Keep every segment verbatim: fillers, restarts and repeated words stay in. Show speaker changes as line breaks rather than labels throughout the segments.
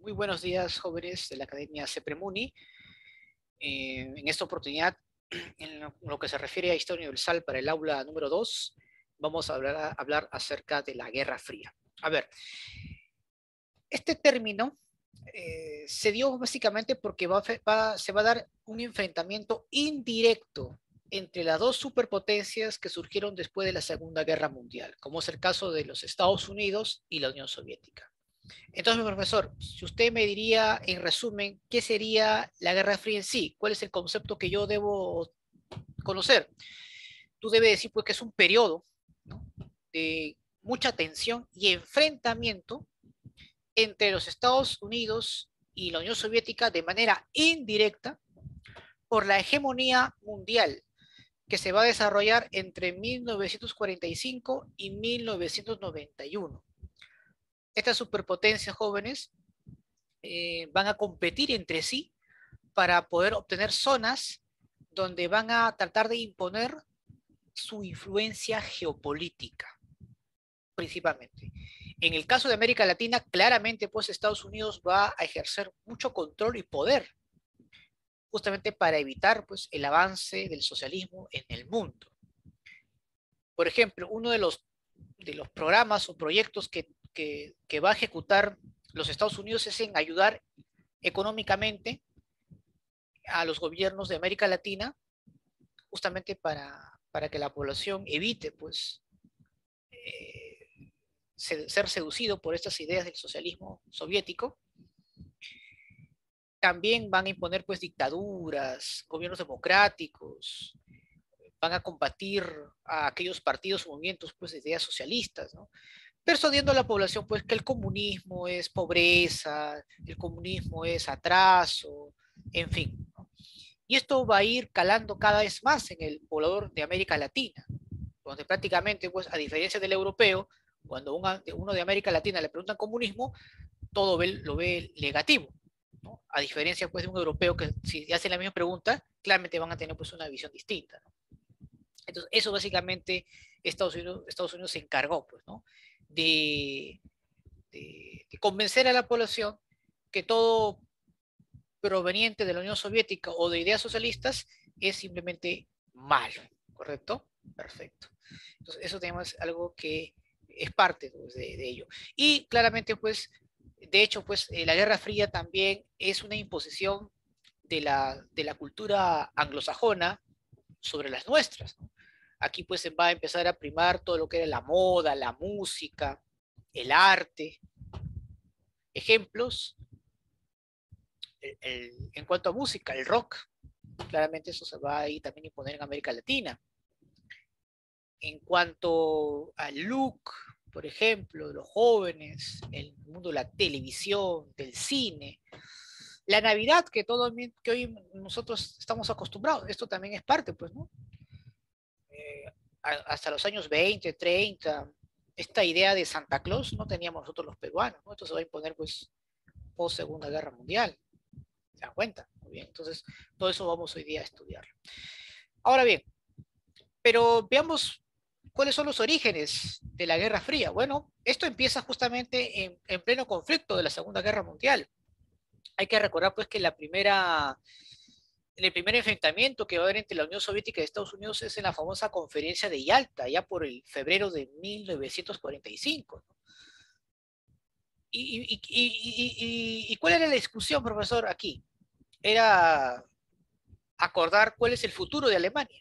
Muy buenos días, jóvenes de la Academia CEPREMUNI. Eh, en esta oportunidad, en lo, lo que se refiere a Historia Universal para el aula número dos, vamos a hablar, a hablar acerca de la Guerra Fría. A ver, este término eh, se dio básicamente porque va, va, se va a dar un enfrentamiento indirecto entre las dos superpotencias que surgieron después de la Segunda Guerra Mundial, como es el caso de los Estados Unidos y la Unión Soviética. Entonces, profesor, si usted me diría en resumen, ¿qué sería la Guerra Fría en sí? ¿Cuál es el concepto que yo debo conocer? Tú debes decir pues, que es un periodo, ¿no?, de mucha tensión y enfrentamiento entre los Estados Unidos y la Unión Soviética de manera indirecta por la hegemonía mundial que se va a desarrollar entre mil novecientos cuarenta y cinco y mil novecientos noventa y uno. Estas superpotencias jóvenes eh, van a competir entre sí para poder obtener zonas donde van a tratar de imponer su influencia geopolítica, principalmente. En el caso de América Latina, claramente pues Estados Unidos va a ejercer mucho control y poder, justamente para evitar pues el avance del socialismo en el mundo. Por ejemplo, uno de los, de los programas o proyectos que, que, que va a ejecutar los Estados Unidos es en ayudar económicamente a los gobiernos de América Latina, justamente para, para que la población evite pues eh, ser seducido por estas ideas del socialismo soviético. También van a imponer pues dictaduras, gobiernos democráticos, van a combatir a aquellos partidos o movimientos pues de ideas socialistas, ¿no?, persuadiendo a la población pues que el comunismo es pobreza, el comunismo es atraso, en fin, ¿no? Y esto va a ir calando cada vez más en el poblador de América Latina, donde prácticamente, pues, a diferencia del europeo, cuando una, uno de América Latina le preguntan comunismo, todo ve, lo ve negativo, ¿no? A diferencia, pues, de un europeo que si hacen la misma pregunta, claramente van a tener, pues, una visión distinta, ¿no? Entonces, eso básicamente Estados Unidos, Estados Unidos se encargó, pues, ¿no?, de, de, de convencer a la población que todo proveniente de la Unión Soviética o de ideas socialistas es simplemente malo, ¿correcto? Perfecto. Entonces, eso tenemos algo que es parte pues, de, de ello. Y claramente, pues, de hecho, pues, eh, la Guerra Fría también es una imposición de la, de la cultura anglosajona sobre las nuestras, ¿no? Aquí, pues, se va a empezar a primar todo lo que era la moda, la música, el arte. Ejemplos, el, el, en cuanto a música, el rock, claramente eso se va a ir también a imponer en América Latina. En cuanto al look, por ejemplo, de los jóvenes, el mundo de la televisión, del cine, la Navidad que, todo, que hoy nosotros estamos acostumbrados, esto también es parte, pues, ¿no? Eh, hasta los años veinte, treinta, esta idea de Santa Claus no teníamos nosotros los peruanos, ¿no? Esto se va a imponer, pues, post Segunda Guerra Mundial. ¿Se dan cuenta? Muy bien, entonces todo eso vamos hoy día a estudiar. Ahora bien, pero veamos cuáles son los orígenes de la Guerra Fría. Bueno, esto empieza justamente en, en pleno conflicto de la Segunda Guerra Mundial. Hay que recordar pues que la primera, el primer enfrentamiento que va a haber entre la Unión Soviética y Estados Unidos es en la famosa conferencia de Yalta, ya por el febrero de mil novecientos cuarenta y cinco. ¿Y, y, y, y, y cuál era la discusión, profesor, aquí? Era acordar cuál es el futuro de Alemania.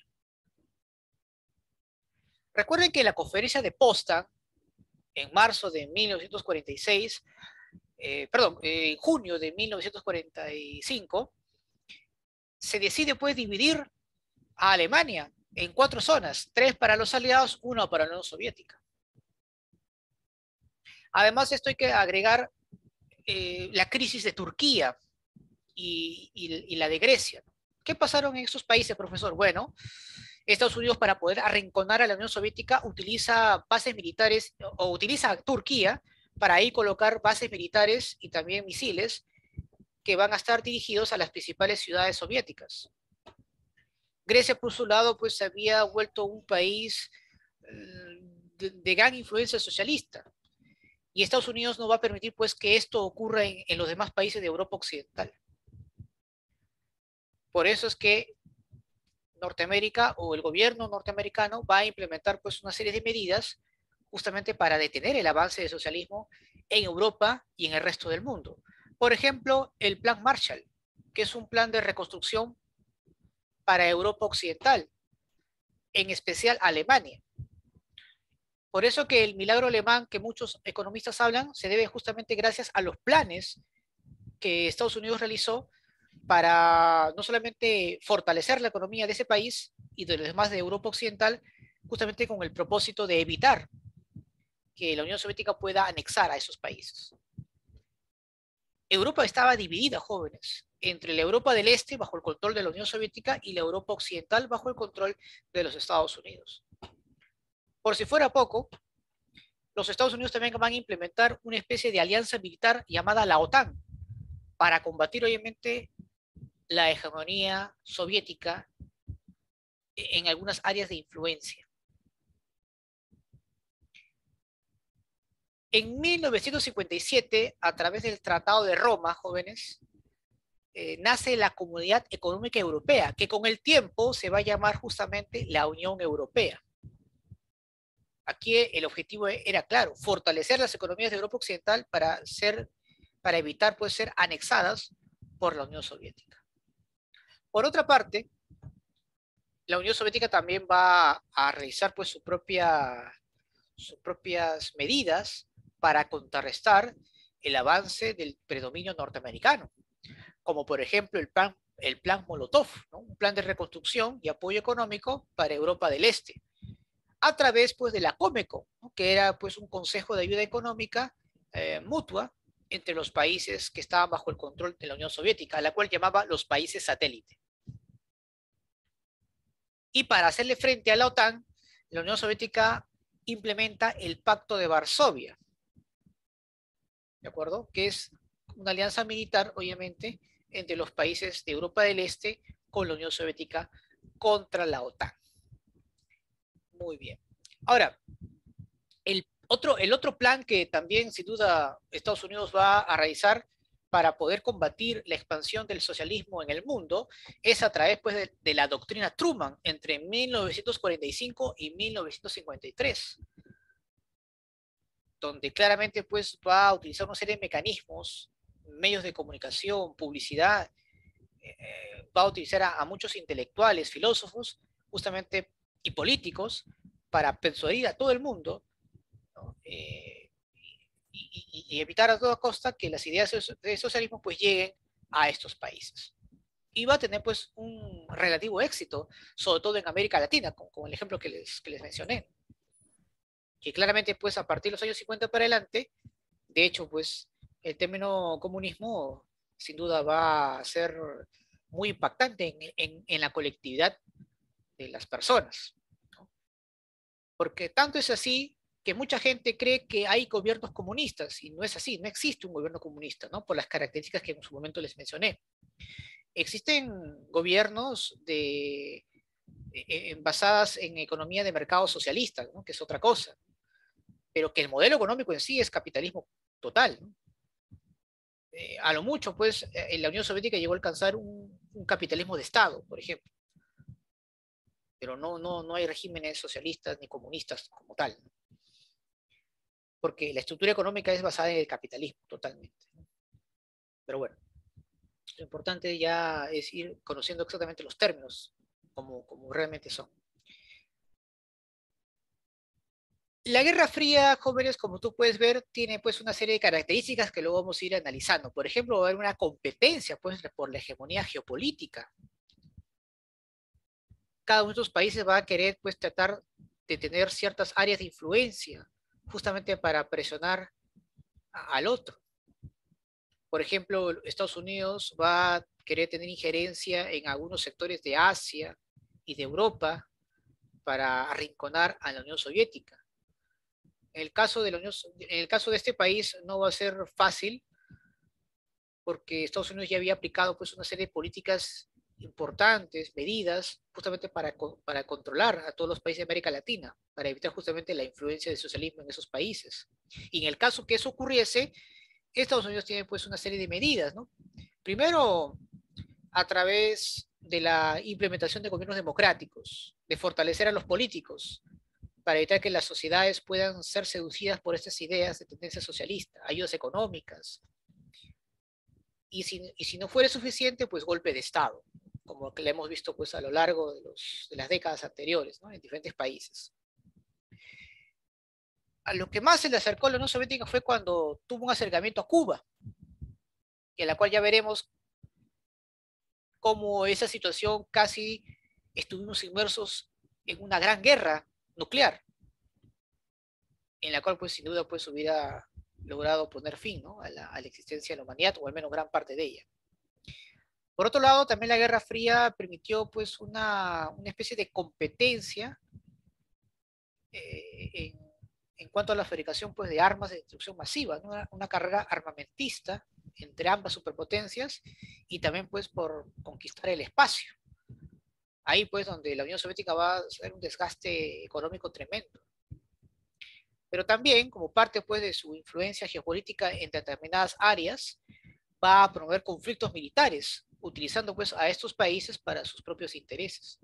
Recuerden que la conferencia de Potsdam, en marzo de mil novecientos cuarenta y seis, eh, perdón, en eh, junio de mil novecientos cuarenta y cinco, se decide pues dividir a Alemania en cuatro zonas, tres para los aliados, una para la Unión Soviética. Además, esto hay que agregar eh, la crisis de Turquía y, y, y la de Grecia. ¿Qué pasaron en esos países, profesor? Bueno, Estados Unidos, para poder arrinconar a la Unión Soviética, utiliza bases militares o utiliza a Turquía para ahí colocar bases militares y también misiles que van a estar dirigidos a las principales ciudades soviéticas. Grecia, por su lado, pues se había vuelto un país de, de gran influencia socialista. Y Estados Unidos no va a permitir pues que esto ocurra en, en los demás países de Europa Occidental. Por eso es que Norteamérica o el gobierno norteamericano va a implementar pues una serie de medidas justamente para detener el avance del socialismo en Europa y en el resto del mundo. Por ejemplo, el Plan Marshall, que es un plan de reconstrucción para Europa Occidental, en especial Alemania. Por eso que el milagro alemán que muchos economistas hablan se debe justamente gracias a los planes que Estados Unidos realizó para no solamente fortalecer la economía de ese país y de los demás de Europa Occidental, justamente con el propósito de evitar que la Unión Soviética pueda anexar a esos países. Europa estaba dividida, jóvenes, entre la Europa del Este bajo el control de la Unión Soviética y la Europa Occidental bajo el control de los Estados Unidos. Por si fuera poco, los Estados Unidos también van a implementar una especie de alianza militar llamada la OTAN para combatir, obviamente, la hegemonía soviética en algunas áreas de influencia. En mil novecientos cincuenta y siete, a través del Tratado de Roma, jóvenes, eh, nace la Comunidad Económica Europea, que con el tiempo se va a llamar justamente la Unión Europea. Aquí el objetivo era claro, fortalecer las economías de Europa Occidental para, ser, para evitar pues, ser anexadas por la Unión Soviética. Por otra parte, la Unión Soviética también va a realizar pues, su propia, sus propias medidas para contrarrestar el avance del predominio norteamericano, como por ejemplo el plan, el plan Molotov, ¿no? Un plan de reconstrucción y apoyo económico para Europa del Este, a través pues, de la Comeco, ¿no? Que era pues, un consejo de ayuda económica eh, mutua entre los países que estaban bajo el control de la Unión Soviética, a la cual llamaba los países satélite. Y para hacerle frente a la OTAN, la Unión Soviética implementa el Pacto de Varsovia, ¿de acuerdo? Que es una alianza militar, obviamente, entre los países de Europa del Este con la Unión Soviética contra la OTAN. Muy bien. Ahora, el otro, el otro plan que también, sin duda, Estados Unidos va a realizar para poder combatir la expansión del socialismo en el mundo es a través pues, de, de la doctrina Truman entre mil novecientos cuarenta y cinco y mil novecientos cincuenta y tres, donde claramente pues, va a utilizar una serie de mecanismos, medios de comunicación, publicidad, eh, va a utilizar a, a muchos intelectuales, filósofos, justamente, y políticos, para persuadir a todo el mundo, ¿no? eh, y, y, y, evitar a toda costa que las ideas de socialismo pues lleguen a estos países. Y va a tener pues un relativo éxito, sobre todo en América Latina, con, con el ejemplo que les, que les mencioné. Que claramente pues a partir de los años cincuenta para adelante, de hecho pues el término comunismo sin duda va a ser muy impactante en, en, en la colectividad de las personas, ¿no? Porque tanto es así que mucha gente cree que hay gobiernos comunistas, y no es así, no existe un gobierno comunista, ¿no? Por las características que en su momento les mencioné. Existen gobiernos de, eh, basadas en economía de mercado socialista, ¿no? Que es otra cosa, pero que el modelo económico en sí es capitalismo total, ¿no? Eh, a lo mucho, pues, en la Unión Soviética llegó a alcanzar un, un capitalismo de Estado, por ejemplo, pero no, no, no hay regímenes socialistas ni comunistas como tal, ¿no? Porque la estructura económica es basada en el capitalismo totalmente, ¿no? Pero bueno, lo importante ya es ir conociendo exactamente los términos como, como realmente son. La Guerra Fría, jóvenes, como tú puedes ver, tiene pues una serie de características que luego vamos a ir analizando. Por ejemplo, va a haber una competencia pues por la hegemonía geopolítica. Cada uno de estos países va a querer pues tratar de tener ciertas áreas de influencia justamente para presionar a, al otro. Por ejemplo, Estados Unidos va a querer tener injerencia en algunos sectores de Asia y de Europa para arrinconar a la Unión Soviética. En el caso de la Unión, en el caso de este país no va a ser fácil porque Estados Unidos ya había aplicado pues una serie de políticas importantes medidas justamente para, para controlar a todos los países de América Latina, para evitar justamente la influencia del socialismo en esos países. Y en el caso que eso ocurriese, Estados Unidos tiene pues una serie de medidas, ¿no? Primero, a través de la implementación de gobiernos democráticos, de fortalecer a los políticos, para evitar que las sociedades puedan ser seducidas por estas ideas de tendencia socialista, ayudas económicas. Y si, y si no fuera suficiente, pues golpe de Estado, como que le hemos visto pues a lo largo de, los, de las décadas anteriores, ¿no? En diferentes países. A lo que más se le acercó a la Unión Soviética fue cuando tuvo un acercamiento a Cuba, y a la cual ya veremos cómo esa situación casi estuvimos inmersos en una gran guerra nuclear, en la cual pues sin duda pues hubiera logrado poner fin, ¿no? a, la, a la existencia de la humanidad, o al menos gran parte de ella. Por otro lado, también la Guerra Fría permitió pues una, una especie de competencia eh, en, en, cuanto a la fabricación pues, de armas de destrucción masiva, ¿no? una, una carrera armamentista entre ambas superpotencias, y también pues por conquistar el espacio. Ahí pues donde la Unión Soviética va a hacer un desgaste económico tremendo. Pero también, como parte pues de su influencia geopolítica en determinadas áreas, va a promover conflictos militares, utilizando pues a estos países para sus propios intereses.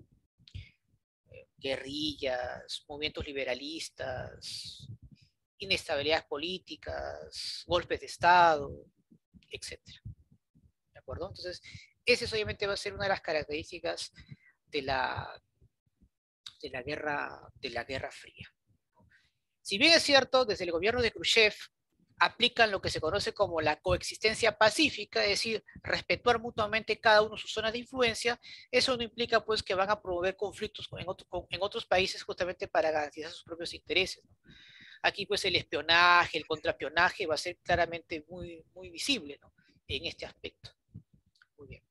Guerrillas, movimientos liberalistas, inestabilidades políticas, golpes de Estado, etcétera. ¿De acuerdo? Entonces, ese obviamente va a ser una de las características de la, de la, guerra, de la Guerra Fría. Si bien es cierto, desde el gobierno de Khrushchev aplican lo que se conoce como la coexistencia pacífica, es decir, respetar mutuamente cada uno sus zonas de influencia, eso no implica pues que van a promover conflictos en, otro, en otros países justamente para garantizar sus propios intereses, ¿no? Aquí pues el espionaje, el contraespionaje va a ser claramente muy, muy visible, ¿no? En este aspecto. Muy bien.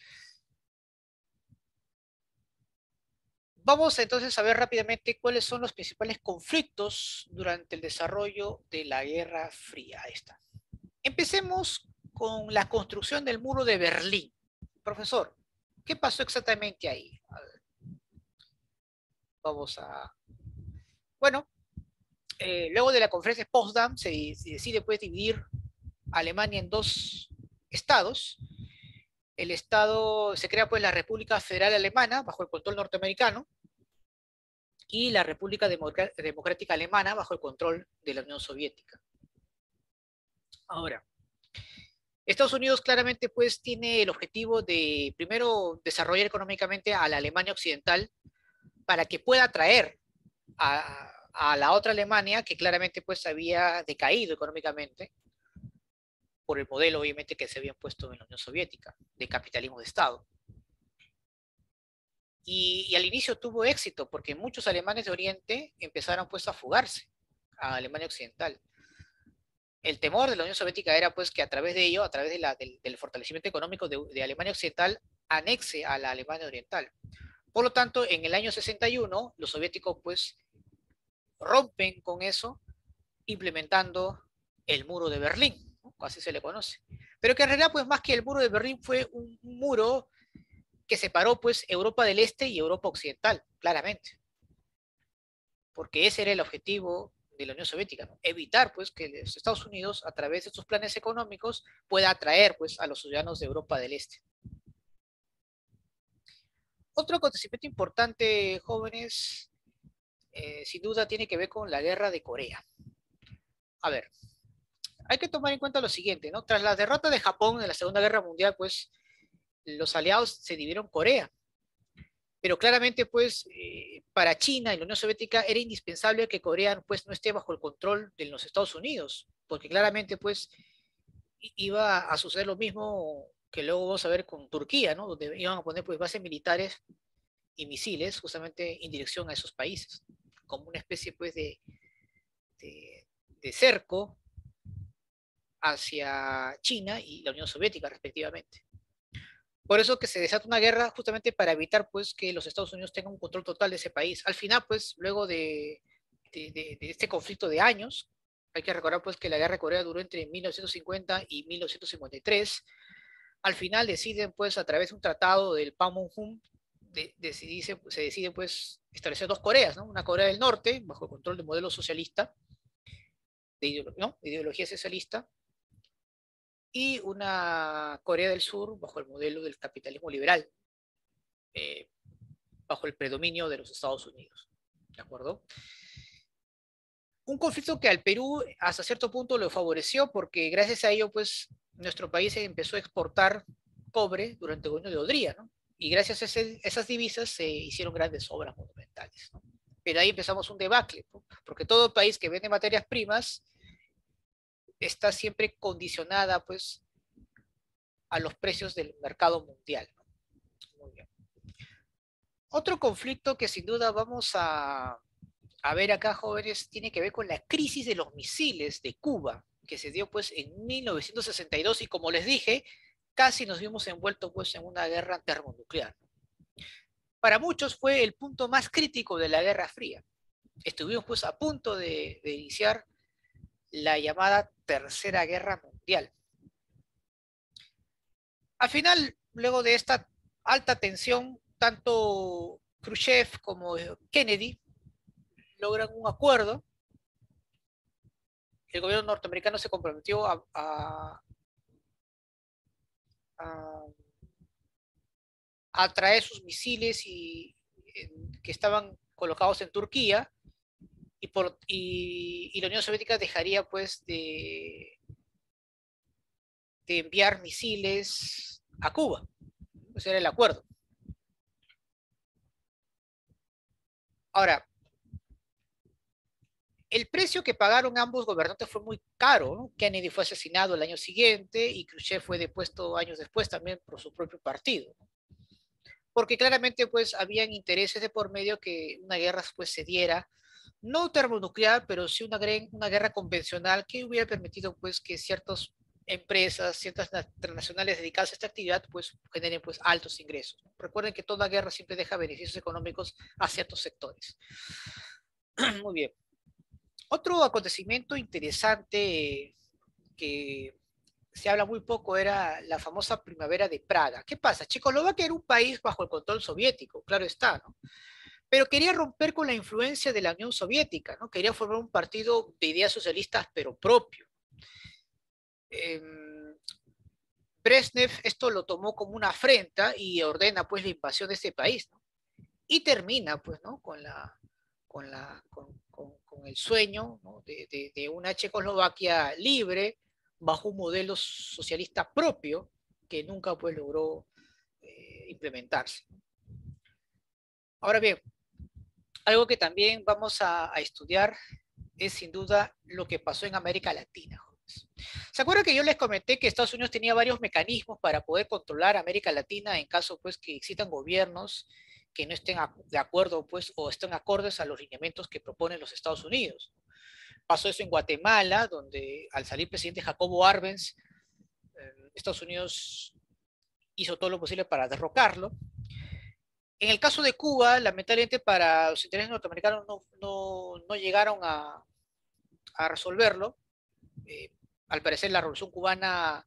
Vamos entonces a ver rápidamente cuáles son los principales conflictos durante el desarrollo de la Guerra Fría. Ahí está. Empecemos con la construcción del muro de Berlín. Profesor, ¿qué pasó exactamente ahí? A ver, vamos a... Bueno, eh, luego de la conferencia de Potsdam se, se decide pues dividir Alemania en dos estados. El estado, se crea pues la República Federal Alemana bajo el control norteamericano, y la República Democrática Alemana bajo el control de la Unión Soviética. Ahora, Estados Unidos claramente pues tiene el objetivo de primero desarrollar económicamente a la Alemania occidental para que pueda atraer a, a la otra Alemania que claramente pues había decaído económicamente por el modelo obviamente que se había puesto en la Unión Soviética de capitalismo de Estado. Y, y al inicio tuvo éxito porque muchos alemanes de Oriente empezaron pues a fugarse a Alemania occidental. El temor de la Unión Soviética era pues que a través de ello, a través de la, del, del, fortalecimiento económico de, de Alemania Occidental, anexe a la Alemania Oriental. Por lo tanto, en el año sesenta y uno, los soviéticos pues rompen con eso, implementando el muro de Berlín, ¿no? Así se le conoce. Pero que en realidad pues más que el muro de Berlín fue un muro que separó pues Europa del Este y Europa Occidental, claramente. Porque ese era el objetivo de la Unión Soviética, ¿no? Evitar pues que los Estados Unidos a través de sus planes económicos pueda atraer pues a los ciudadanos de Europa del Este. Otro acontecimiento importante, jóvenes, eh, sin duda tiene que ver con la guerra de Corea. A ver, hay que tomar en cuenta lo siguiente, ¿no? Tras la derrota de Japón en la Segunda Guerra Mundial, pues los aliados se dividieron Corea. Pero claramente, pues, eh, para China y la Unión Soviética era indispensable que Corea, pues, no esté bajo el control de los Estados Unidos, porque claramente, pues, iba a suceder lo mismo que luego vamos a ver con Turquía, ¿no? Donde iban a poner, pues, bases militares y misiles justamente en dirección a esos países, como una especie, pues, de, de, de cerco hacia China y la Unión Soviética, respectivamente. Por eso que se desata una guerra justamente para evitar pues que los Estados Unidos tengan un control total de ese país. Al final pues luego de, de, de, de este conflicto de años, hay que recordar pues que la guerra de Corea duró entre mil novecientos cincuenta y mil novecientos cincuenta y tres, al final deciden, pues, a través de un tratado del Panmunjom, de, de, se, dice, se decide, pues, establecer dos Coreas, ¿no? Una Corea del Norte, bajo el control del modelo socialista, de, ideolo ¿no? de ideología socialista, y una Corea del Sur bajo el modelo del capitalismo liberal, eh, bajo el predominio de los Estados Unidos. ¿De acuerdo? Un conflicto que al Perú hasta cierto punto lo favoreció porque gracias a ello, pues, nuestro país empezó a exportar cobre durante el gobierno de Odría, ¿no? Y gracias a ese, esas divisas se hicieron grandes obras monumentales, ¿no? Pero ahí empezamos un debacle, ¿no? Porque todo país que vende materias primas está siempre condicionada, pues, a los precios del mercado mundial, ¿no? Muy bien. Otro conflicto que sin duda vamos a, a ver acá, jóvenes, tiene que ver con la crisis de los misiles de Cuba, que se dio pues en mil novecientos sesenta y dos y como les dije, casi nos vimos envueltos pues en una guerra termonuclear. Para muchos fue el punto más crítico de la Guerra Fría. Estuvimos pues a punto de, de iniciar la llamada Tercera Guerra Mundial. Al final, luego de esta alta tensión, tanto Khrushchev como Kennedy logran un acuerdo. El gobierno norteamericano se comprometió a, a, a, a traer sus misiles y, en, que estaban colocados en Turquía y, por, y, y la Unión Soviética dejaría pues de, de enviar misiles a Cuba. Ese era el acuerdo. Ahora, el precio que pagaron ambos gobernantes fue muy caro, ¿no? Kennedy fue asesinado el año siguiente y Khrushchev fue depuesto años después también por su propio partido, ¿no? Porque claramente pues habían intereses de por medio que una guerra pues se diera, no termonuclear, pero sí una, una guerra convencional que hubiera permitido pues que ciertas empresas, ciertas transnacionales dedicadas a esta actividad pues generen pues altos ingresos. Recuerden que toda guerra siempre deja beneficios económicos a ciertos sectores. Muy bien. Otro acontecimiento interesante que se habla muy poco era la famosa primavera de Praga. ¿Qué pasa? Checoslovaquia era un país bajo el control soviético, claro está, ¿no? Pero quería romper con la influencia de la Unión Soviética, ¿no? Quería formar un partido de ideas socialistas, pero propio. Eh, Brezhnev esto lo tomó como una afrenta y ordena pues la invasión de este país, ¿no? Y termina pues, ¿no? Con la, con la, con, con, con el sueño, ¿no? de, de, de una Checoslovaquia libre bajo un modelo socialista propio que nunca pues logró eh, implementarse. Ahora bien, algo que también vamos a, a estudiar es sin duda lo que pasó en América Latina. ¿Se acuerdan que yo les comenté que Estados Unidos tenía varios mecanismos para poder controlar América Latina en caso pues que existan gobiernos que no estén de acuerdo pues o estén acordes a los lineamientos que proponen los Estados Unidos? Pasó eso en Guatemala, donde al salir presidente Jacobo Arbenz, eh, Estados Unidos hizo todo lo posible para derrocarlo. En el caso de Cuba, lamentablemente para los intereses norteamericanos no, no, no llegaron a, a resolverlo. Eh, al parecer la revolución cubana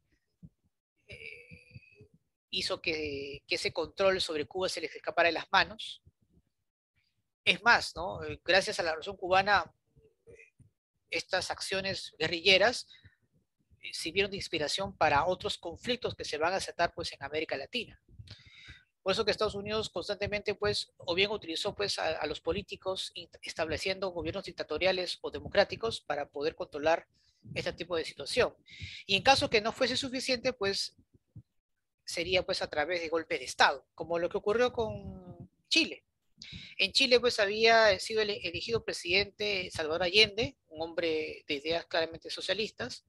eh, hizo que, que, ese control sobre Cuba se les escapara de las manos. Es más, ¿no? Gracias a la revolución cubana, estas acciones guerrilleras eh, sirvieron de inspiración para otros conflictos que se van a desatar pues, en América Latina. Por eso que Estados Unidos constantemente, pues, o bien utilizó pues, a, a los políticos estableciendo gobiernos dictatoriales o democráticos para poder controlar este tipo de situación. Y en caso que no fuese suficiente, pues sería pues a través de golpes de Estado, como lo que ocurrió con Chile. En Chile pues había sido elegido presidente Salvador Allende, un hombre de ideas claramente socialistas,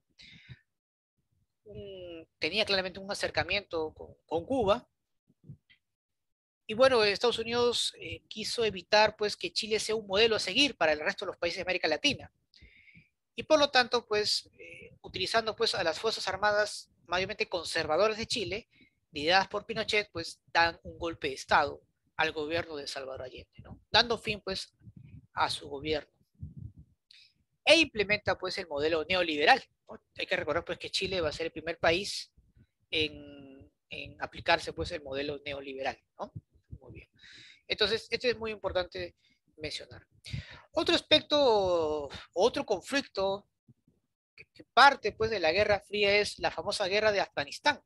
un, tenía claramente un acercamiento con, con Cuba, y bueno, Estados Unidos eh, quiso evitar pues que Chile sea un modelo a seguir para el resto de los países de América Latina. Y por lo tanto, pues, eh, utilizando pues a las Fuerzas Armadas mayormente conservadoras de Chile, lideradas por Pinochet, pues dan un golpe de Estado al gobierno de Salvador Allende, ¿no? Dando fin pues a su gobierno. E implementa pues el modelo neoliberal, ¿no? Hay que recordar pues que Chile va a ser el primer país en en aplicarse pues el modelo neoliberal, ¿no? Muy bien. Entonces, esto es muy importante mencionar. Otro aspecto, otro conflicto que, que parte pues de la Guerra Fría es la famosa guerra de Afganistán.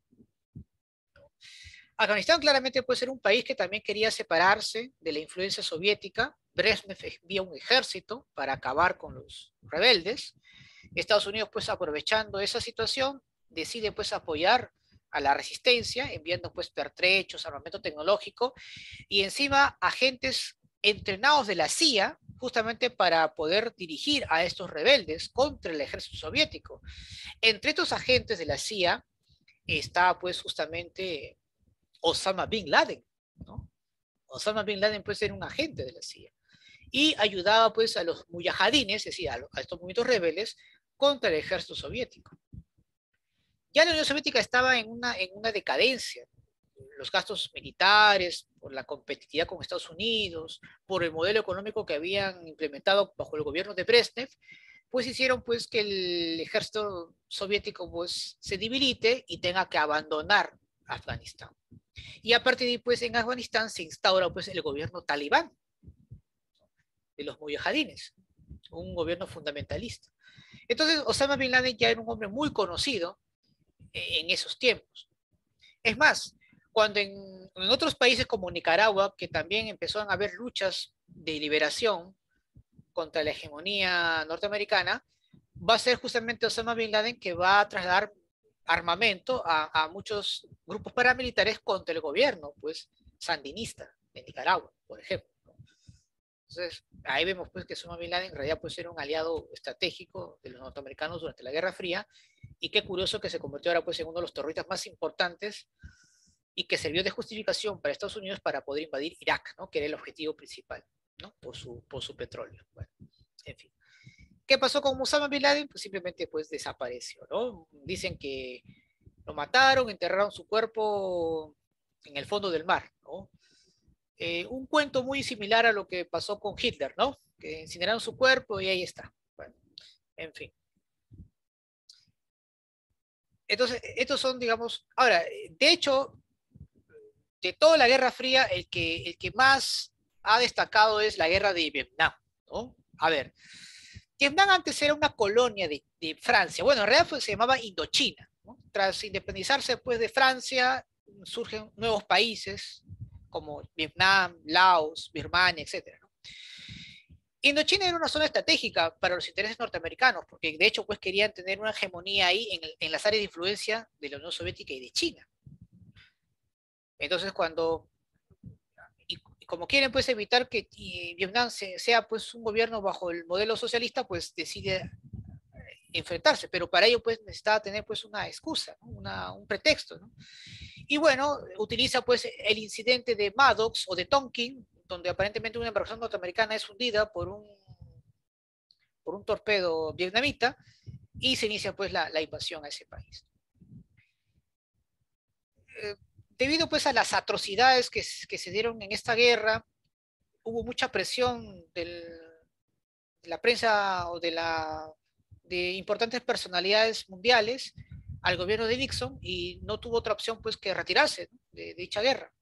Afganistán claramente puede ser un país que también quería separarse de la influencia soviética. Brezhnev envía un ejército para acabar con los rebeldes. Estados Unidos, pues aprovechando esa situación, decide pues apoyar a la resistencia, enviando pues pertrechos, armamento tecnológico y encima agentes entrenados de la C I A justamente para poder dirigir a estos rebeldes contra el ejército soviético. Entre estos agentes de la C I A está pues justamente Osama Bin Laden, ¿no? Osama Bin Laden puede ser un agente de la C I A y ayudaba pues a los mujahidines, es decir, a, a estos movimientos rebeldes contra el ejército soviético. Ya la Unión Soviética estaba en una, en una decadencia. Los gastos militares, por la competitividad con Estados Unidos, por el modelo económico que habían implementado bajo el gobierno de Brezhnev, pues hicieron pues que el ejército soviético pues se debilite y tenga que abandonar Afganistán. Y a partir de ahí, pues en Afganistán se instaura pues el gobierno talibán de los mujahidines, un gobierno fundamentalista. Entonces, Osama Bin Laden ya era un hombre muy conocido en esos tiempos. Es más, cuando en, en otros países como Nicaragua, que también empezaron a haber luchas de liberación contra la hegemonía norteamericana, va a ser justamente Osama Bin Laden que va a trasladar armamento a, a muchos grupos paramilitares contra el gobierno, pues, sandinista de Nicaragua, por ejemplo. Entonces, ahí vemos pues que Osama Bin Laden en realidad pues era un aliado estratégico de los norteamericanos durante la Guerra Fría, y qué curioso que se convirtió ahora pues en uno de los terroristas más importantes y que sirvió de justificación para Estados Unidos para poder invadir Irak, ¿no? Que era el objetivo principal, ¿no? Por su, por su petróleo. Bueno, en fin. ¿Qué pasó con Osama Bin Laden? Pues simplemente pues desapareció, ¿no? Dicen que lo mataron, enterraron su cuerpo en el fondo del mar, ¿no? Eh, un cuento muy similar a lo que pasó con Hitler, ¿no? Que incineraron su cuerpo y ahí está. Bueno, en fin. Entonces, estos son, digamos, ahora, de hecho, de toda la Guerra Fría, el que, el que más ha destacado es la Guerra de Vietnam, ¿no? A ver, Vietnam antes era una colonia de, de Francia, bueno, en realidad fue, se llamaba Indochina, ¿no? Tras independizarse después de Francia, surgen nuevos países como Vietnam, Laos, Birmania, etcétera, ¿no? Indochina era una zona estratégica para los intereses norteamericanos, porque de hecho pues querían tener una hegemonía ahí en, en las áreas de influencia de la Unión Soviética y de China. Entonces cuando, y, y como quieren pues evitar que Vietnam se, sea pues un gobierno bajo el modelo socialista, pues decide enfrentarse, pero para ello pues necesitaba tener pues una excusa, ¿no? una, un pretexto, ¿no? Y bueno, utiliza pues el incidente de Maddox o de Tonkin, donde aparentemente una embarcación norteamericana es hundida por un, por un torpedo vietnamita y se inicia pues la, la invasión a ese país. Eh, debido pues a las atrocidades que, que, se dieron en esta guerra, hubo mucha presión del, de la prensa o de, la, de importantes personalidades mundiales al gobierno de Nixon y no tuvo otra opción pues que retirarse, ¿no? de, de dicha guerra.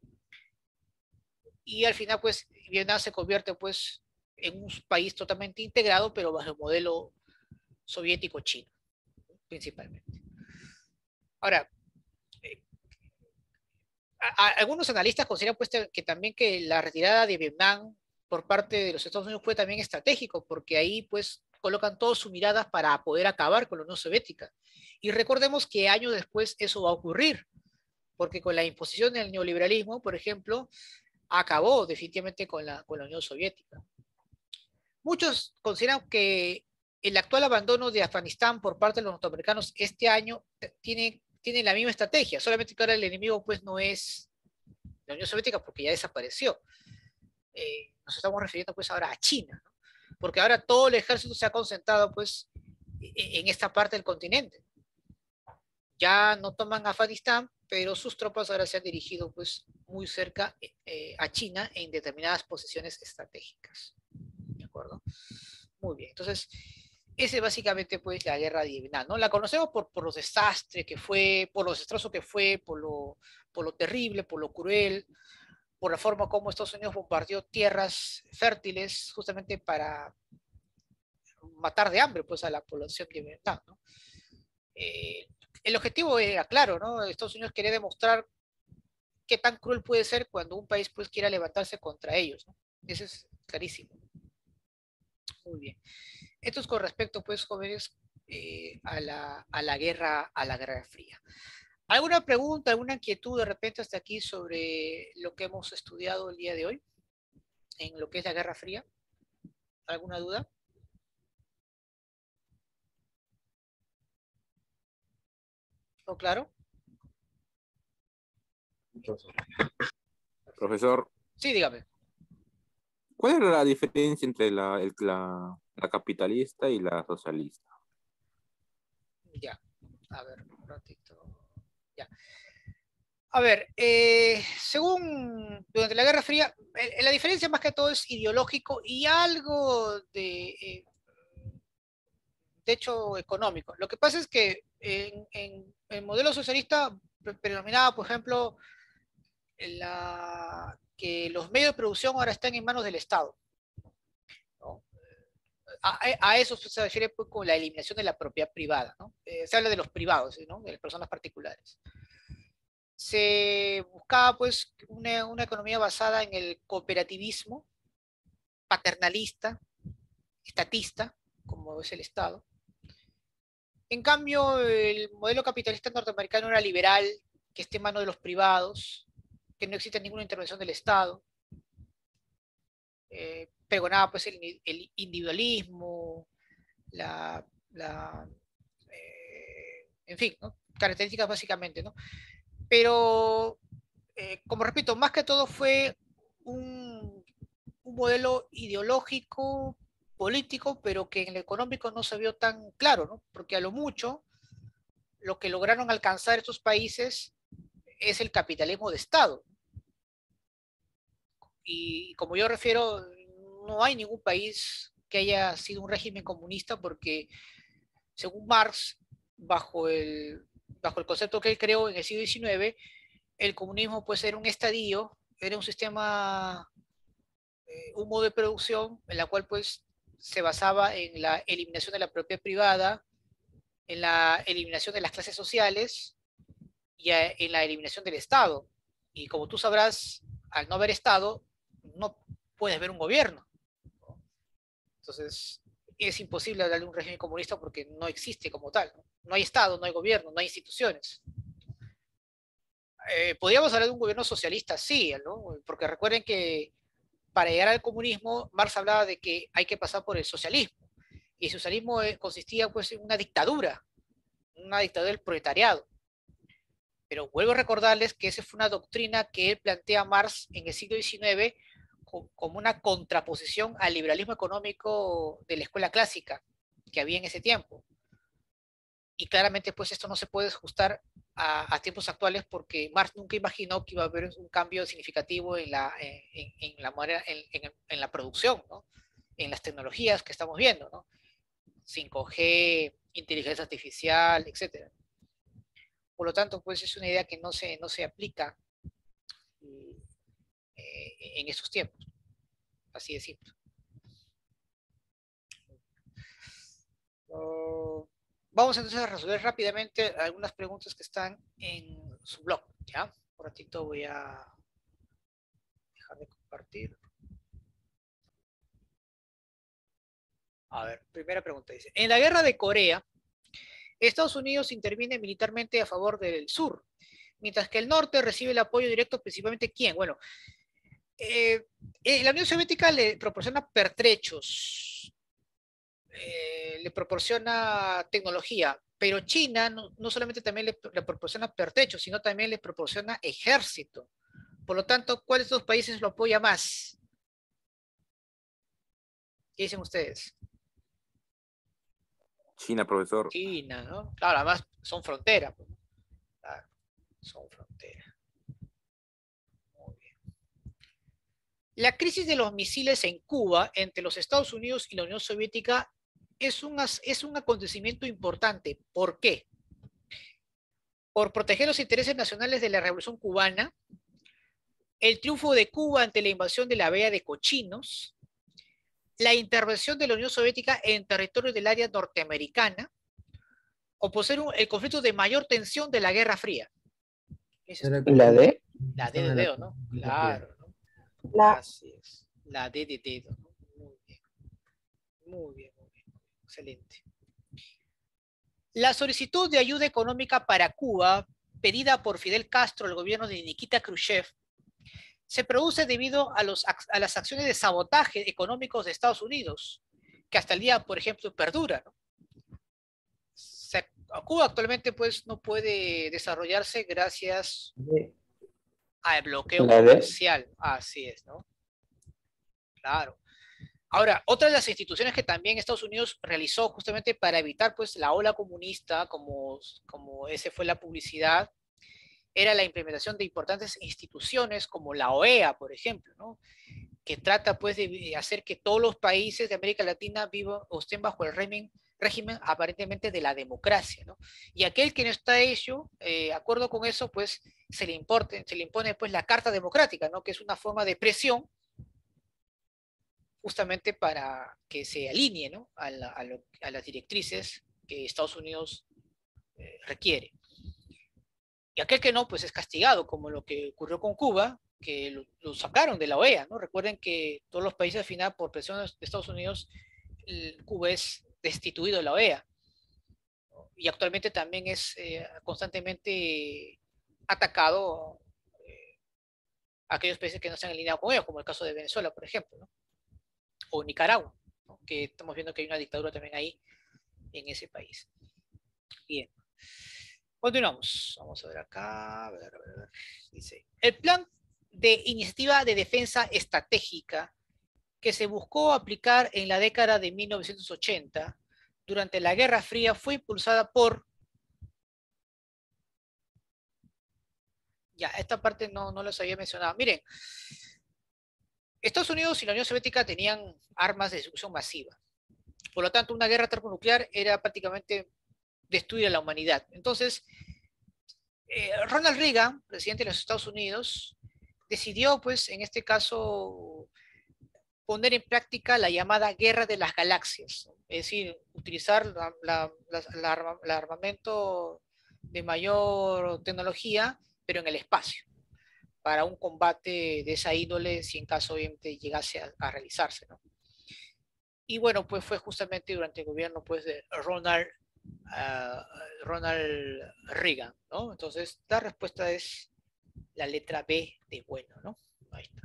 Y al final pues Vietnam se convierte pues en un país totalmente integrado, pero bajo el modelo soviético chino, principalmente. Ahora, eh, a, a, algunos analistas consideran pues que también que la retirada de Vietnam por parte de los Estados Unidos fue también estratégico, porque ahí pues colocan todas sus miradas para poder acabar con la Unión Soviética. Y recordemos que años después eso va a ocurrir, porque con la imposición del neoliberalismo, por ejemplo, acabó definitivamente con la, con la Unión Soviética. Muchos consideran que el actual abandono de Afganistán por parte de los norteamericanos este año tiene, tiene la misma estrategia, solamente que ahora el enemigo pues no es la Unión Soviética porque ya desapareció. Eh, nos estamos refiriendo pues ahora a China, ¿no? Porque ahora todo el ejército se ha concentrado pues en esta parte del continente. Ya no toman Afganistán, pero sus tropas ahora se han dirigido pues muy cerca eh, a China en determinadas posiciones estratégicas. ¿De acuerdo? Muy bien. Entonces, esa es básicamente pues la guerra de Vietnam, ¿no? La conocemos por, por los desastres que fue, por lo desastroso que fue, por lo, por lo terrible, por lo cruel, por la forma como Estados Unidos bombardeó tierras fértiles justamente para matar de hambre pues a la población de Vietnam, ¿no? Eh, el objetivo era claro, ¿no? Estados Unidos quería demostrar qué tan cruel puede ser cuando un país pues quiera levantarse contra ellos, ¿no? Eso es clarísimo. Muy bien. Esto es con respecto, pues, jóvenes, eh, a, la, a, la guerra, a la Guerra Fría. ¿Alguna pregunta, alguna inquietud de repente hasta aquí sobre lo que hemos estudiado el día de hoy en lo que es la Guerra Fría? ¿Alguna duda? ¿O claro?
Profesor,
Sí, dígame.
¿cuál era la diferencia entre la, el- la, la capitalista y la socialista?
Ya. A ver, un ratito. Ya. A ver, eh, según durante la Guerra Fría, eh, la diferencia más que todo es ideológico y algo de, eh, de hecho económico. Lo que pasa es que en, en el modelo socialista predominaba, por ejemplo, la, que los medios de producción ahora están en manos del Estado, ¿no? A, a, eso se refiere pues, con la eliminación de la propiedad privada, ¿no? Eh, se habla de los privados, ¿no? De las personas particulares. Se buscaba pues una, una economía basada en el cooperativismo, paternalista, estatista, como es el Estado. En cambio, el modelo capitalista norteamericano era liberal, que esté en manos de los privados, que no existe ninguna intervención del Estado. Eh, pregonaba pues el, el individualismo, la, la eh, en fin, ¿no? Características básicamente, ¿no? Pero, eh, como repito, más que todo fue un, un modelo ideológico, político, pero que en el económico no se vio tan claro, ¿no? Porque a lo mucho lo que lograron alcanzar estos países es el capitalismo de Estado. Y como yo refiero, no hay ningún país que haya sido un régimen comunista porque, según Marx, bajo el, bajo el concepto que él creó en el siglo diecinueve, el comunismo pues era un estadio, era un sistema, eh, un modo de producción en la cual pues se basaba en la eliminación de la propiedad privada, en la eliminación de las clases sociales y a, en la eliminación del Estado. Y como tú sabrás, al no haber Estado, no puedes ver un gobierno. Entonces, es imposible hablar de un régimen comunista porque no existe como tal. No, no hay Estado, no hay gobierno, no hay instituciones. Eh, podríamos hablar de un gobierno socialista, sí, ¿no? Porque recuerden que para llegar al comunismo, Marx hablaba de que hay que pasar por el socialismo. Y el socialismo eh, consistía pues en una dictadura, una dictadura del proletariado. Pero vuelvo a recordarles que esa fue una doctrina que él plantea Marx en el siglo diecinueve como una contraposición al liberalismo económico de la escuela clásica que había en ese tiempo. Y claramente pues esto no se puede ajustar a, a tiempos actuales porque Marx nunca imaginó que iba a haber un cambio significativo en la, en, en la, manera, en, en, en la producción, ¿no? En las tecnologías que estamos viendo, ¿no? cinco G, inteligencia artificial, etcétera. Por lo tanto, pues es una idea que no se, no se aplica eh, en esos tiempos. Así de simple. Uh, vamos entonces a resolver rápidamente algunas preguntas que están en su blog. ¿Ya? Por ratito voy a dejar de compartir. A ver, primera pregunta dice, en la guerra de Corea, Estados Unidos interviene militarmente a favor del sur, mientras que el norte recibe el apoyo directo principalmente ¿quién? Bueno, eh, eh, la Unión Soviética le proporciona pertrechos, eh, le proporciona tecnología, pero China no, no solamente también le, le, proporciona pertrechos, sino también le proporciona ejército. Por lo tanto, ¿cuál de estos países lo apoya más? ¿Qué dicen ustedes?
China, profesor.
China, ¿no? Claro, además son fronteras. Pues, ¿no? Claro, son fronteras. Muy bien. La crisis de los misiles en Cuba entre los Estados Unidos y la Unión Soviética es un, es un acontecimiento importante. ¿Por qué? Por proteger los intereses nacionales de la Revolución Cubana, el triunfo de Cuba ante la invasión de la Villa de Cochinos, la intervención de la Unión Soviética en territorio del área norteamericana, o por ser un, el conflicto de mayor tensión de la Guerra Fría.
¿Y la D?
La D de dedo, ¿no? Claro, ¿no?
La,
Así es. La D de dedo, ¿no? Muy bien. Muy bien, muy bien. Excelente. La solicitud de ayuda económica para Cuba, pedida por Fidel Castro al gobierno de Nikita Khrushchev, se produce debido a, los, a las acciones de sabotaje económicos de Estados Unidos, que hasta el día, por ejemplo, perdura, ¿no? Se, Cuba actualmente pues no puede desarrollarse gracias al bloqueo comercial. Así es, ¿no? Claro. Ahora, otra de las instituciones que también Estados Unidos realizó justamente para evitar pues la ola comunista, como, como ese fue la publicidad, era la implementación de importantes instituciones como la O E A, por ejemplo, ¿no? Que trata pues de hacer que todos los países de América Latina vivan o estén bajo el régimen, régimen aparentemente de la democracia, ¿no? Y aquel que no está hecho, eh, acuerdo con eso, pues se le, importe, se le impone pues la Carta Democrática, ¿no? Que es una forma de presión justamente para que se alinee, ¿no? a, la, a, lo, a las directrices que Estados Unidos eh, requiere. Y aquel que no, pues es castigado, como lo que ocurrió con Cuba, que lo, lo sacaron de la O E A, ¿no? Recuerden que todos los países al final, por presión de Estados Unidos, el, Cuba es destituido de la O E A. Y actualmente también es eh, constantemente atacado eh, a aquellos países que no están alineados con ellos, como el caso de Venezuela, por ejemplo, ¿no? O Nicaragua, ¿no? Que estamos viendo que hay una dictadura también ahí en ese país. Bien. Continuamos. Vamos a ver acá. A ver, a ver, a ver. Dice, el plan de iniciativa de defensa estratégica que se buscó aplicar en la década de mil novecientos ochenta durante la Guerra Fría fue impulsada por... Ya, esta parte no, no les había mencionado. Miren, Estados Unidos y la Unión Soviética tenían armas de destrucción masiva. Por lo tanto, una guerra termonuclear era prácticamente destruir a la humanidad. Entonces, eh, Ronald Reagan, presidente de los Estados Unidos, decidió, pues, en este caso, poner en práctica la llamada Guerra de las Galaxias, es decir, utilizar la, la, la, la arma, el armamento de mayor tecnología, pero en el espacio, para un combate de esa índole, si en caso obviamente llegase a, a realizarse, ¿no? Y bueno, pues fue justamente durante el gobierno pues, de Ronald, uh, Ronald Reagan, ¿no? Entonces, la respuesta es la letra B de bueno, ¿no? Ahí está.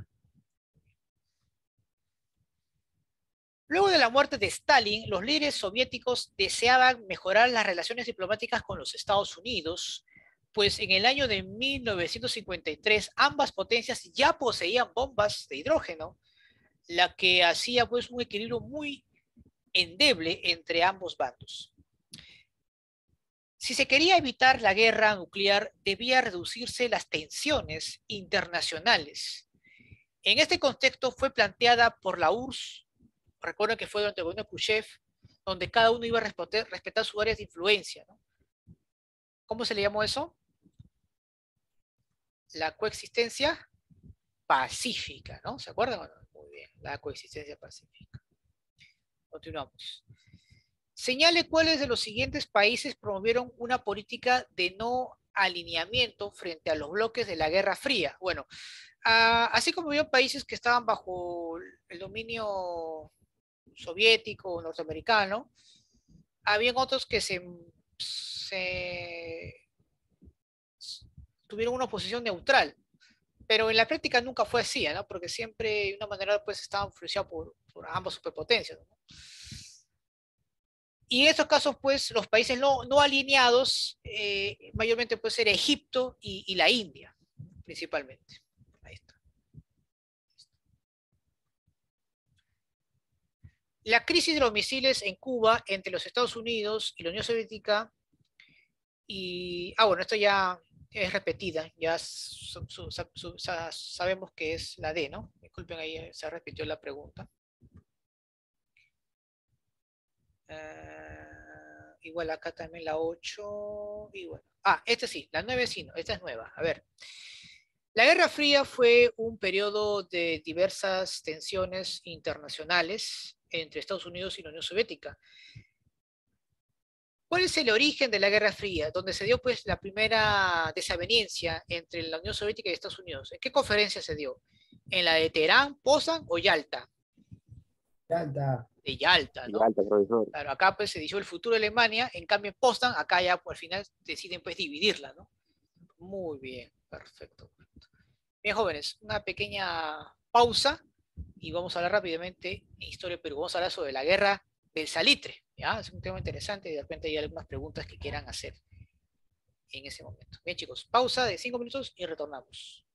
Luego de la muerte de Stalin, los líderes soviéticos deseaban mejorar las relaciones diplomáticas con los Estados Unidos, pues en el año de mil novecientos cincuenta y tres ambas potencias ya poseían bombas de hidrógeno, la que hacía pues un equilibrio muy endeble entre ambos bandos. Si se quería evitar la guerra nuclear, debía reducirse las tensiones internacionales. En este contexto fue planteada por la U R S S, recuerden que fue durante el gobierno de Khrushchev, donde cada uno iba a respetar, respetar sus áreas de influencia, ¿no? ¿Cómo se le llamó eso? La coexistencia pacífica, ¿no? ¿Se acuerdan? Bueno, muy bien, la coexistencia pacífica. Continuamos. Señale cuáles de los siguientes países promovieron una política de no alineamiento frente a los bloques de la Guerra Fría. Bueno, uh, así como había países que estaban bajo el dominio soviético, norteamericano, habían otros que se, se tuvieron una posición neutral, pero en la práctica nunca fue así, ¿no? Porque siempre de una manera pues estaban influenciados por, por ambas superpotencias, ¿no? Y en estos casos, pues, los países no, no alineados, eh, mayormente puede ser Egipto y, y la India, principalmente. Ahí está. La crisis de los misiles en Cuba entre los Estados Unidos y la Unión Soviética, y, ah, bueno, esto ya es repetida, ya su, su, su, su, sabemos que es la D, ¿no? Disculpen, ahí se repitió la pregunta. Uh, igual acá también la ocho. Y bueno. Ah, esta sí, la nueve sí, no, esta es nueva. A ver. La Guerra Fría fue un periodo de diversas tensiones internacionales entre Estados Unidos y la Unión Soviética. ¿Cuál es el origen de la Guerra Fría? Donde se dio pues la primera desaveniencia entre la Unión Soviética y Estados Unidos. ¿En qué conferencia se dio? ¿En la de Teherán, Potsdam o Yalta?
Yalta.
De Yalta, ¿no?
Yalta, profesor.
Claro, acá pues se dijo el futuro de Alemania, en cambio en Potsdam, acá ya pues, al final deciden pues dividirla, ¿no? Muy bien, perfecto. Bien, jóvenes, una pequeña pausa y vamos a hablar rápidamente en Historia del Perú. Vamos a hablar sobre la Guerra del Salitre, ¿ya? Es un tema interesante y de repente hay algunas preguntas que quieran hacer en ese momento. Bien, chicos, pausa de cinco minutos y retornamos.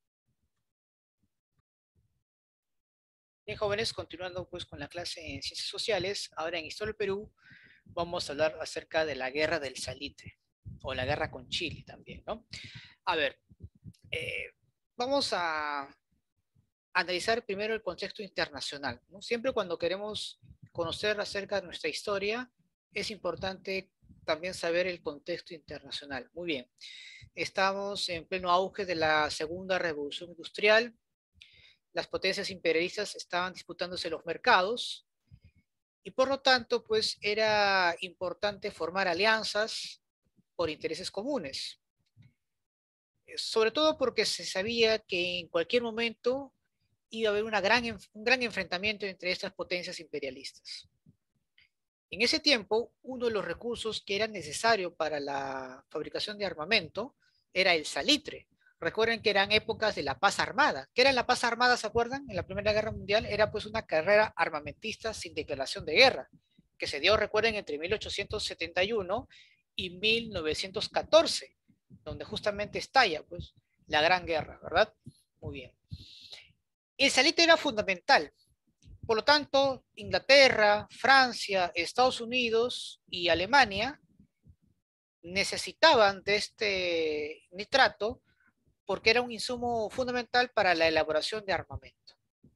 Bien, jóvenes, continuando pues con la clase en Ciencias Sociales, ahora en Historia del Perú vamos a hablar acerca de la Guerra del Salitre, o la Guerra con Chile también, ¿no? A ver, eh, vamos a analizar primero el contexto internacional, ¿no? Siempre cuando queremos conocer acerca de nuestra historia, es importante también saber el contexto internacional. Muy bien, estamos en pleno auge de la Segunda Revolución Industrial, las potencias imperialistas estaban disputándose los mercados, y por lo tanto, pues era importante formar alianzas por intereses comunes. Sobre todo porque se sabía que en cualquier momento iba a haber una gran, un gran enfrentamiento entre estas potencias imperialistas. En ese tiempo, uno de los recursos que era necesario para la fabricación de armamento era el salitre. Recuerden que eran épocas de la paz armada. ¿Qué era la paz armada, se acuerdan? En la Primera Guerra Mundial era pues una carrera armamentista sin declaración de guerra, que se dio, recuerden, entre mil ochocientos setenta y uno y mil novecientos catorce, donde justamente estalla pues la Gran Guerra, ¿verdad? Muy bien. El salitre era fundamental. Por lo tanto, Inglaterra, Francia, Estados Unidos y Alemania necesitaban de este nitrato porque era un insumo fundamental para la elaboración de armamento.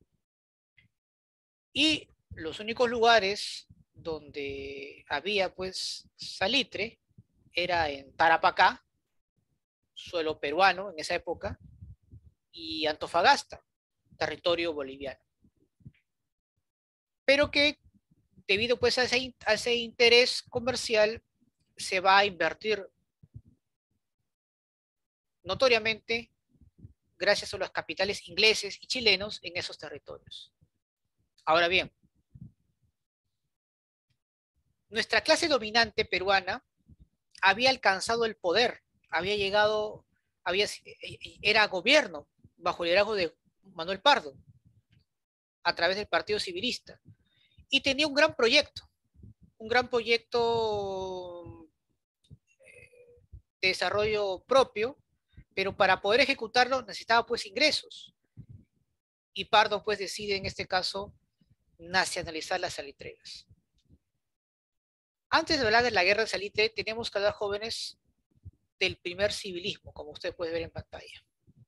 Y los únicos lugares donde había pues salitre era en Tarapacá, suelo peruano en esa época, y Antofagasta, territorio boliviano. Pero que debido pues a ese, a ese interés comercial se va a invertir notoriamente gracias a los capitales ingleses y chilenos en esos territorios. Ahora bien, nuestra clase dominante peruana había alcanzado el poder, había llegado, había, era gobierno bajo el liderazgo de Manuel Pardo a través del Partido Civilista y tenía un gran proyecto, un gran proyecto de desarrollo propio, pero para poder ejecutarlo necesitaba pues ingresos. Y Pardo pues decide en este caso nacionalizar las salitreras. Antes de hablar de la guerra de salitre, tenemos que hablar, jóvenes, del primer civilismo, como usted puede ver en pantalla.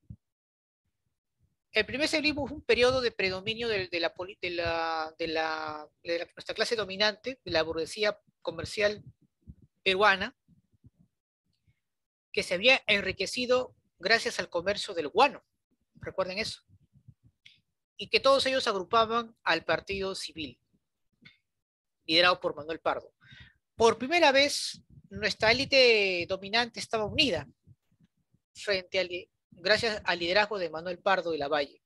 El primer civilismo es un periodo de predominio de, de, la, de, la, de, la, de la, nuestra clase dominante, de la burguesía comercial peruana, que se había enriquecido gracias al comercio del guano. Recuerden eso. Y que todos ellos agrupaban al Partido Civil, liderado por Manuel Pardo. Por primera vez, nuestra élite dominante estaba unida frente al, gracias al liderazgo de Manuel Pardo y Lavalle.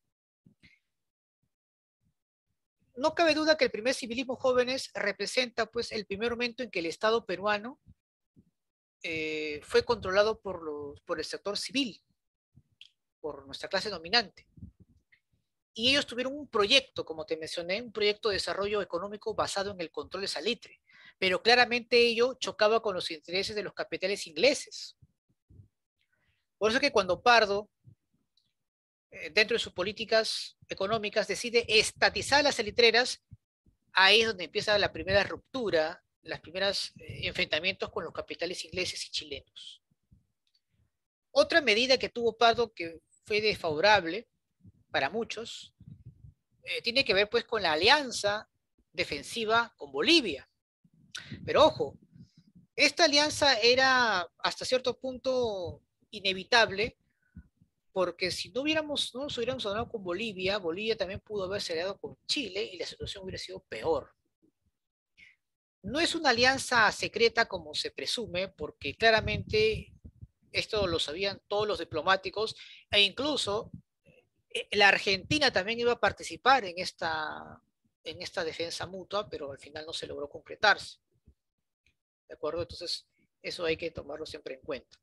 No cabe duda que el primer civilismo, jóvenes, representa pues el primer momento en que el Estado peruano eh, fue controlado por, los, por el sector civil, por nuestra clase dominante. Y ellos tuvieron un proyecto, como te mencioné, un proyecto de desarrollo económico basado en el control de salitre, pero claramente ello chocaba con los intereses de los capitales ingleses. Por eso que cuando Pardo, eh, dentro de sus políticas económicas, decide estatizar las salitreras, ahí es donde empieza la primera ruptura, los primeros eh, enfrentamientos con los capitales ingleses y chilenos. Otra medida que tuvo Pardo que fue desfavorable para muchos, eh, tiene que ver pues con la alianza defensiva con Bolivia. Pero ojo, esta alianza era hasta cierto punto inevitable, porque si no hubiéramos, no nos hubiéramos aliado con Bolivia, Bolivia también pudo haberse aliado con Chile y la situación hubiera sido peor. No es una alianza secreta como se presume, porque claramente esto lo sabían todos los diplomáticos, e incluso eh, la Argentina también iba a participar en esta, en esta defensa mutua, pero al final no se logró concretarse. ¿De acuerdo? Entonces, eso hay que tomarlo siempre en cuenta.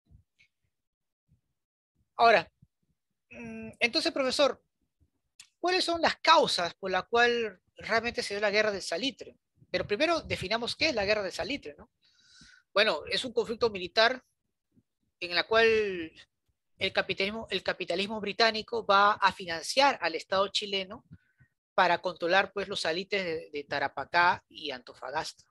Ahora, entonces, profesor, ¿cuáles son las causas por las cuales realmente se dio la guerra del salitre? Pero primero definamos qué es la guerra del salitre, ¿no? Bueno, es un conflicto militar en el cual el capitalismo, el capitalismo británico va a financiar al Estado chileno para controlar pues, los salitres de, de Tarapacá y Antofagasta.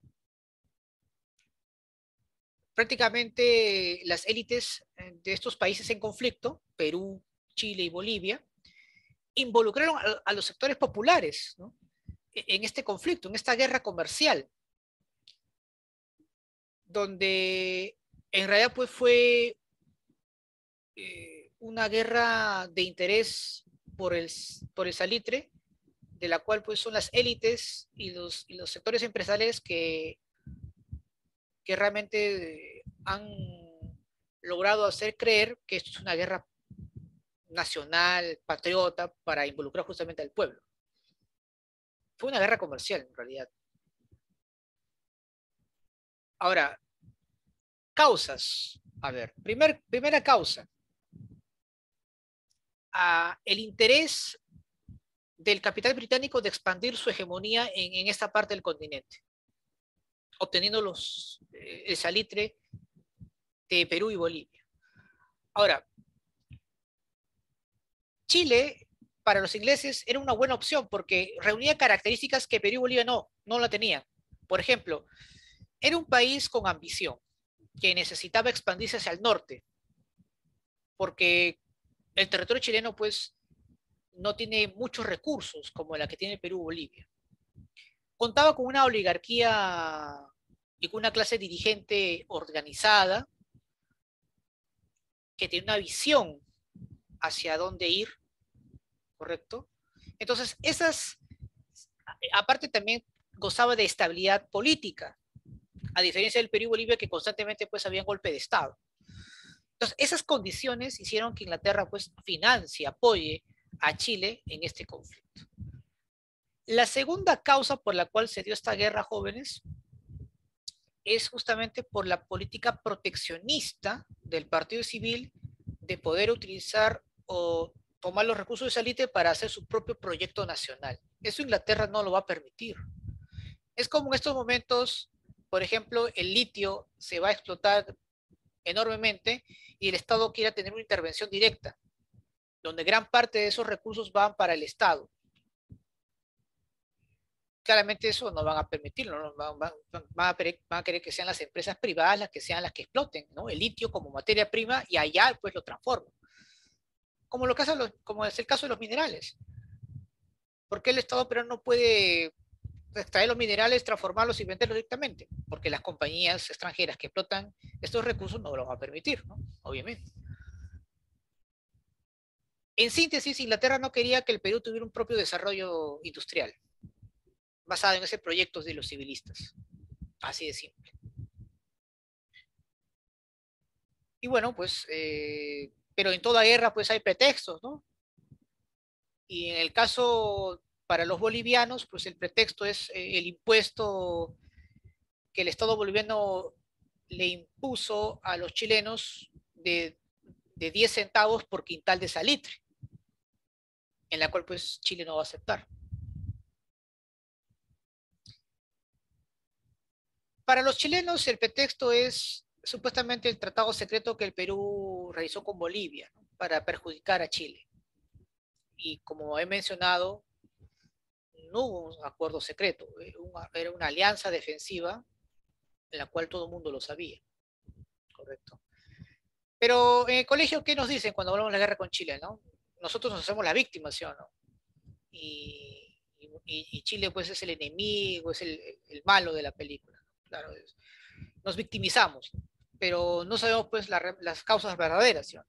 Prácticamente las élites de estos países en conflicto, Perú, Chile y Bolivia, involucraron a, a los sectores populares, ¿no? En este conflicto, en esta guerra comercial, donde en realidad pues, fue eh, una guerra de interés por el, por el salitre, de la cual pues, son las élites y los, y los sectores empresariales que, que realmente han logrado hacer creer que esto es una guerra nacional, patriota, para involucrar justamente al pueblo. Fue una guerra comercial, en realidad. Ahora, causas. A ver, primer, primera causa. Uh, el interés del capital británico de expandir su hegemonía en, en esta parte del continente, obteniendo los, eh, el salitre de Perú y Bolivia. Ahora, Chile, para los ingleses, era una buena opción porque reunía características que Perú y Bolivia no, no la tenían. Por ejemplo, era un país con ambición, que necesitaba expandirse hacia el norte, porque el territorio chileno, pues, no tiene muchos recursos como la que tiene Perú y Bolivia. Contaba con una oligarquía y con una clase dirigente organizada, que tiene una visión hacia dónde ir, ¿correcto? Entonces, esas, aparte también gozaba de estabilidad política, a diferencia del Perú y Bolivia que constantemente pues habían golpe de Estado. Entonces, esas condiciones hicieron que Inglaterra pues financie, apoye a Chile en este conflicto. La segunda causa por la cual se dio esta guerra, jóvenes, es justamente por la política proteccionista del Partido Civil de poder utilizar o tomar los recursos de salitre para hacer su propio proyecto nacional. Eso Inglaterra no lo va a permitir. Es como en estos momentos, por ejemplo, el litio se va a explotar enormemente y el Estado quiere tener una intervención directa, donde gran parte de esos recursos van para el Estado. Claramente eso no van a permitirlo, ¿no? van, van, van, a querer, van a querer que sean las empresas privadas las que sean las que exploten, ¿no? El litio como materia prima y allá pues lo transforman. Como, lo que hace los, como es el caso de los minerales. ¿Por qué el Estado peruano no puede extraer los minerales, transformarlos y venderlos directamente? Porque las compañías extranjeras que explotan estos recursos no lo van a permitir, ¿no? Obviamente. En síntesis, Inglaterra no quería que el Perú tuviera un propio desarrollo industrial, basado en ese proyecto de los civilistas. Así de simple. Y bueno, pues, eh, pero en toda guerra pues hay pretextos, ¿no? Y en el caso para los bolivianos, pues el pretexto es eh, el impuesto que el Estado boliviano le impuso a los chilenos de, de diez centavos por quintal de salitre, en la cual pues Chile no va a aceptar. Para los chilenos el pretexto es supuestamente el tratado secreto que el Perú realizó con Bolivia, ¿no? Para perjudicar a Chile. Y como he mencionado, no hubo un acuerdo secreto, era una alianza defensiva en la cual todo el mundo lo sabía. Correcto. Pero en el colegio, ¿qué nos dicen cuando hablamos de la guerra con Chile, no? Nosotros nos hacemos la víctima, ¿sí o no? Y, y y, y Chile pues es el enemigo, es el, el malo de la película. Claro, es, nos victimizamos, pero no sabemos pues la, las causas verdaderas, ¿sí?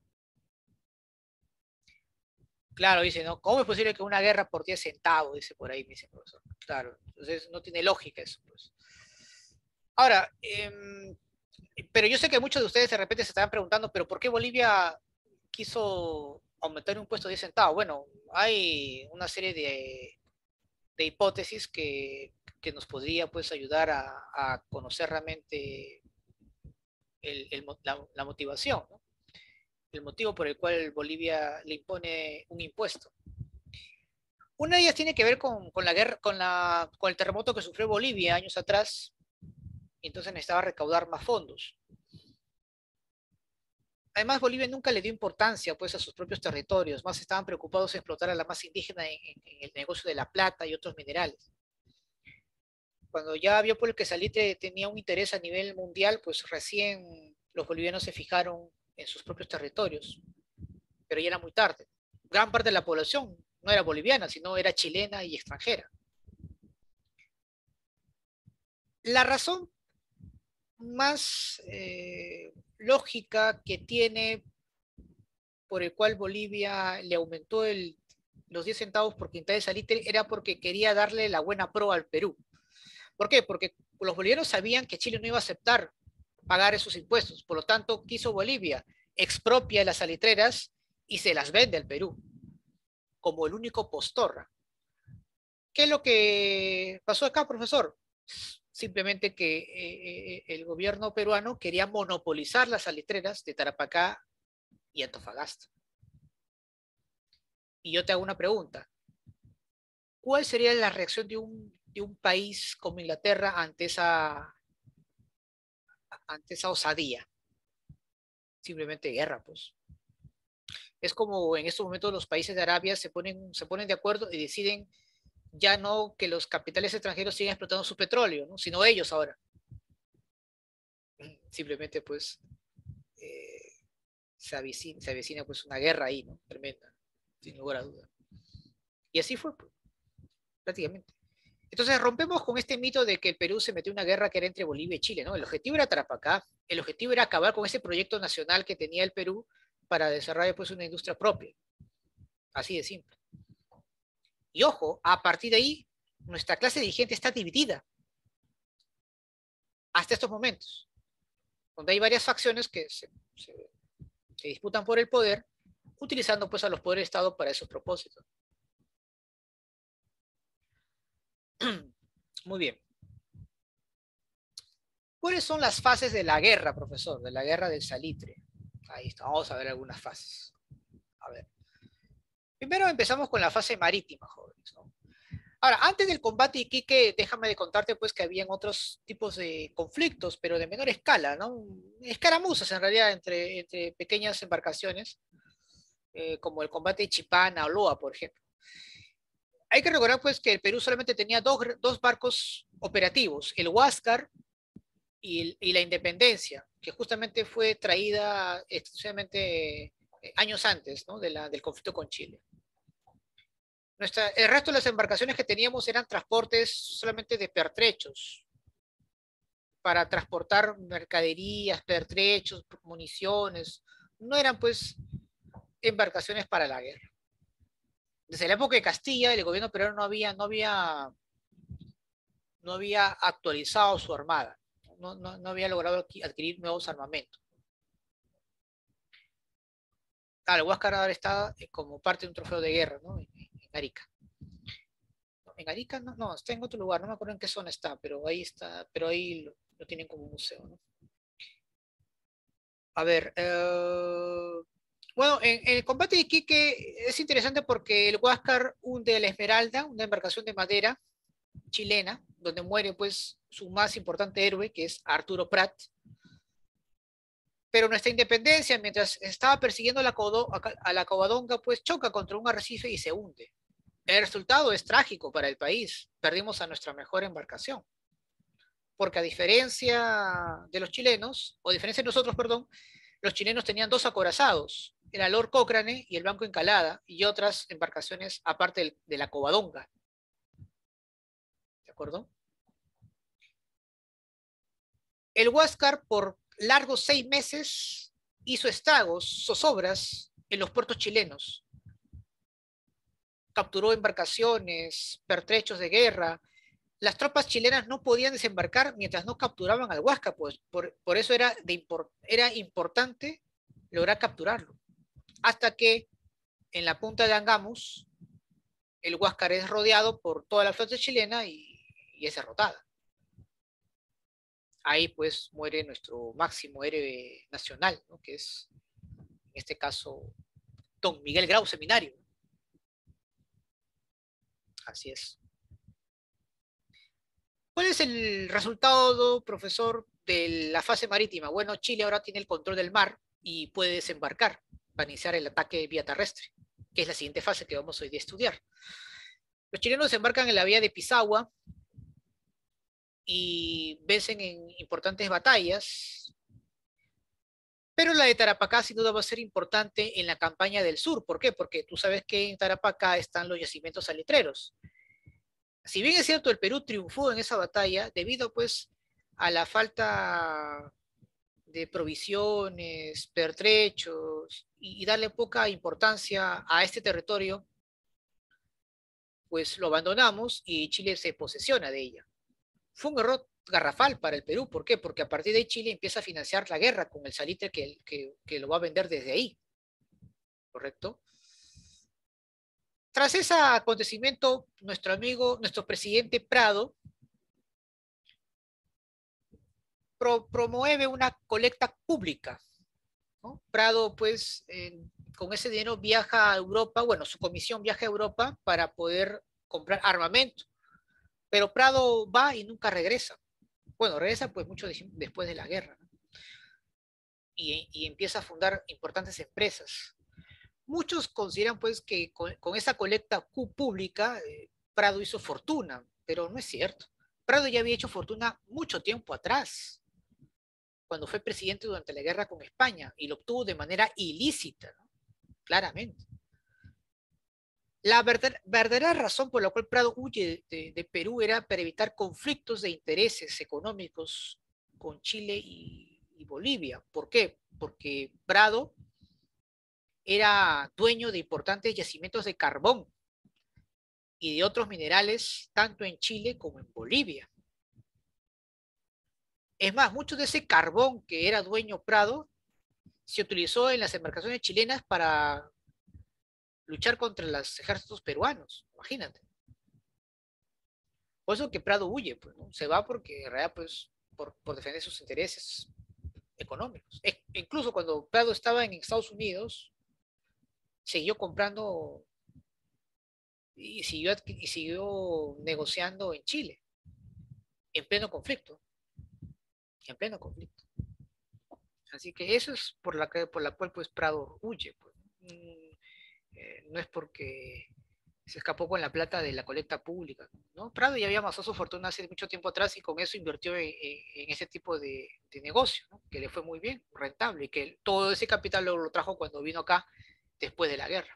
Claro, dice, ¿no? ¿Cómo es posible que una guerra por diez centavos? Dice por ahí, me dice el profesor. Claro, entonces no tiene lógica eso, pues. Ahora, eh, pero yo sé que muchos de ustedes de repente se estaban preguntando, pero ¿por qué Bolivia quiso aumentar un impuesto de diez centavos? Bueno, hay una serie de, de hipótesis que, que, nos podría pues ayudar a, a conocer realmente el, el, la, la motivación, ¿no? El motivo por el cual Bolivia le impone un impuesto. Una de ellas tiene que ver con, con la guerra, con, la, con el terremoto que sufrió Bolivia años atrás, y entonces necesitaba recaudar más fondos. Además, Bolivia nunca le dio importancia pues, a sus propios territorios, más estaban preocupados en explotar a la masa indígena en, en, en el negocio de la plata y otros minerales. Cuando ya vio por el que Salitre tenía un interés a nivel mundial, pues recién los bolivianos se fijaron en sus propios territorios, pero ya era muy tarde. Gran parte de la población no era boliviana, sino era chilena y extranjera. La razón más eh, lógica que tiene por el cual Bolivia le aumentó el, los diez centavos por quintal de salitre era porque quería darle la buena pro al Perú. ¿Por qué? Porque los bolivianos sabían que Chile no iba a aceptar pagar esos impuestos, por lo tanto quiso Bolivia expropia las salitreras y se las vende al Perú como el único postor. ¿Qué es lo que pasó acá, profesor? Simplemente que eh, el gobierno peruano quería monopolizar las salitreras de Tarapacá y Antofagasta. Y yo te hago una pregunta. ¿Cuál sería la reacción de un, de un país como Inglaterra ante esa, ante esa osadía? Simplemente guerra, pues. Es como en estos momentos los países de Arabia se ponen, se ponen de acuerdo y deciden ya no que los capitales extranjeros sigan explotando su petróleo, ¿no? Sino ellos ahora. Simplemente, pues, eh, se, avecina, se avecina pues una guerra ahí, ¿no? Tremenda, sin lugar a duda. Y así fue, pues, prácticamente. Entonces rompemos con este mito de que el Perú se metió en una guerra que era entre Bolivia y Chile, ¿no? El objetivo era Tarapacá, el objetivo era acabar con ese proyecto nacional que tenía el Perú para desarrollar pues una industria propia. Así de simple. Y ojo, a partir de ahí, nuestra clase dirigente está dividida. Hasta estos momentos. Donde hay varias facciones que se, se, se disputan por el poder, utilizando pues a los poderes de Estado para esos propósitos. Muy bien. ¿Cuáles son las fases de la guerra, profesor? De la guerra del salitre. Ahí está, vamos a ver algunas fases. A ver. Primero empezamos con la fase marítima, jóvenes, ¿no? Ahora, antes del combate de Iquique, déjame de contarte pues que habían otros tipos de conflictos, pero de menor escala, ¿no? Escaramuzas en realidad entre, entre pequeñas embarcaciones, eh, como el combate de Chipana o Loa, por ejemplo. Hay que recordar pues que el Perú solamente tenía dos, dos barcos operativos, el Huáscar y, el, y la Independencia, que justamente fue traída exclusivamente eh, años antes, ¿no? de la, del conflicto con Chile. Nuestra, el resto de las embarcaciones que teníamos eran transportes solamente de pertrechos, para transportar mercaderías, pertrechos, municiones. No eran pues embarcaciones para la guerra. Desde la época de Castilla, el gobierno peruano no había, no había, no había actualizado su armada, no, no, no había logrado adquirir nuevos armamentos. Ah, el Huáscar ahora está como parte de un trofeo de guerra, ¿no? En, en Arica. En Arica no, no, está en otro lugar, no me acuerdo en qué zona está, pero ahí está, pero ahí lo, lo tienen como museo, ¿no? A ver, eh, bueno, en, en el combate de Iquique es interesante porque el Huáscar hunde la Esmeralda, una embarcación de madera chilena, donde muere pues su más importante héroe, que es Arturo Prat. Pero nuestra Independencia, mientras estaba persiguiendo a la, Codo, a la Covadonga, pues choca contra un arrecife y se hunde. El resultado es trágico para el país. Perdimos a nuestra mejor embarcación. Porque a diferencia de los chilenos, o a diferencia de nosotros, perdón, los chilenos tenían dos acorazados, el Lord Cochrane y el Banco Encalada, y otras embarcaciones aparte de la Covadonga. acuerdo? El Huáscar por largos seis meses hizo estragos, zozobras en los puertos chilenos. Capturó embarcaciones, pertrechos de guerra. Las tropas chilenas no podían desembarcar mientras no capturaban al Huáscar, pues por, por eso era, de import, era importante lograr capturarlo. Hasta que en la punta de Angamus, el Huáscar es rodeado por toda la flota chilena y, y es derrotada. Ahí pues muere nuestro máximo héroe nacional, ¿no? Que es, en este caso, don Miguel Grau Seminario. Así es. ¿Cuál es el resultado, profesor, de la fase marítima? Bueno, Chile ahora tiene el control del mar y puede desembarcar para iniciar el ataque vía terrestre, que es la siguiente fase que vamos hoy a estudiar. Los chilenos desembarcan en la vía de Pisagua y vencen en importantes batallas, pero la de Tarapacá sin duda va a ser importante en la campaña del sur. ¿Por qué? Porque tú sabes que en Tarapacá están los yacimientos salitreros. Si bien es cierto, el Perú triunfó en esa batalla debido pues a la falta de provisiones, pertrechos y, y darle poca importancia a este territorio, pues lo abandonamos y Chile se posesiona de ella. Fue un error garrafal para el Perú. ¿Por qué? Porque a partir de ahí Chile empieza a financiar la guerra con el salitre que, que, que lo va a vender desde ahí. ¿Correcto? Tras ese acontecimiento, nuestro amigo, nuestro presidente Prado, pro, promueve una colecta pública, ¿no? Prado, pues, eh, con ese dinero viaja a Europa, bueno, su comisión viaja a Europa para poder comprar armamento, pero Prado va y nunca regresa. Bueno, regresa pues mucho de, después de la guerra, ¿no? y, y empieza a fundar importantes empresas. Muchos consideran pues que con, con esa colecta pública eh, Prado hizo fortuna, pero no es cierto. Prado ya había hecho fortuna mucho tiempo atrás, cuando fue presidente durante la guerra con España, y lo obtuvo de manera ilícita, ¿no? Claramente. La verdad, verdadera razón por la cual Prado huye de, de Perú era para evitar conflictos de intereses económicos con Chile y, y Bolivia. ¿Por qué? Porque Prado era dueño de importantes yacimientos de carbón y de otros minerales, tanto en Chile como en Bolivia. Es más, mucho de ese carbón que era dueño Prado se utilizó en las embarcaciones chilenas para luchar contra los ejércitos peruanos, imagínate. Por eso que Prado huye, pues, ¿no? Se va porque en realidad, pues, por, por defender sus intereses económicos. E incluso cuando Prado estaba en Estados Unidos, siguió comprando y siguió, y siguió negociando en Chile, en pleno conflicto. En pleno conflicto. Así que eso es por la, que, por la cual pues Prado huye. Pues. Mm, eh, no es porque se escapó con la plata de la colecta pública, ¿no? Prado ya había amasado su fortuna hace mucho tiempo atrás y con eso invirtió en, en, en ese tipo de, de negocio, ¿no? Que le fue muy bien, rentable, y que todo ese capital lo, lo trajo cuando vino acá después de la guerra.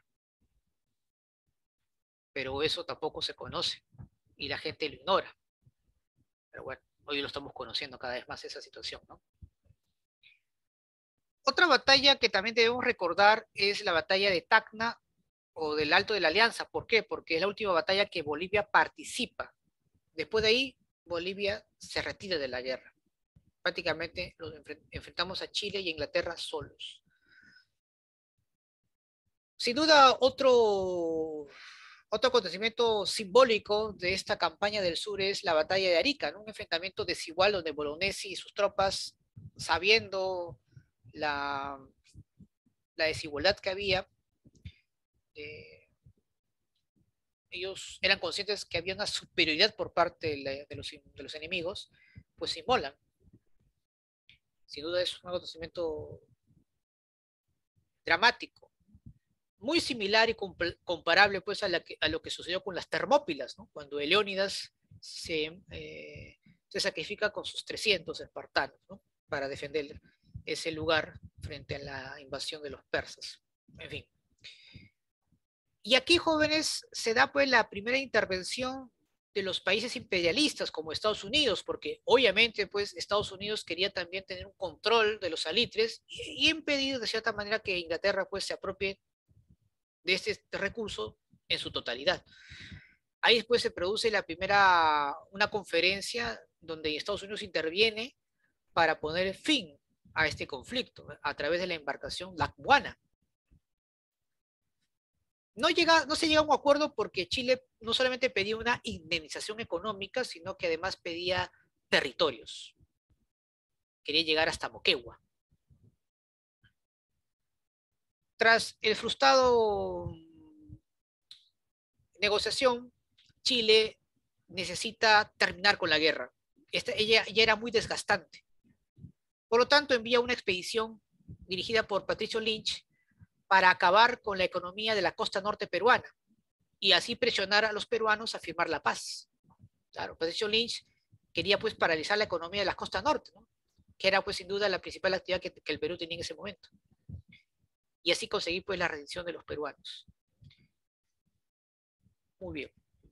Pero eso tampoco se conoce y la gente lo ignora. Pero bueno, hoy lo estamos conociendo cada vez más esa situación, ¿no? Otra batalla que también debemos recordar es la batalla de Tacna o del Alto de la Alianza. ¿Por qué? Porque es la última batalla que Bolivia participa. Después de ahí, Bolivia se retira de la guerra. Prácticamente nos enfrentamos a Chile y a Inglaterra solos. Sin duda, otro, otro acontecimiento simbólico de esta campaña del sur es la batalla de Arica, ¿no? Un enfrentamiento desigual donde Bolognesi y sus tropas, sabiendo la, la desigualdad que había, eh, ellos eran conscientes que había una superioridad por parte de, la, de, los, de los enemigos, pues se inmolan. Sin duda es un acontecimiento dramático, muy similar y comp comparable pues a, la que, a lo que sucedió con las Termópilas, ¿no? Cuando Leónidas se, eh, se sacrifica con sus trescientos espartanos, ¿no? Para defender ese lugar frente a la invasión de los persas. En fin. Y aquí, jóvenes, se da pues la primera intervención de los países imperialistas como Estados Unidos, porque obviamente pues Estados Unidos quería también tener un control de los salitres y, y impedir de cierta manera que Inglaterra pues se apropie de este recurso en su totalidad. Ahí después se produce la primera, una conferencia donde Estados Unidos interviene para poner fin a este conflicto a través de la embarcación Lackawanna. No, llega, no se llega a un acuerdo porque Chile no solamente pedía una indemnización económica, sino que además pedía territorios. Quería llegar hasta Moquegua. Tras el frustrado negociación, Chile necesita terminar con la guerra. Esta, ella ya era muy desgastante. Por lo tanto, envía una expedición dirigida por Patricio Lynch para acabar con la economía de la costa norte peruana y así presionar a los peruanos a firmar la paz. Claro, Patricio Lynch quería pues paralizar la economía de la costa norte, ¿no? Que era pues sin duda la principal actividad que, que el Perú tenía en ese momento. Y así conseguir pues la rendición de los peruanos. Muy bien.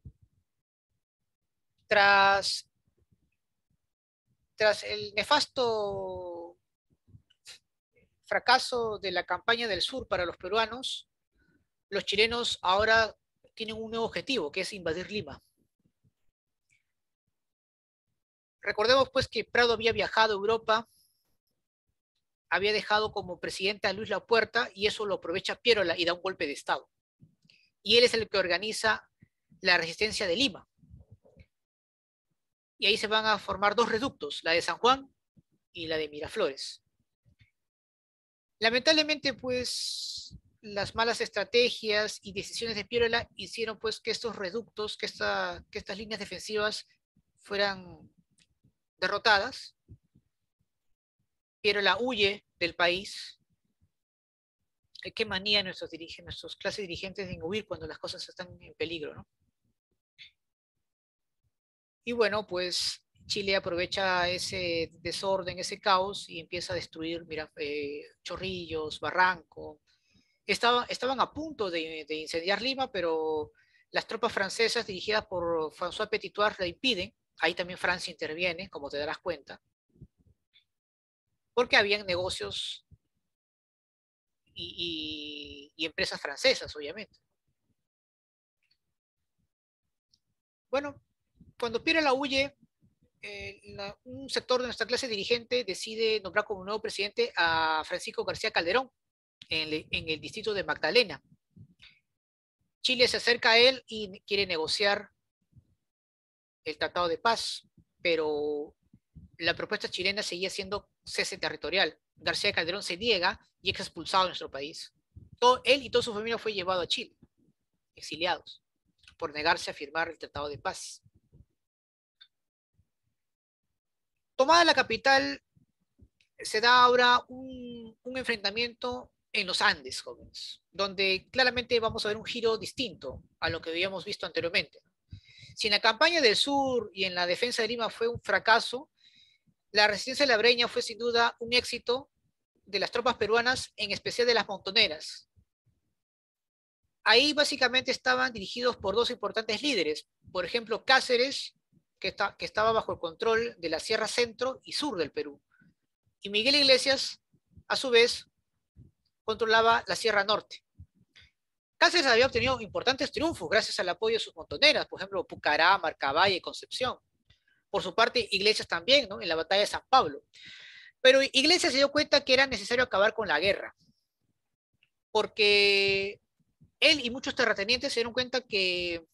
Tras, tras el nefasto fracaso de la campaña del sur para los peruanos, los chilenos ahora tienen un nuevo objetivo, que es invadir Lima. Recordemos pues que Prado había viajado a Europa, había dejado como presidente a Luis Lapuerta y eso lo aprovecha Pierola y da un golpe de Estado. Y él es el que organiza la resistencia de Lima. Y ahí se van a formar dos reductos, la de San Juan y la de Miraflores. Lamentablemente, pues, las malas estrategias y decisiones de Pierola hicieron pues que estos reductos, que, esta, que estas líneas defensivas fueran derrotadas. Pierola huye del país. Qué manía nuestros dirigentes, nuestros clases dirigentes en huir cuando las cosas están en peligro, ¿no? Y bueno, pues Chile aprovecha ese desorden, ese caos y empieza a destruir, mira, eh, Chorrillos, Barranco. Estaba, estaban a punto de, de incendiar Lima, pero las tropas francesas dirigidas por François Petitoir la impiden. Ahí también Francia interviene, como te darás cuenta, porque habían negocios y, y, y empresas francesas, obviamente. Bueno, cuando Pierola huye, eh, la, un sector de nuestra clase dirigente decide nombrar como nuevo presidente a Francisco García Calderón en, le, en el distrito de Magdalena. Chile se acerca a él y quiere negociar el tratado de paz, pero la propuesta chilena seguía siendo cese territorial. García Calderón se niega y es expulsado de nuestro país. Todo, él y toda su familia fue llevado a Chile, exiliados, por negarse a firmar el tratado de paz. Tomada la capital, se da ahora un, un enfrentamiento en los Andes, jóvenes, donde claramente vamos a ver un giro distinto a lo que habíamos visto anteriormente. Si en la campaña del sur y en la defensa de Lima fue un fracaso, la resistencia labreña fue sin duda un éxito de las tropas peruanas, en especial de las montoneras. Ahí básicamente estaban dirigidos por dos importantes líderes, por ejemplo Cáceres, que, está, que estaba bajo el control de la Sierra Centro y Sur del Perú, y Miguel Iglesias, a su vez, controlaba la Sierra Norte. Cáceres había obtenido importantes triunfos gracias al apoyo de sus montoneras, por ejemplo, Pucará, Marcaballe y Concepción. Por su parte, Iglesias también, ¿no? En la batalla de San Pablo. Pero Iglesias se dio cuenta que era necesario acabar con la guerra, porque él y muchos terratenientes se dieron cuenta que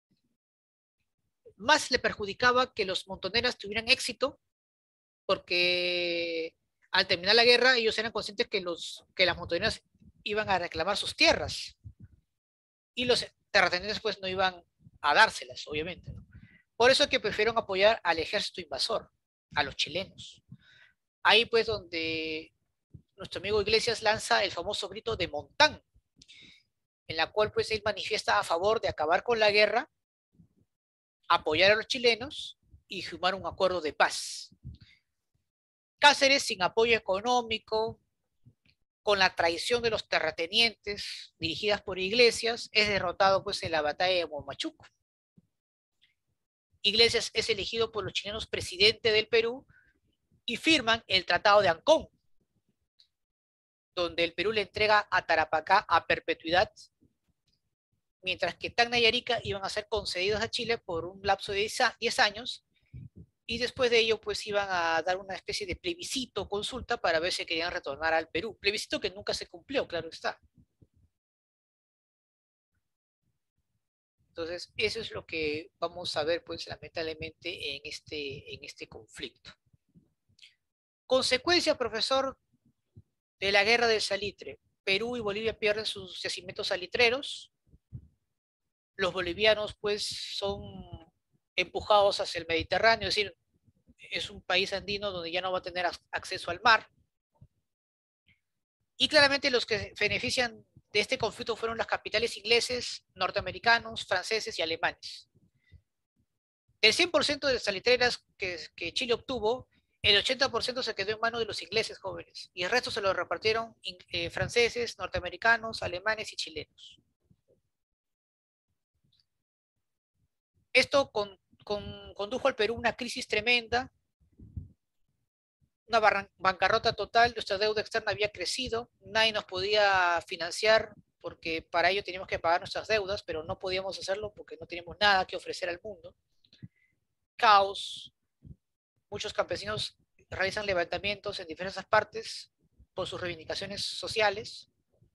más le perjudicaba que los montoneras tuvieran éxito, porque al terminar la guerra ellos eran conscientes que, los, que las montoneras iban a reclamar sus tierras y los terratenientes pues no iban a dárselas, obviamente, ¿no? Por eso es que prefirieron apoyar al ejército invasor, a los chilenos. Ahí pues donde nuestro amigo Iglesias lanza el famoso grito de Montán, en la cual pues él manifiesta a favor de acabar con la guerra, apoyar a los chilenos y firmar un acuerdo de paz. Cáceres, sin apoyo económico, con la traición de los terratenientes dirigidas por Iglesias, es derrotado pues en la batalla de Huamachuco. Iglesias es elegido por los chilenos presidente del Perú y firman el Tratado de Ancón, donde el Perú le entrega a Tarapacá a perpetuidad, mientras que Tacna y Arica iban a ser concedidos a Chile por un lapso de diez años, y después de ello pues iban a dar una especie de plebiscito, consulta, para ver si querían retornar al Perú. Plebiscito que nunca se cumplió, claro está. Entonces, eso es lo que vamos a ver, pues, lamentablemente, en este, en este conflicto. Consecuencia, profesor, de la guerra del salitre. Perú y Bolivia pierden sus yacimientos salitreros. Los bolivianos, pues, son empujados hacia el Mediterráneo, es decir, es un país andino donde ya no va a tener acceso al mar. Y claramente los que se benefician de este conflicto fueron las capitales ingleses, norteamericanos, franceses y alemanes. Del cien por ciento de salitreras que, que Chile obtuvo, el ochenta por ciento se quedó en manos de los ingleses jóvenes, y el resto se lo repartieron eh, franceses, norteamericanos, alemanes y chilenos. Esto con, con, condujo al Perú una crisis tremenda, una bancarrota total. Nuestra deuda externa había crecido, nadie nos podía financiar porque para ello teníamos que pagar nuestras deudas, pero no podíamos hacerlo porque no teníamos nada que ofrecer al mundo. Caos, muchos campesinos realizan levantamientos en diversas partes por sus reivindicaciones sociales,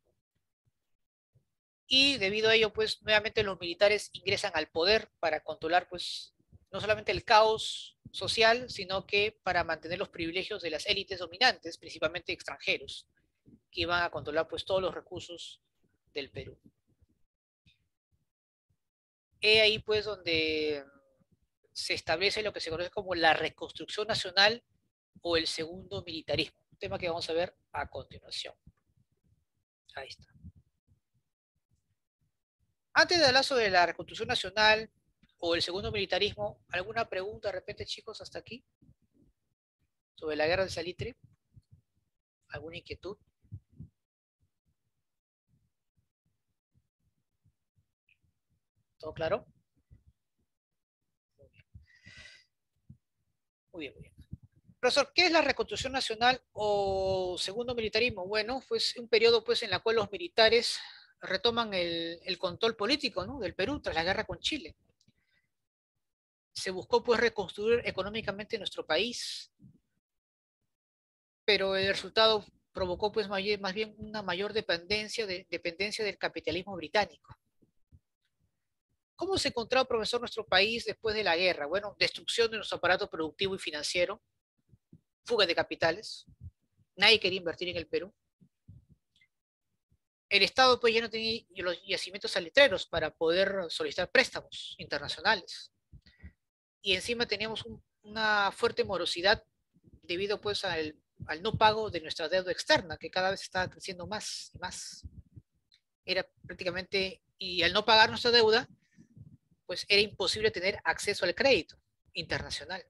y debido a ello, pues, nuevamente los militares ingresan al poder para controlar, pues, no solamente el caos social, sino que para mantener los privilegios de las élites dominantes, principalmente extranjeros, que iban a controlar, pues, todos los recursos del Perú. He ahí, pues, donde se establece lo que se conoce como la reconstrucción nacional o el segundo militarismo, un tema que vamos a ver a continuación. Ahí está. Antes de hablar sobre la reconstrucción nacional o el segundo militarismo, ¿alguna pregunta de repente, chicos, hasta aquí? Sobre la guerra del salitre. ¿Alguna inquietud? ¿Todo claro? Muy bien. Muy bien, muy bien. Profesor, ¿qué es la reconstrucción nacional o segundo militarismo? Bueno, pues un periodo, pues, en el cual los militares retoman el, el control político, ¿no?, del Perú tras la guerra con Chile. Se buscó, pues, reconstruir económicamente nuestro país, pero el resultado provocó, pues, más bien una mayor dependencia, de, dependencia del capitalismo británico. ¿Cómo se encontró, profesor, nuestro país después de la guerra? Bueno, destrucción de nuestro aparato productivo y financiero, fuga de capitales, nadie quería invertir en el Perú. El Estado, pues, ya no tenía los yacimientos salitreros para poder solicitar préstamos internacionales. Y encima teníamos un, una fuerte morosidad debido, pues, al, al no pago de nuestra deuda externa, que cada vez estaba creciendo más y más. Era prácticamente, y al no pagar nuestra deuda, pues era imposible tener acceso al crédito internacional.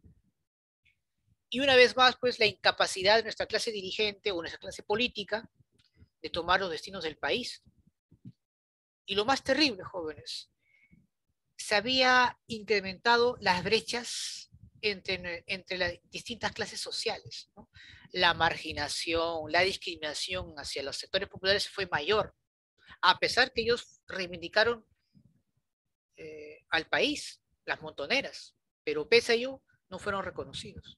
Y una vez más, pues, la incapacidad de nuestra clase dirigente o nuestra clase política de tomar los destinos del país. Y lo más terrible, jóvenes, se había incrementado las brechas entre, entre las distintas clases sociales, ¿no? La marginación, la discriminación hacia los sectores populares fue mayor, a pesar que ellos reivindicaron eh, al país, las montoneras, pero pese a ello no fueron reconocidos.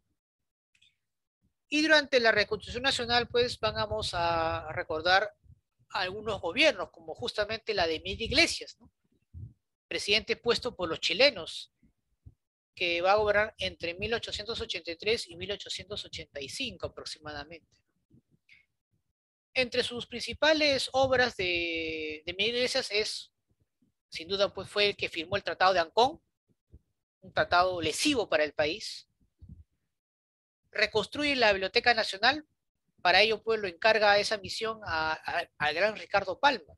Y durante la Reconstrucción Nacional, pues, vamos a recordar a algunos gobiernos, como justamente la de Miguel Iglesias, ¿no?, presidente puesto por los chilenos, que va a gobernar entre mil ochocientos ochenta y tres y mil ochocientos ochenta y cinco aproximadamente. Entre sus principales obras de, de Miguel Iglesias es, sin duda, pues, fue el que firmó el Tratado de Ancón, un tratado lesivo para el país. Reconstruye la Biblioteca Nacional, para ello, pues, lo encarga esa misión al gran Ricardo Palma.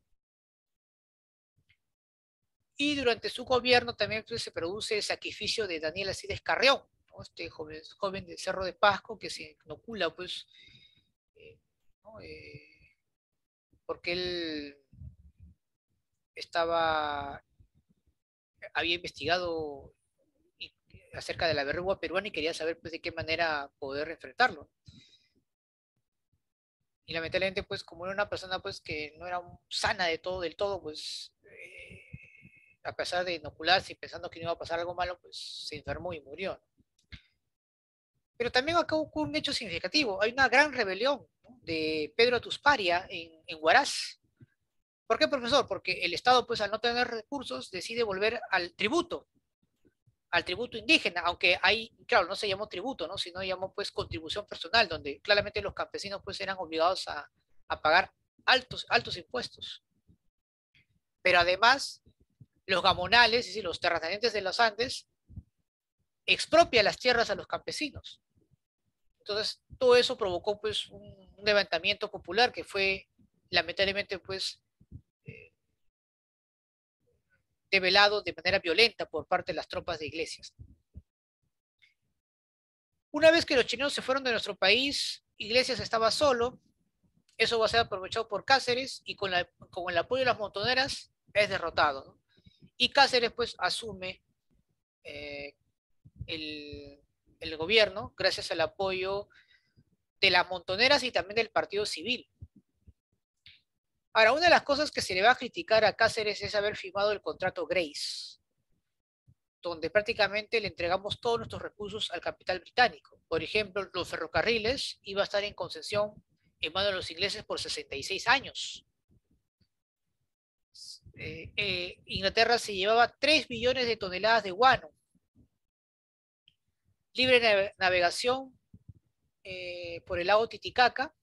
Y durante su gobierno también, pues, se produce el sacrificio de Daniel Alcides Carrión, ¿no?, este joven, joven del Cerro de Pasco, que se inocula, pues, eh, ¿no?, eh, porque él estaba, había investigado acerca de la verruga peruana y quería saber pues de qué manera poder enfrentarlo. Y lamentablemente pues como era una persona pues que no era sana de todo, del todo, pues eh, a pesar de inocularse y pensando que no iba a pasar algo malo, pues se enfermó y murió. Pero también acá ocurre un hecho significativo. Hay una gran rebelión, ¿no?, de Pedro Tusparia en, en Huaraz. ¿Por qué, profesor? Porque el Estado, pues, al no tener recursos, decide volver al tributo, al tributo indígena, aunque ahí, claro, no se llamó tributo, ¿no?, sino llamó, pues, contribución personal, donde claramente los campesinos, pues, eran obligados a, a pagar altos, altos impuestos. Pero además, los gamonales, es decir, los terratenientes de los Andes, expropian las tierras a los campesinos. Entonces, todo eso provocó, pues, un, un levantamiento popular que fue, lamentablemente, pues, eh, develado de manera violenta por parte de las tropas de Iglesias. Una vez que los chilenos se fueron de nuestro país, Iglesias estaba solo, eso va a ser aprovechado por Cáceres y con, la, con el apoyo de las montoneras es derrotado, ¿no? Y Cáceres pues asume eh, el, el gobierno gracias al apoyo de las montoneras y también del Partido Civil. Ahora, una de las cosas que se le va a criticar a Cáceres es haber firmado el contrato Grace, donde prácticamente le entregamos todos nuestros recursos al capital británico. Por ejemplo, los ferrocarriles iba a estar en concesión en manos de los ingleses por sesenta y seis años. Eh, eh, Inglaterra se llevaba tres millones de toneladas de guano. Libre navegación eh, por el lago Titicaca.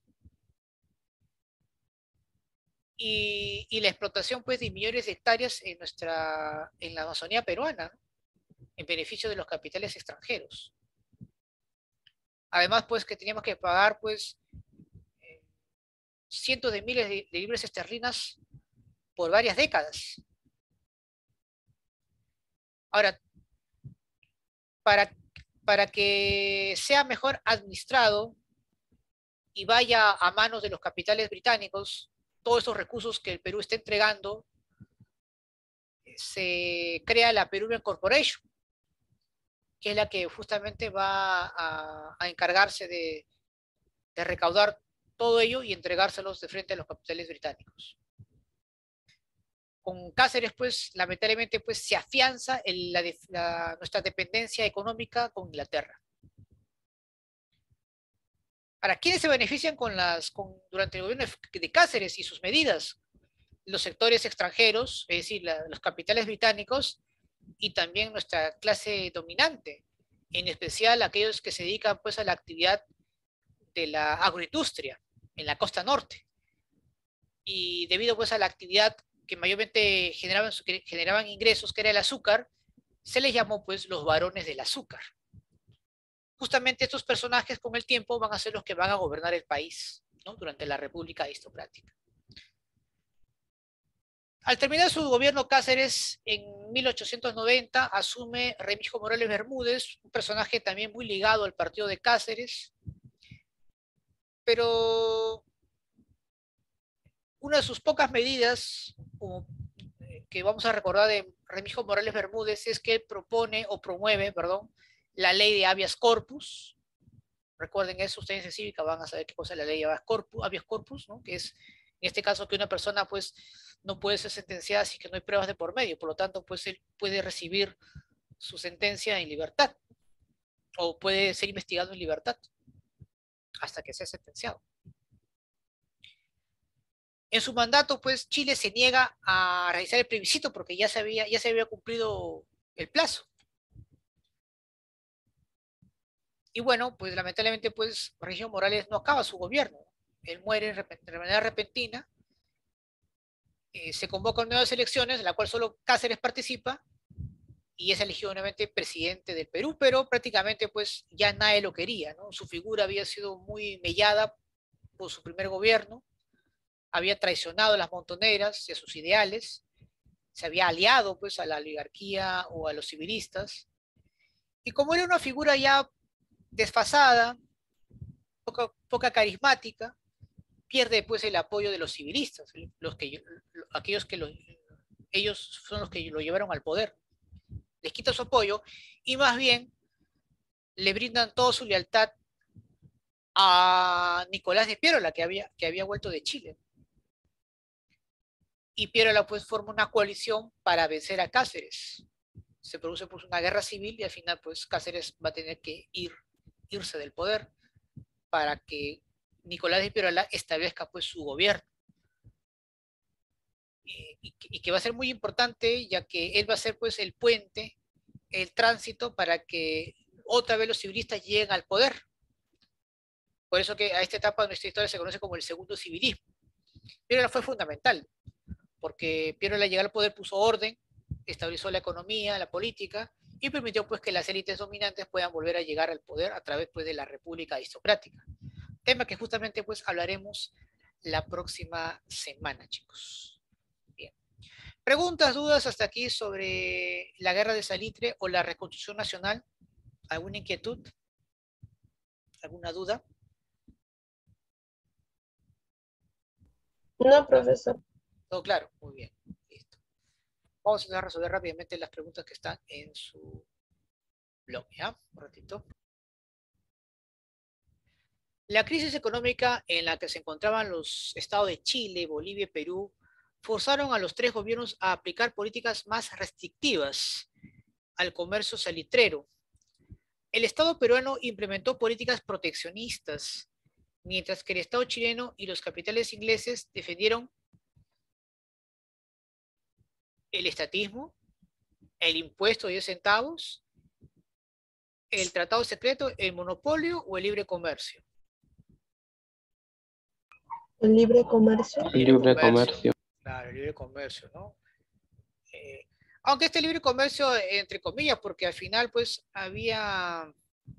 Y, y la explotación pues, de millones de hectáreas en, nuestra, en la Amazonía peruana, ¿no?, en beneficio de los capitales extranjeros. Además, pues, que teníamos que pagar, pues, eh, cientos de miles de, de libras esterlinas por varias décadas. Ahora, para, para que sea mejor administrado y vaya a manos de los capitales británicos, todos esos recursos que el Perú está entregando, se crea la Peruvian Corporation, que es la que justamente va a, a encargarse de, de recaudar todo ello y entregárselos de frente a los capitales británicos. Con Cáceres, pues, lamentablemente, pues, se afianza el, la, la, nuestra dependencia económica con Inglaterra. Ahora, ¿quiénes se benefician con las, con, durante el gobierno de Cáceres y sus medidas? Los sectores extranjeros, es decir, la, los capitales británicos y también nuestra clase dominante, en especial aquellos que se dedican pues, a la actividad de la agroindustria en la costa norte. Y debido pues, a la actividad que mayormente generaban, que generaban ingresos, que era el azúcar, se les llamó pues, los varones del azúcar. Justamente estos personajes con el tiempo van a ser los que van a gobernar el país, ¿no?, durante la República Aristocrática. Al terminar su gobierno, Cáceres en mil ochocientos noventa asume Remigio Morales Bermúdez, un personaje también muy ligado al partido de Cáceres, pero una de sus pocas medidas como, eh, que vamos a recordar de Remigio Morales Bermúdez es que él propone o promueve, perdón, la ley de habeas corpus. Recuerden eso, ustedes en cívica van a saber qué cosa es la ley de habeas corpus, habeas corpus, ¿no?, que es en este caso que una persona pues no puede ser sentenciada si que no hay pruebas de por medio, por lo tanto pues él puede recibir su sentencia en libertad o puede ser investigado en libertad hasta que sea sentenciado. En su mandato pues Chile se niega a realizar el plebiscito porque ya se había, ya se había cumplido el plazo. Y bueno, pues lamentablemente pues Remigio Morales no acaba su gobierno. Él muere de manera repentina, eh, se convocan nuevas elecciones, en la cual solo Cáceres participa, y es elegido nuevamente presidente del Perú, pero prácticamente pues ya nadie lo quería, ¿no? Su figura había sido muy mellada por su primer gobierno, había traicionado a las montoneras y a sus ideales, se había aliado pues a la oligarquía o a los civilistas, y como era una figura ya desfasada, poca, poca carismática, pierde pues el apoyo de los civilistas, los que, aquellos que lo, ellos son los que lo llevaron al poder. Les quita su apoyo y más bien le brindan toda su lealtad a Nicolás de Piérola, que había, que había vuelto de Chile. Y Piérola pues forma una coalición para vencer a Cáceres. Se produce pues una guerra civil y al final pues Cáceres va a tener que ir, irse del poder para que Nicolás de Piérola establezca pues su gobierno. Y, y, y que va a ser muy importante, ya que él va a ser pues el puente, el tránsito para que otra vez los civilistas lleguen al poder. Por eso que a esta etapa de nuestra historia se conoce como el segundo civilismo. Piérola fue fundamental, porque Piérola al llegar al poder puso orden, estabilizó la economía, la política, y permitió pues que las élites dominantes puedan volver a llegar al poder a través pues de la república aristocrática. Tema que justamente pues hablaremos la próxima semana, chicos. Bien. ¿Preguntas, dudas hasta aquí sobre la guerra de Salitre o la reconstrucción nacional? ¿Alguna inquietud? ¿Alguna duda?
No, profesor.
Todo claro, muy bien. Listo. Vamos a resolver rápidamente las preguntas que están en su blog, ¿ya? Un ratito. La crisis económica en la que se encontraban los estados de Chile, Bolivia y Perú forzaron a los tres gobiernos a aplicar políticas más restrictivas al comercio salitrero. El Estado peruano implementó políticas proteccionistas, mientras que el Estado chileno y los capitales ingleses defendieron el estatismo, el impuesto de diez centavos, el tratado secreto, el monopolio o el libre comercio.
El libre comercio.
El libre comercio. Claro, el libre comercio, ¿no? Eh, aunque este libre comercio, entre comillas, porque al final, pues, había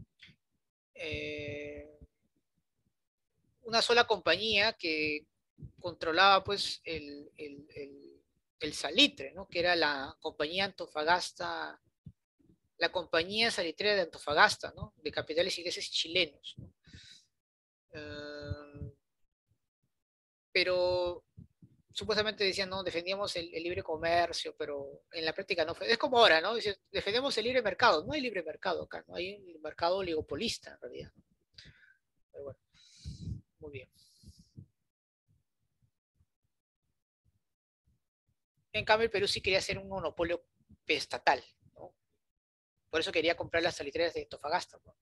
eh, una sola compañía que controlaba, pues, el, el, el, el salitre, ¿no? Que era la compañía Antofagasta, la compañía salitrera de Antofagasta, ¿no? De capitales ingleses chilenos, ¿no? Uh, pero supuestamente decían, no, defendíamos el, el libre comercio, pero en la práctica no fue. Es como ahora, ¿no? Dice, defendemos el libre mercado. No hay libre mercado acá, no hay un mercado oligopolista, en realidad. Pero bueno, muy bien. En cambio, el Perú sí quería hacer un monopolio estatal, ¿no? Por eso quería comprar las salitreras de Antofagasta, ¿no?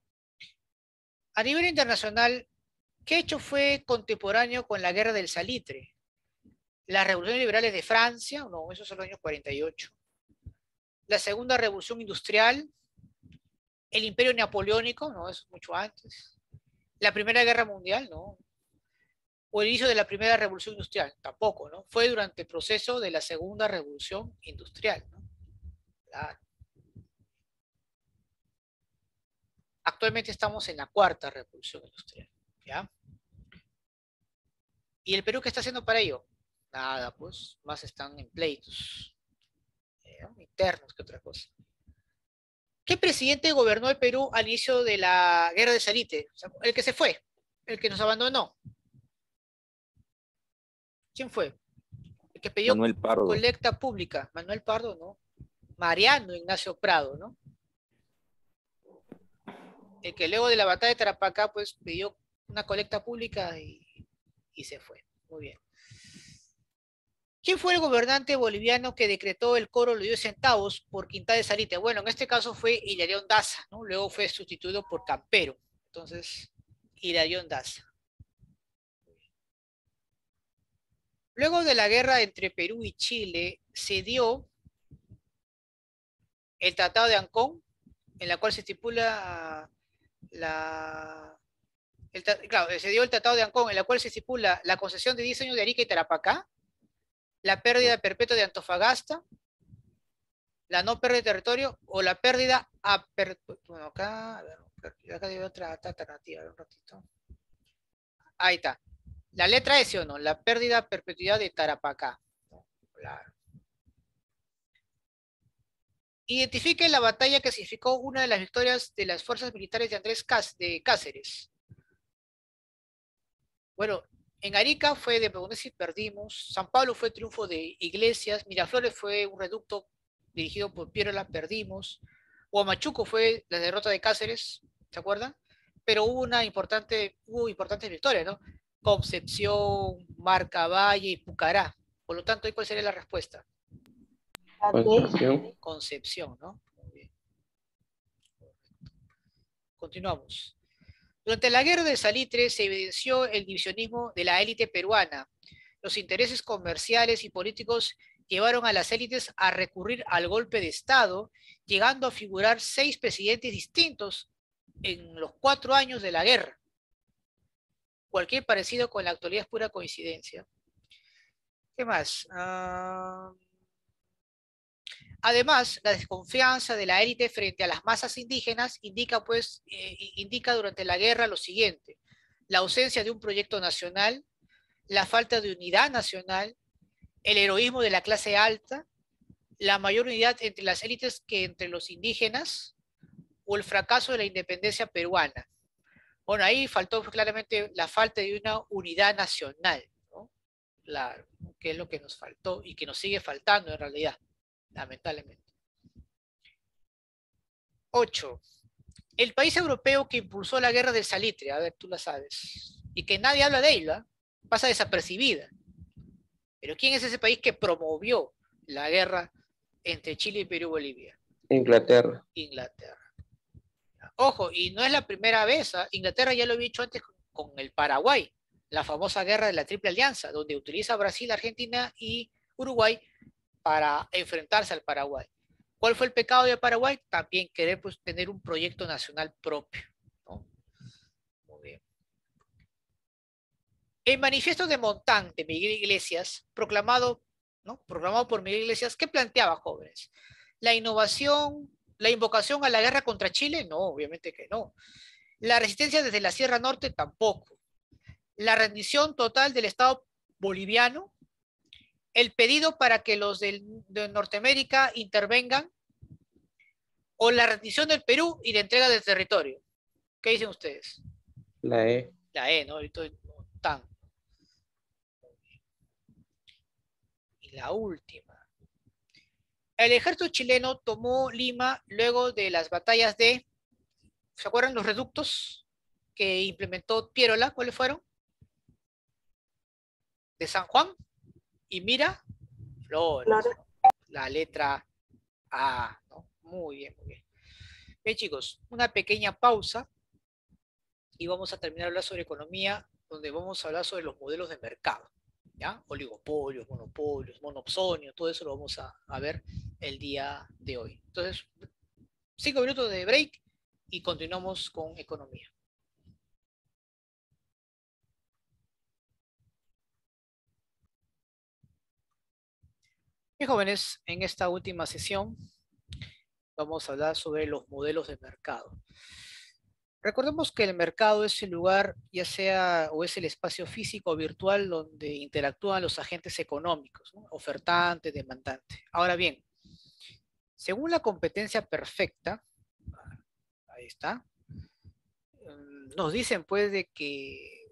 A nivel internacional, ¿qué hecho fue contemporáneo con la guerra del salitre? Las revoluciones liberales de Francia, no, esos son los años cuarenta y ocho. La segunda revolución industrial, el imperio napoleónico, no, eso es mucho antes. La primera guerra mundial, no. O el inicio de la primera revolución industrial, tampoco, ¿no? Fue durante el proceso de la segunda revolución industrial, ¿no? Claro. Actualmente estamos en la cuarta revolución industrial, ¿ya? ¿Y el Perú qué está haciendo para ello? Nada, pues, más están en pleitos, ¿eh? Internos que otra cosa. ¿Qué presidente gobernó el Perú al inicio de la guerra de Salitre? O sea, el que se fue, el que nos abandonó. ¿Quién fue? El que pidió
Manuel Pardo.
colecta pública. Manuel Pardo, ¿no? Mariano Ignacio Prado, ¿no? El que luego de la batalla de Tarapacá, pues, pidió una colecta pública y, y se fue. Muy bien. ¿Quién fue el gobernante boliviano que decretó el cobro de diez centavos por quintal de salitre? Bueno, en este caso fue Hilarión Daza, ¿no? Luego fue sustituido por Campero. Entonces, Hilarión Daza. Luego de la guerra entre Perú y Chile, se dio el Tratado de Ancón, en la cual se estipula la... El, claro, se dio el Tratado de Ancón, en la cual se estipula la concesión de diez años de Arica y Tarapacá, la pérdida perpetua de Antofagasta, la no pérdida de territorio o la pérdida a per... bueno, acá, a ver, acá hay otra, otra alternativa, a ver un ratito. Ahí está. La letra S o no, la pérdida a perpetuidad de Tarapacá. Claro. Identifique la batalla que significó una de las victorias de las fuerzas militares de Andrés Cá de Cáceres. Bueno, en Arica fue de Pegonesi, perdimos. San Pablo fue triunfo de Iglesias. Miraflores fue un reducto dirigido por Piérola, perdimos. Huamachuco fue la derrota de Cáceres, ¿se acuerdan? Pero hubo una importante, hubo importantes victorias, ¿no? Concepción, Marcavalle y Pucará. Por lo tanto, ¿cuál sería la respuesta?
La D.
Concepción.
Concepción, ¿no? Muy bien. Continuamos. Durante la guerra del Salitre se evidenció el divisionismo de la élite peruana. Los intereses comerciales y políticos llevaron a las élites a recurrir al golpe de Estado, llegando a figurar seis presidentes distintos en los cuatro años de la guerra. Cualquier parecido con la actualidad es pura coincidencia. ¿Qué más? Uh... Además, la desconfianza de la élite frente a las masas indígenas indica, pues, eh, indica durante la guerra lo siguiente: la ausencia de un proyecto nacional, la falta de unidad nacional, el heroísmo de la clase alta, la mayor unidad entre las élites que entre los indígenas, o el fracaso de la independencia peruana. Bueno, ahí faltó claramente la falta de una unidad nacional, ¿no? La, que es lo que nos faltó y que nos sigue faltando en realidad, lamentablemente. ocho. El país europeo que impulsó la guerra del Salitre, a ver, tú la sabes, y que nadie habla de ella, pasa desapercibida. Pero ¿quién es ese país que promovió la guerra entre Chile y Perú y Bolivia?
Inglaterra.
Inglaterra. Ojo, y no es la primera vez, ¿eh? Inglaterra ya lo había hecho antes con el Paraguay, la famosa guerra de la Triple Alianza, donde utiliza Brasil, Argentina y Uruguay para enfrentarse al Paraguay. ¿Cuál fue el pecado de Paraguay? También querer, pues, tener un proyecto nacional propio, ¿no? Muy bien. El manifiesto de Montán de Miguel Iglesias, proclamado, ¿no? proclamado por Miguel Iglesias, ¿qué planteaba, jóvenes? ¿La innovación, la invocación a la guerra contra Chile? No, obviamente que no. ¿La resistencia desde la Sierra Norte? Tampoco. ¿La rendición total del Estado boliviano? ¿El pedido para que los del, de Norteamérica intervengan? ¿O la rendición del Perú y la entrega del territorio? ¿Qué dicen ustedes?
La E.
La E, ¿no? Ahorita tan. Y la última. El ejército chileno tomó Lima luego de las batallas de, ¿se acuerdan los reductos que implementó Pierola? ¿Cuáles fueron? De San Juan y Mira Flores.
Flores.
La letra A, ¿no? Muy bien, muy bien. Bien, chicos, una pequeña pausa y vamos a terminar de hablar sobre economía, donde vamos a hablar sobre los modelos de mercado, ¿ya? Oligopolios, monopolios, monopsonio, todo eso lo vamos a, a ver el día de hoy. Entonces, cinco minutos de break y continuamos con economía. Bien, jóvenes, en esta última sesión vamos a hablar sobre los modelos de mercado. Recordemos que el mercado es el lugar, ya sea, o es el espacio físico o virtual donde interactúan los agentes económicos, ¿no? Ofertante, demandante. Ahora bien, según la competencia perfecta, ahí está, nos dicen pues de que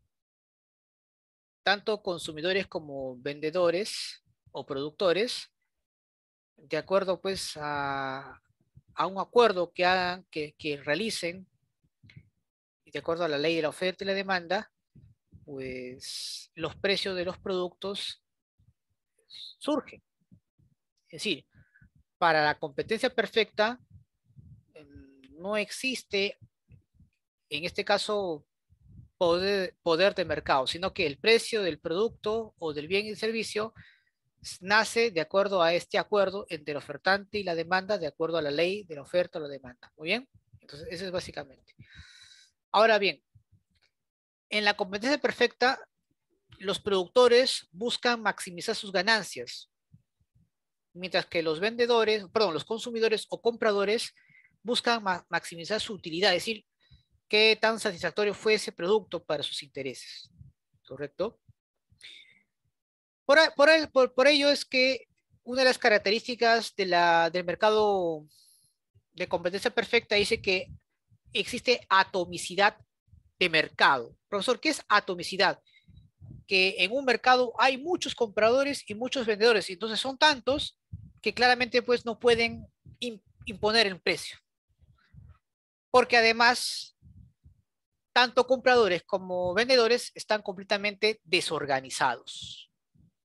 tanto consumidores como vendedores o productores, de acuerdo pues a, a un acuerdo que hagan, que, que realicen, y de acuerdo a la ley de la oferta y la demanda, pues los precios de los productos surgen. Es decir, para la competencia perfecta no existe, en este caso, poder, poder de mercado, sino que el precio del producto o del bien y servicio nace de acuerdo a este acuerdo entre el ofertante y la demanda, de acuerdo a la ley de la oferta o la demanda. Muy bien, entonces eso es básicamente. Ahora bien, en la competencia perfecta, los productores buscan maximizar sus ganancias, mientras que los vendedores, perdón, los consumidores o compradores buscan ma maximizar su utilidad, es decir, qué tan satisfactorio fue ese producto para sus intereses. ¿Correcto? Por, por, por, por ello es que una de las características de la, del mercado de competencia perfecta dice que existe atomicidad de mercado. Profesor, ¿qué es atomicidad? Que en un mercado hay muchos compradores y muchos vendedores, y entonces son tantos que claramente pues no pueden imponer el precio. Porque además, tanto compradores como vendedores están completamente desorganizados.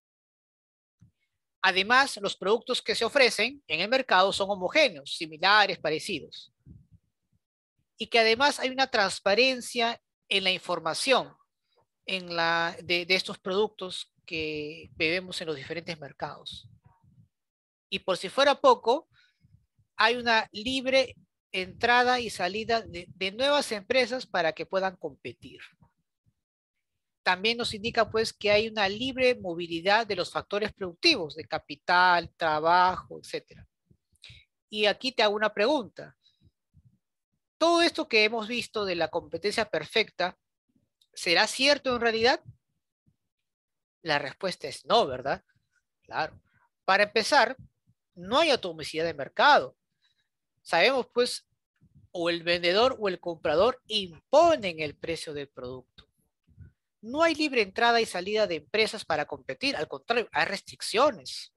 Además, los productos que se ofrecen en el mercado son homogéneos, similares, parecidos. Y que además hay una transparencia en la información en la, de, de estos productos que vemos en los diferentes mercados. Y por si fuera poco, hay una libre entrada y salida de, de nuevas empresas para que puedan competir. También nos indica pues que hay una libre movilidad de los factores productivos, de capital, trabajo, etcétera. Y aquí te hago una pregunta. Todo esto que hemos visto de la competencia perfecta, ¿será cierto en realidad? La respuesta es no, ¿verdad? Claro. Para empezar, no hay atomicidad de mercado. Sabemos pues, o el vendedor o el comprador imponen el precio del producto. No hay libre entrada y salida de empresas para competir, al contrario, hay restricciones.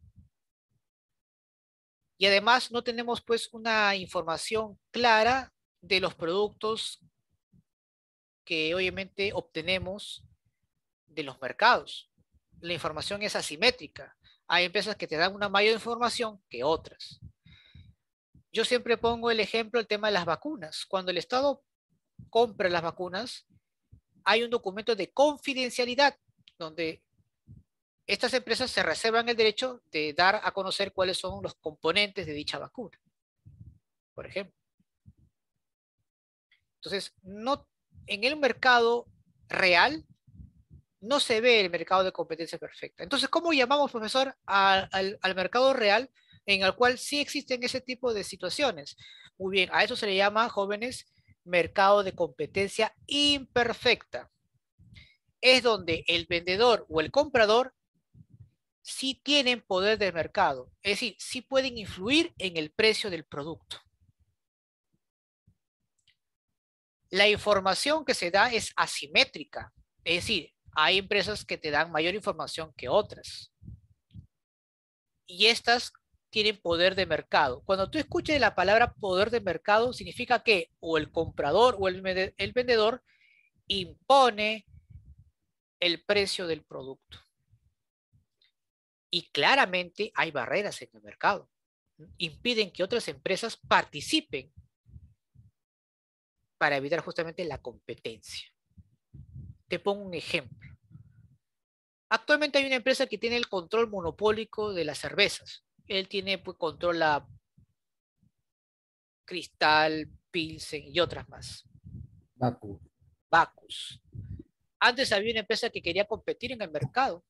Y además no tenemos pues una información clara de los productos que obviamente obtenemos de los mercados. La información es asimétrica. Hay empresas que te dan una mayor información que otras. Yo siempre pongo el ejemplo, el tema de las vacunas. Cuando el Estado compra las vacunas, hay un documento de confidencialidad donde estas empresas se reservan el derecho de dar a conocer cuáles son los componentes de dicha vacuna, por ejemplo. Entonces, no, en el mercado real no se ve el mercado de competencia perfecta. Entonces, ¿cómo llamamos, profesor, a, al, al mercado real en el cual sí existen ese tipo de situaciones? Muy bien, a eso se le llama, jóvenes, mercado de competencia imperfecta. Es donde el vendedor o el comprador sí tienen poder de mercado, es decir, sí pueden influir en el precio del producto. La información que se da es asimétrica, es decir, hay empresas que te dan mayor información que otras. Y estas tienen poder de mercado. Cuando tú escuches la palabra poder de mercado, significa que o el comprador o el, el vendedor impone el precio del producto. Y claramente hay barreras en el mercado. Impiden que otras empresas participen para evitar justamente la competencia. Te pongo un ejemplo. Actualmente hay una empresa que tiene el control monopólico de las cervezas. Él tiene, pues, controla Cristal, Pilsen y otras más.
Bacus.
Bacus. Antes había una empresa que quería competir en el mercado,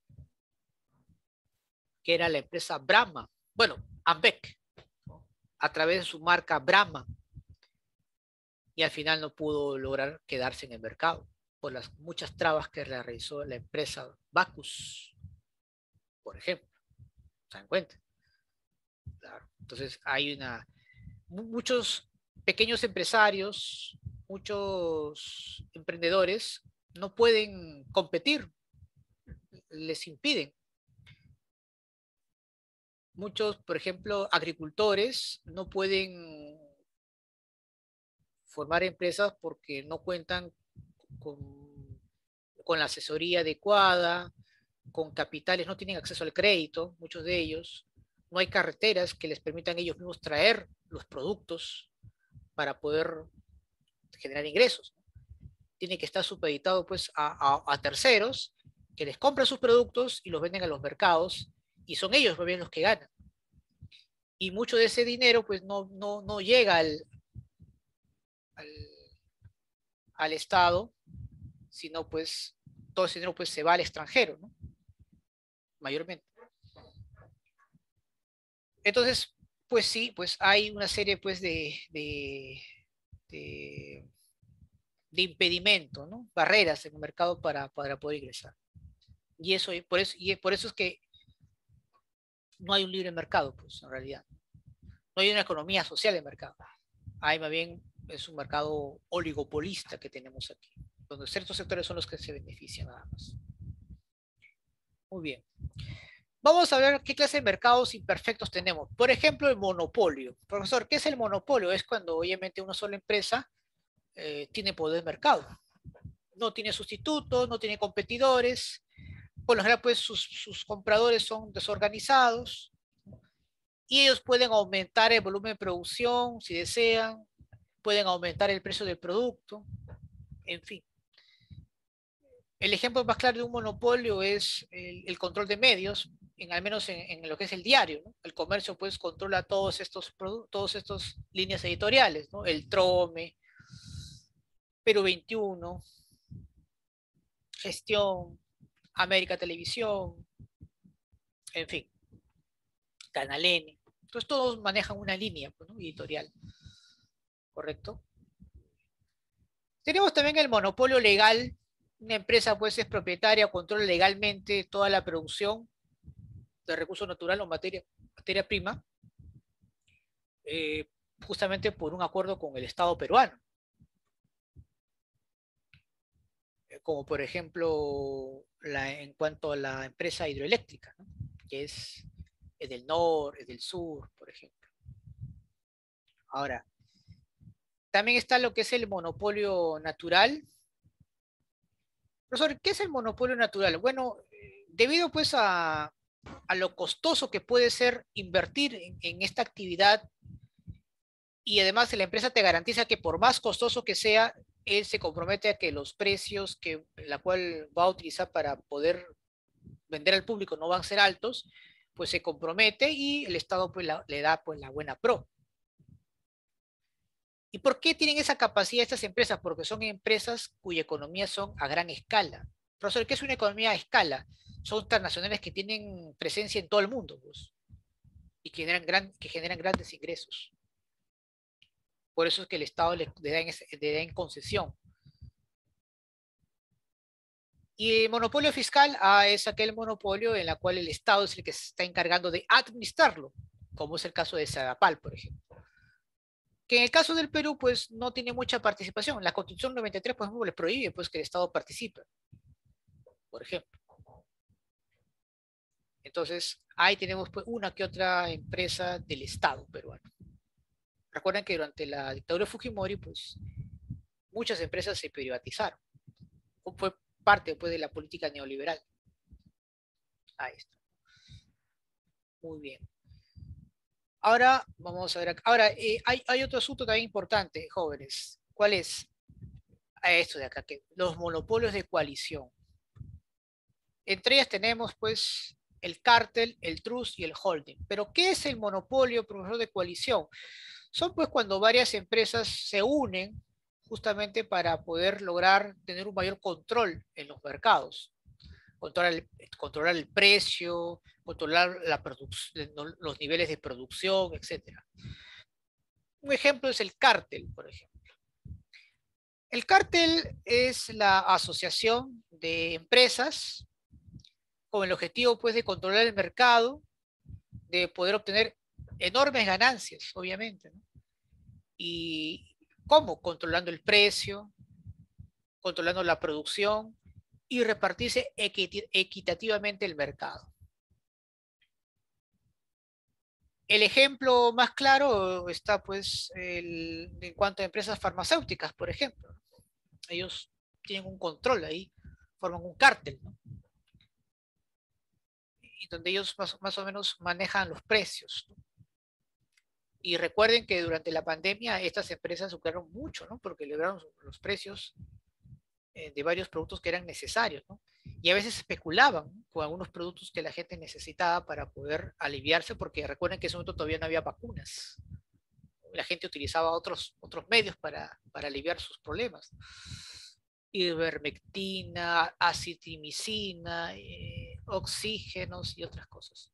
que era la empresa Brahma. Bueno, Ambev, a través de su marca Brahma. Y al final no pudo lograr quedarse en el mercado por las muchas trabas que realizó la empresa Bacus, por ejemplo. ¿Se dan cuenta? Claro. Entonces hay una... Muchos pequeños empresarios, muchos emprendedores no pueden competir, les impiden. Muchos, por ejemplo, agricultores no pueden formar empresas porque no cuentan con, con la asesoría adecuada, con capitales, no tienen acceso al crédito, muchos de ellos. No hay carreteras que les permitan ellos mismos traer los productos para poder generar ingresos. Tiene que estar supeditado pues a, a, a terceros que les compran sus productos y los venden a los mercados y son ellos más bien los que ganan. Y mucho de ese dinero pues no, no, no llega al, al, al Estado, sino pues todo ese dinero pues se va al extranjero, ¿no? Mayormente. Entonces, pues sí, pues hay una serie pues de, de, de, de impedimentos, ¿no? Barreras en el mercado para, para poder ingresar. Y eso, por eso, y por eso es que no hay un libre mercado, pues en realidad. No hay una economía social de mercado. Hay más bien, es un mercado oligopolista que tenemos aquí, donde ciertos sectores son los que se benefician nada más. Muy bien. Vamos a ver qué clase de mercados imperfectos tenemos. Por ejemplo, el monopolio. Profesor, ¿qué es el monopolio? Es cuando obviamente una sola empresa eh, tiene poder de mercado. No tiene sustitutos, no tiene competidores. Por lo general, pues sus, sus compradores son desorganizados y ellos pueden aumentar el volumen de producción si desean, pueden aumentar el precio del producto, en fin. El ejemplo más claro de un monopolio es el, el control de medios, en, al menos en, en lo que es el diario, ¿no? El comercio pues controla todos estos todos estos líneas editoriales, ¿no? El Trome, Perú veintiuno, Gestión, América Televisión, en fin, Canal N. Entonces todos manejan una línea, pues, ¿no? Editorial, ¿correcto? Tenemos también el monopolio legal. Una empresa pues es propietaria o controla legalmente toda la producción de recursos naturales o materia, materia prima, eh, justamente por un acuerdo con el Estado peruano. Eh, como por ejemplo, la, en cuanto a la empresa hidroeléctrica, ¿no? Que es, es del norte, es del sur, por ejemplo. Ahora, también está lo que es el monopolio natural. Profesor, ¿qué es el monopolio natural? Bueno, debido pues a, a lo costoso que puede ser invertir en, en esta actividad y además la empresa te garantiza que por más costoso que sea, él se compromete a que los precios que la cual va a utilizar para poder vender al público no van a ser altos, pues se compromete y el Estado pues la, le da pues la buena pro. ¿Y por qué tienen esa capacidad estas empresas? Porque son empresas cuya economía son a gran escala. Profesor, ¿qué es una economía a escala? Son transnacionales que tienen presencia en todo el mundo, pues, y que generan, gran, que generan grandes ingresos. Por eso es que el Estado le, le, da, en, le da en concesión. Y el monopolio fiscal ah, es aquel monopolio en el cual el Estado es el que se está encargando de administrarlo, como es el caso de Sadapal, por ejemplo. Que en el caso del Perú, pues, no tiene mucha participación. La Constitución noventa y tres, por ejemplo, le prohíbe, pues, que el Estado participe, por ejemplo. Entonces, ahí tenemos, pues, una que otra empresa del Estado peruano. Recuerden que durante la dictadura de Fujimori, pues, muchas empresas se privatizaron. Fue parte, pues, de la política neoliberal. Ahí está. Muy bien. Ahora, vamos a ver acá. Ahora, eh, hay, hay otro asunto también importante, jóvenes. ¿Cuál es? A esto de acá, que los monopolios de coalición. Entre ellas tenemos, pues, el cártel, el trust y el holding. Pero, ¿qué es el monopolio, profesor, de coalición? Son, pues, cuando varias empresas se unen justamente para poder lograr tener un mayor control en los mercados. Controlar el, controlar el precio, controlar la los niveles de producción, etcétera. Un ejemplo es el cártel, por ejemplo. El cártel es la asociación de empresas con el objetivo, pues, de controlar el mercado, de poder obtener enormes ganancias, obviamente, ¿no? ¿Y cómo? Controlando el precio, controlando la producción y repartirse equitativamente el mercado. El ejemplo más claro está, pues, el, en cuanto a empresas farmacéuticas, por ejemplo. Ellos tienen un control ahí, forman un cártel, ¿no? Y donde ellos más, más o menos manejan los precios, ¿no? Y recuerden que durante la pandemia estas empresas lucraron mucho, ¿no? Porque lograron los precios eh, de varios productos que eran necesarios, ¿no? Y a veces especulaban, ¿no?, con algunos productos que la gente necesitaba para poder aliviarse, porque recuerden que en ese momento todavía no había vacunas. La gente utilizaba otros, otros medios para, para aliviar sus problemas. Ivermectina, acitromicina, eh, oxígenos y otras cosas.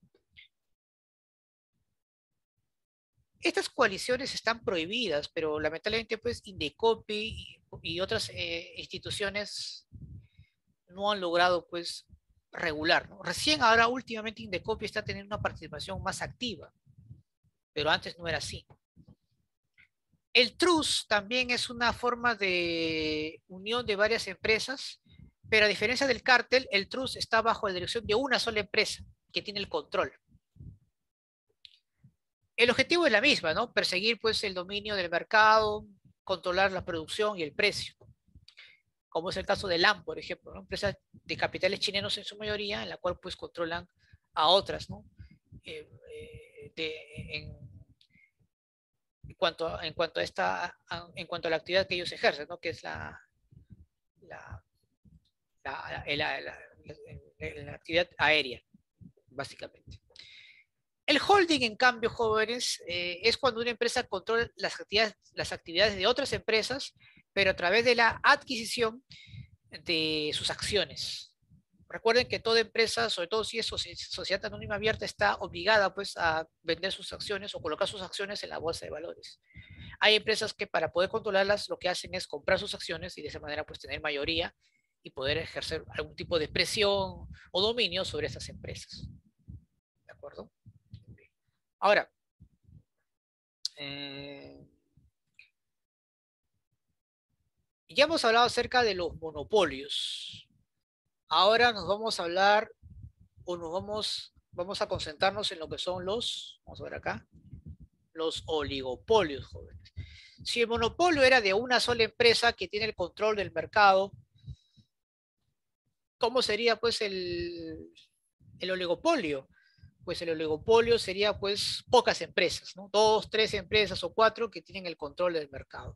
Estas coaliciones están prohibidas, pero lamentablemente, pues, Indecopi y, y otras eh, instituciones no han logrado, pues, regular, ¿no? Recién ahora, últimamente, Indecopi está teniendo una participación más activa, pero antes no era así. El trust también es una forma de unión de varias empresas, pero a diferencia del cártel, el trust está bajo la dirección de una sola empresa. que tiene el control. El objetivo es la misma, ¿no? Perseguir pues el dominio del mercado, controlar la producción y el precio. Como es el caso de LAM, por ejemplo, ¿no? Empresas de capitales chilenos en su mayoría, en la cual pues controlan a otras, ¿no? Eh, eh, de, en, en, cuanto a, en cuanto a esta, a, en cuanto a la actividad que ellos ejercen, ¿no? Que es la, la, la, la, la, la, la actividad aérea, básicamente. El holding, en cambio, jóvenes, eh, es cuando una empresa controla las actividades, las actividades de otras empresas, pero a través de la adquisición de sus acciones. Recuerden que toda empresa, sobre todo si es sociedad anónima abierta, está obligada pues, a vender sus acciones o colocar sus acciones en la bolsa de valores. Hay empresas que para poder controlarlas lo que hacen es comprar sus acciones y de esa manera pues, tener mayoría y poder ejercer algún tipo de presión o dominio sobre esas empresas. ¿De acuerdo? Ahora, eh, ya hemos hablado acerca de los monopolios. Ahora nos vamos a hablar o nos vamos, vamos a concentrarnos en lo que son los, vamos a ver acá, los oligopolios, jóvenes. Si el monopolio era de una sola empresa que tiene el control del mercado, ¿cómo sería pues el, el oligopolio? Pues el oligopolio sería pues pocas empresas, ¿no? Dos, tres empresas o cuatro que tienen el control del mercado.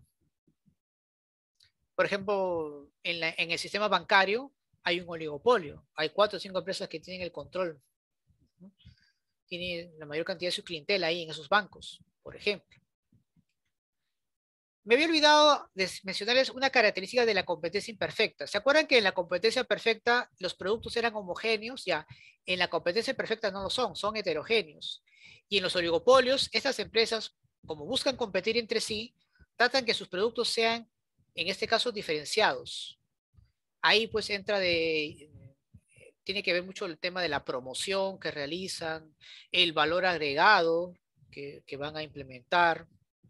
Por ejemplo, en, la, en el sistema bancario hay un oligopolio. Hay cuatro o cinco empresas que tienen el control, ¿no? Tienen la mayor cantidad de su clientela ahí en esos bancos, por ejemplo. Me había olvidado de mencionarles una característica de la competencia imperfecta. ¿Se acuerdan que en la competencia perfecta los productos eran homogéneos? Ya, en la competencia perfecta no lo son, son heterogéneos. Y en los oligopolios, estas empresas, como buscan competir entre sí, tratan que sus productos sean, en este caso, diferenciados. Ahí pues entra de... Tiene que ver mucho el tema de la promoción que realizan, el valor agregado que, que van a implementar.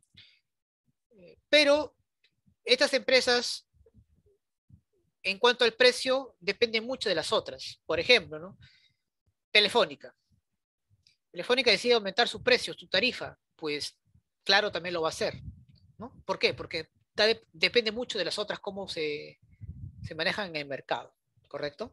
Pero estas empresas, en cuanto al precio, dependen mucho de las otras. Por ejemplo, ¿no? Telefónica. Telefónica decide aumentar su precio, su tarifa. Pues claro, también lo va a hacer, ¿no? ¿Por qué? Porque de, depende mucho de las otras cómo se, se manejan en el mercado, ¿correcto?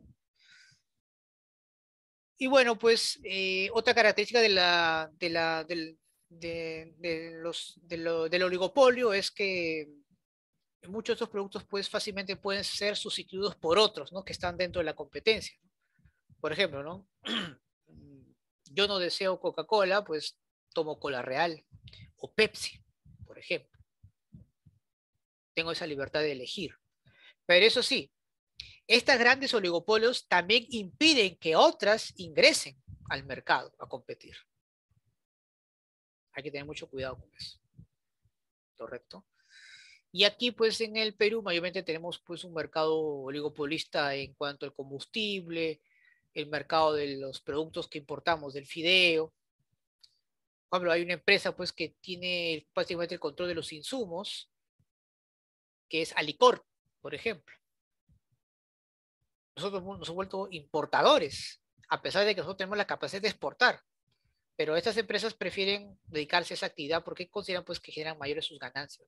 Y bueno, pues eh, otra característica de la, de la, del, de, de los, de lo, del oligopolio es que muchos de estos productos pues fácilmente pueden ser sustituidos por otros, ¿no? Que están dentro de la competencia. Por ejemplo, ¿no? Yo no deseo Coca-Cola, pues tomo Cola Real o Pepsi, por ejemplo. Tengo esa libertad de elegir. Pero eso sí, estos grandes oligopolios también impiden que otras ingresen al mercado a competir. Hay que tener mucho cuidado con eso. ¿Correcto? Y aquí, pues, en el Perú, mayormente tenemos, pues, un mercado oligopolista en cuanto al combustible, el mercado de los productos que importamos, del fideo. Por ejemplo, hay una empresa, pues, que tiene prácticamente el control de los insumos, que es Alicorp, por ejemplo. Nosotros nos hemos vuelto importadores, a pesar de que nosotros tenemos la capacidad de exportar. Pero estas empresas prefieren dedicarse a esa actividad porque consideran, pues, que generan mayores sus ganancias.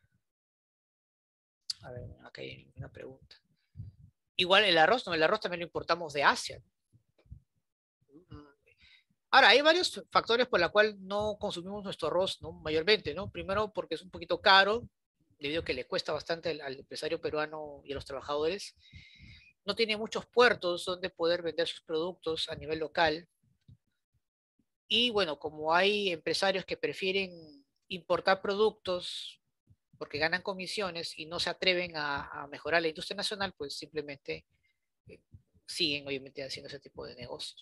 A ver, acá hay una pregunta. Igual el arroz, no, el arroz también lo importamos de Asia. Ahora, hay varios factores por los cuales no consumimos nuestro arroz, ¿no? Mayormente, ¿no? Primero, porque es un poquito caro, debido a que le cuesta bastante al, al empresario peruano y a los trabajadores. No tiene muchos puertos donde poder vender sus productos a nivel local. Y bueno, como hay empresarios que prefieren importar productos porque ganan comisiones y no se atreven a, a mejorar la industria nacional, pues simplemente eh, siguen obviamente haciendo ese tipo de negocios.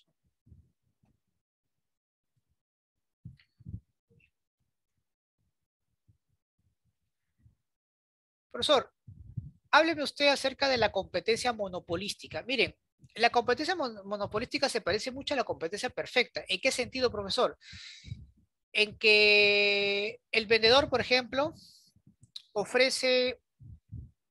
Profesor, hábleme usted acerca de la competencia monopolística. Miren, la competencia mon monopolística se parece mucho a la competencia perfecta. ¿En qué sentido, profesor? En que el vendedor, por ejemplo, ofrece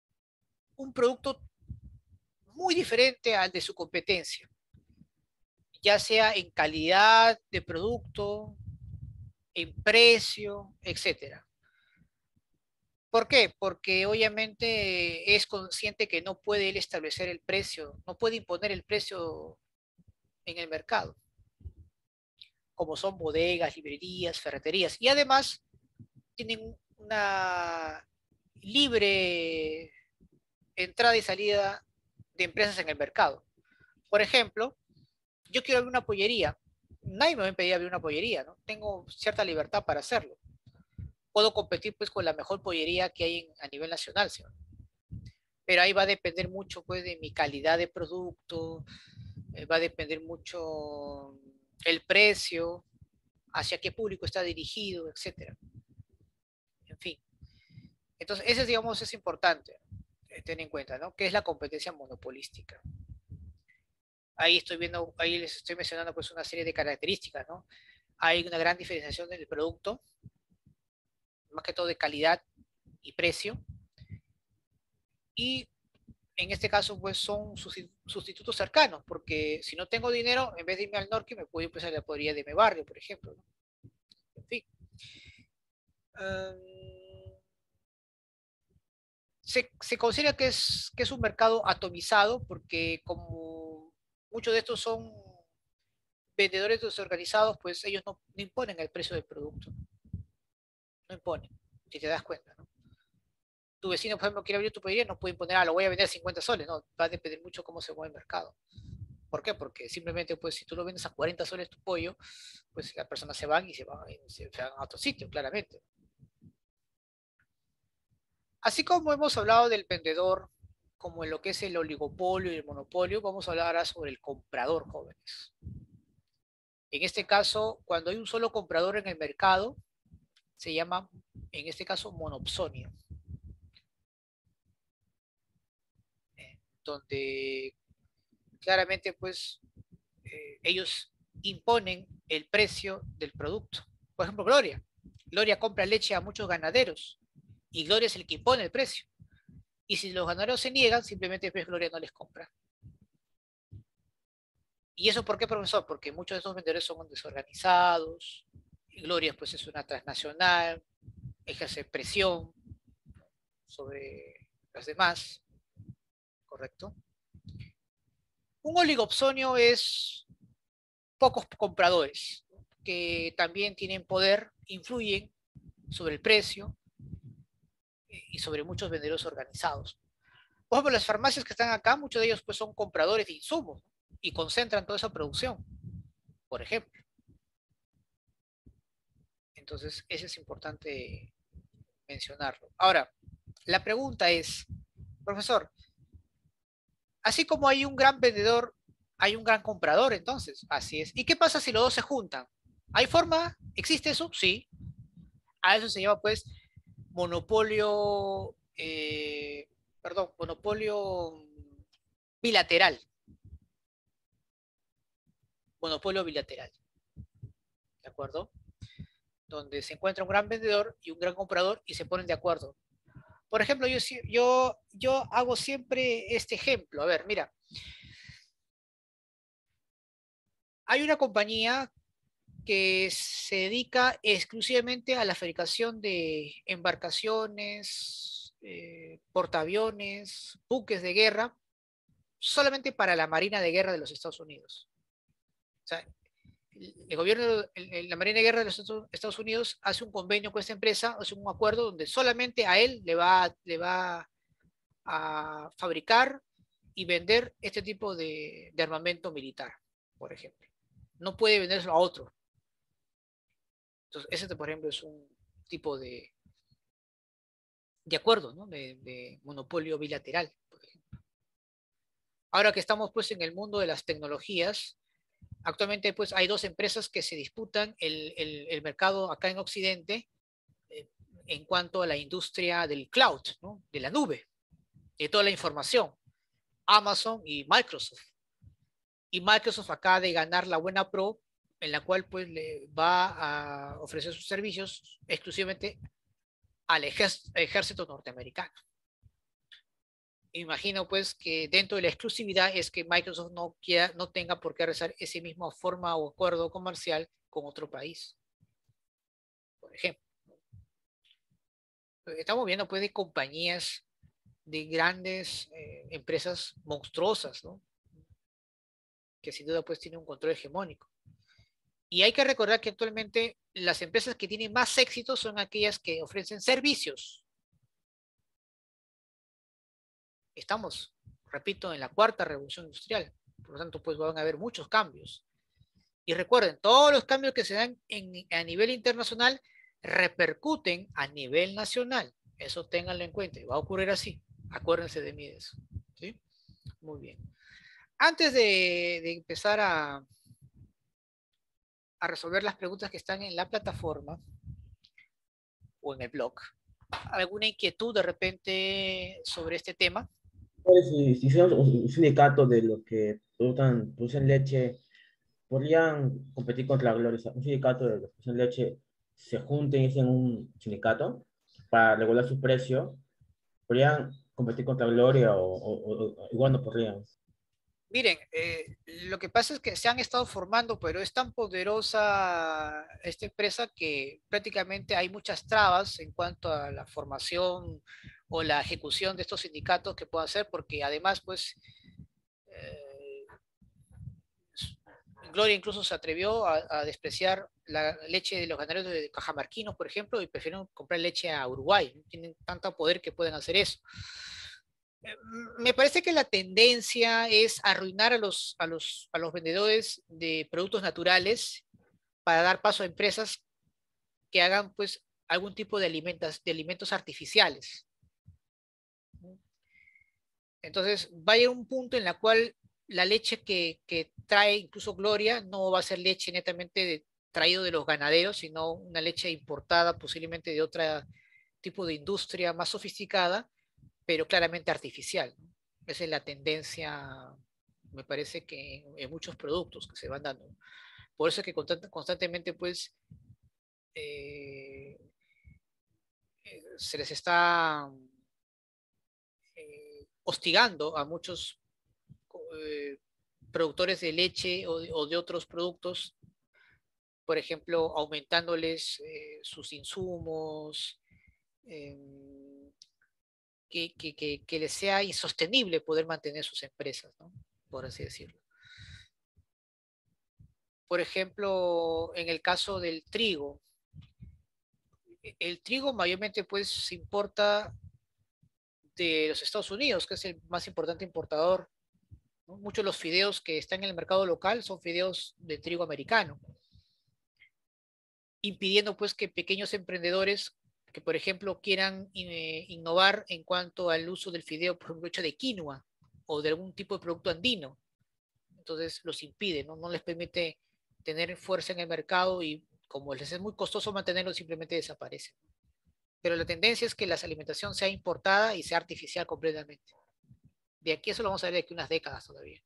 un producto muy diferente al de su competencia. ya sea en calidad de producto, en precio, etcétera. ¿Por qué? Porque obviamente es consciente que no puede él establecer el precio, no puede imponer el precio en el mercado, como son bodegas, librerías, ferreterías, y además tienen una libre entrada y salida de empresas en el mercado. Por ejemplo, yo quiero abrir una pollería, nadie me va a impedir abrir una pollería, ¿no? Tengo cierta libertad para hacerlo. Puedo competir pues con la mejor pollería que hay en, a nivel nacional, ¿sí? Pero ahí va a depender mucho pues de mi calidad de producto, eh, va a depender mucho el precio, hacia qué público está dirigido, etcétera. En fin. Entonces, ese, digamos, es importante eh, tener en cuenta, ¿no? ¿Qué es la competencia monopolística? Ahí estoy viendo, ahí les estoy mencionando pues una serie de características, ¿no? Hay una gran diferenciación del producto, más que todo de calidad y precio, y en este caso pues son sustitutos cercanos, porque si no tengo dinero, en vez de irme al norte, me puedo ir pues a la pollería de mi barrio, por ejemplo, ¿no? En fin. Um, se, se, considera que es, que es un mercado atomizado, porque como muchos de estos son vendedores desorganizados, pues ellos no, no imponen el precio del producto. No imponen, si te das cuenta, ¿no? Tu vecino, por ejemplo, quiere abrir tu pollería, no puede imponer, ah, lo voy a vender cincuenta soles, no, va a depender mucho cómo se mueve el mercado. ¿Por qué? Porque simplemente, pues, si tú lo vendes a cuarenta soles tu pollo, pues las personas se van y se van, y se van a otro sitio, claramente. Así como hemos hablado del vendedor, como en lo que es el oligopolio y el monopolio, vamos a hablar ahora sobre el comprador, jóvenes. En este caso, cuando hay un solo comprador en el mercado, se llama, en este caso, monopsonio. Donde claramente, pues, eh, ellos imponen el precio del producto. Por ejemplo, Gloria. Gloria compra leche a muchos ganaderos y Gloria es el que impone el precio. Y si los ganaderos se niegan, simplemente pues, Gloria no les compra. ¿Y eso por qué, profesor? Porque muchos de estos vendedores son desorganizados, y Gloria pues es una transnacional, ejerce presión sobre los demás, ¿correcto? Un oligopsonio es pocos compradores que también tienen poder, influyen sobre el precio y sobre muchos vendedores organizados. Por ejemplo, las farmacias que están acá, muchos de ellos pues son compradores de insumos y concentran toda esa producción, por ejemplo. Entonces, eso es importante mencionarlo. Ahora, la pregunta es, profesor, así como hay un gran vendedor, hay un gran comprador, entonces, así es. ¿Y qué pasa si los dos se juntan? ¿Hay forma? ¿Existe eso? Sí. A eso se llama, pues, monopolio, eh, perdón, monopolio bilateral. Monopolio bilateral. ¿De acuerdo? Donde se encuentra un gran vendedor y un gran comprador y se ponen de acuerdo. Por ejemplo, yo, yo, yo hago siempre este ejemplo. A ver, mira. Hay una compañía que se dedica exclusivamente a la fabricación de embarcaciones, eh, portaaviones, buques de guerra, solamente para la Marina de Guerra de los Estados Unidos. O sea, el gobierno, la Marina de Guerra de los Estados Unidos hace un convenio con esta empresa, hace un acuerdo donde solamente a él le va, le va a fabricar y vender este tipo de, de armamento militar, por ejemplo. No puede vendérselo a otro. Entonces, ese, por ejemplo, es un tipo de, de acuerdo, ¿no? De, de monopolio bilateral, por ejemplo. Ahora que estamos pues en el mundo de las tecnologías, actualmente pues hay dos empresas que se disputan el, el, el mercado acá en Occidente eh, en cuanto a la industria del cloud, ¿no? De la nube, de toda la información, Amazon y Microsoft. Y Microsoft acaba de ganar la buena pro, en la cual pues le va a ofrecer sus servicios exclusivamente al ejército norteamericano. imagino pues que dentro de la exclusividad es que Microsoft no quiera, no tenga por qué realizar esa misma forma o acuerdo comercial con otro país, por ejemplo. Estamos viendo pues de compañías, de grandes eh, empresas monstruosas, ¿no? Que sin duda pues tienen un control hegemónico. Y hay que recordar que actualmente las empresas que tienen más éxito son aquellas que ofrecen servicios. Estamos, repito, en la cuarta revolución industrial. Por lo tanto, pues van a haber muchos cambios. Y recuerden, todos los cambios que se dan en, a nivel internacional repercuten a nivel nacional. Eso ténganlo en cuenta. Va a ocurrir así. Acuérdense de mí de eso. ¿Sí? Muy bien. Antes de, de empezar a, a resolver las preguntas que están en la plataforma o en el blog, ¿alguna inquietud de repente sobre este tema?
Pues, si, si son un sindicato de los que producen, producen leche, ¿podrían competir contra la Gloria? Un sindicato de los que producen leche se junten y hacen un sindicato para regular su precio. ¿Podrían competir contra Gloria o, o, o igual no podrían?
Miren, eh, lo que pasa es que se han estado formando, pero es tan poderosa esta empresa que prácticamente hay muchas trabas en cuanto a la formación o la ejecución de estos sindicatos que puedan hacer, porque además, pues, eh, Gloria incluso se atrevió a, a despreciar la leche de los ganaderos de cajamarquinos, por ejemplo, y prefieren comprar leche a Uruguay. No tienen tanto poder que pueden hacer eso. Me parece que la tendencia es arruinar a los, a los, a los vendedores de productos naturales para dar paso a empresas que hagan pues algún tipo de alimentos, de alimentos artificiales. Entonces va a llegar un punto en la cual la leche que, que trae incluso Gloria no va a ser leche netamente de, traído de los ganaderos, sino una leche importada posiblemente de otro tipo de industria más sofisticada, pero claramente artificial. Esa es la tendencia, me parece que en, en muchos productos que se van dando. Por eso es que constantemente, pues, eh, eh, se les está eh, hostigando a muchos eh, productores de leche o de, o de, otros productos, por ejemplo, aumentándoles eh, sus insumos, eh, Que, que, que, que, les sea insostenible poder mantener sus empresas, ¿no? Por así decirlo. Por ejemplo, en el caso del trigo, el trigo mayormente pues se importa de los Estados Unidos, que es el más importante importador, ¿no? Muchos de los fideos que están en el mercado local son fideos de trigo americano, impidiendo pues que pequeños emprendedores que, por ejemplo, quieran eh, innovar en cuanto al uso del fideo, por ejemplo, hecho de quinoa o de algún tipo de producto andino. Entonces los impide, ¿no? No les permite tener fuerza en el mercado y como les es muy costoso mantenerlo, simplemente desaparecen. Pero la tendencia es que la alimentación sea importada y sea artificial completamente. De aquí eso lo vamos a ver de aquí unas décadas todavía.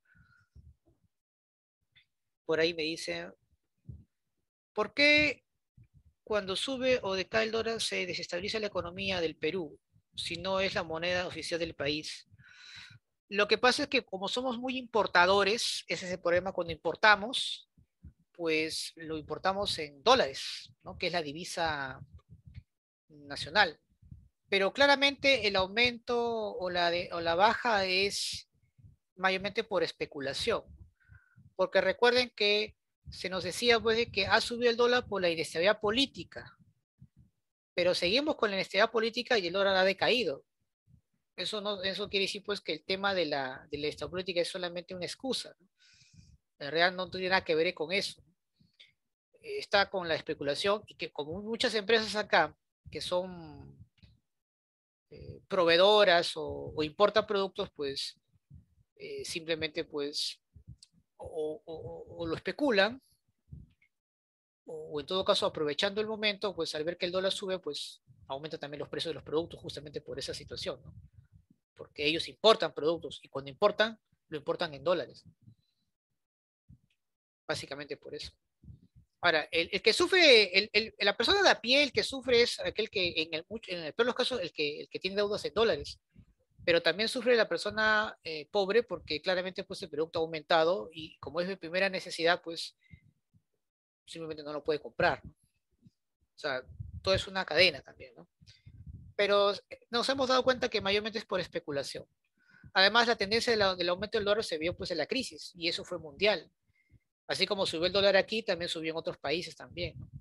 Por ahí me dicen, ¿por qué cuando sube o decae el dólar se desestabiliza la economía del Perú, si no es la moneda oficial del país? Lo que pasa es que como somos muy importadores, ese es el problema cuando importamos, pues lo importamos en dólares, ¿no? Que es la divisa nacional. Pero claramente el aumento o la, de, o la baja es mayormente por especulación. Porque recuerden que se nos decía pues, de que ha subido el dólar por la inestabilidad política. Pero seguimos con la inestabilidad política y el dólar ha decaído. Eso, no, eso quiere decir pues que el tema de la, de la inestabilidad política es solamente una excusa, ¿no? En realidad no tiene nada que ver con eso. Está con la especulación y que como muchas empresas acá que son eh, proveedoras o, o, importan productos, pues eh, simplemente pues o, o, o, lo especulan o, o en todo caso aprovechando el momento, pues al ver que el dólar sube, pues aumenta también los precios de los productos justamente por esa situación, ¿no? Porque ellos importan productos y cuando importan, lo importan en dólares. Básicamente por eso. Ahora, el, el que sufre, el, el, la persona de a pie, el que sufre es aquel que, en el, en el peor de los casos, el que, el que tiene deudas en dólares. Pero también sufre la persona eh, pobre porque claramente pues el producto ha aumentado y como es de primera necesidad, pues simplemente no lo puede comprar, ¿no? O sea, todo es una cadena también, ¿no? Pero nos hemos dado cuenta que mayormente es por especulación. Además, la tendencia de la, del aumento del dólar se vio pues en la crisis y eso fue mundial. Así como subió el dólar aquí, también subió en otros países también, ¿no?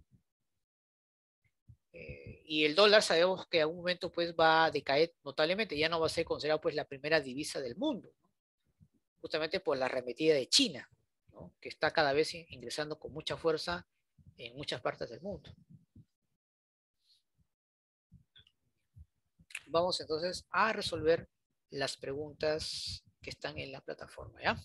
Eh, y el dólar sabemos que a un momento pues va a decaer notablemente, ya no va a ser considerado pues la primera divisa del mundo, ¿no? Justamente por la arremetida de China, ¿no? Que está cada vez ingresando con mucha fuerza en muchas partes del mundo. Vamos entonces a resolver las preguntas que están en la plataforma, ¿ya?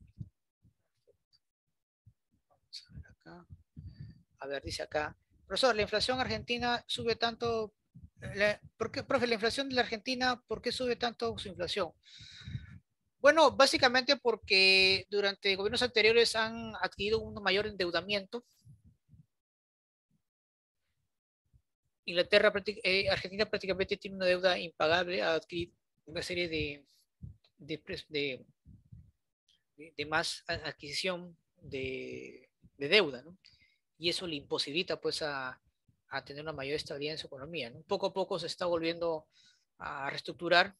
Vamos a ver acá. A ver, dice acá, profesor, la inflación argentina sube tanto, la, ¿por qué, profe, la inflación de la Argentina, ¿por qué sube tanto su inflación? Bueno, básicamente porque durante gobiernos anteriores han adquirido un mayor endeudamiento. Inglaterra, eh, Argentina prácticamente tiene una deuda impagable, ha adquirido una serie de, de, de, de, de más adquisición de, de deuda, ¿no? Y eso le imposibilita pues a, a tener una mayor estabilidad en su economía, ¿no? Poco a poco se está volviendo a reestructurar.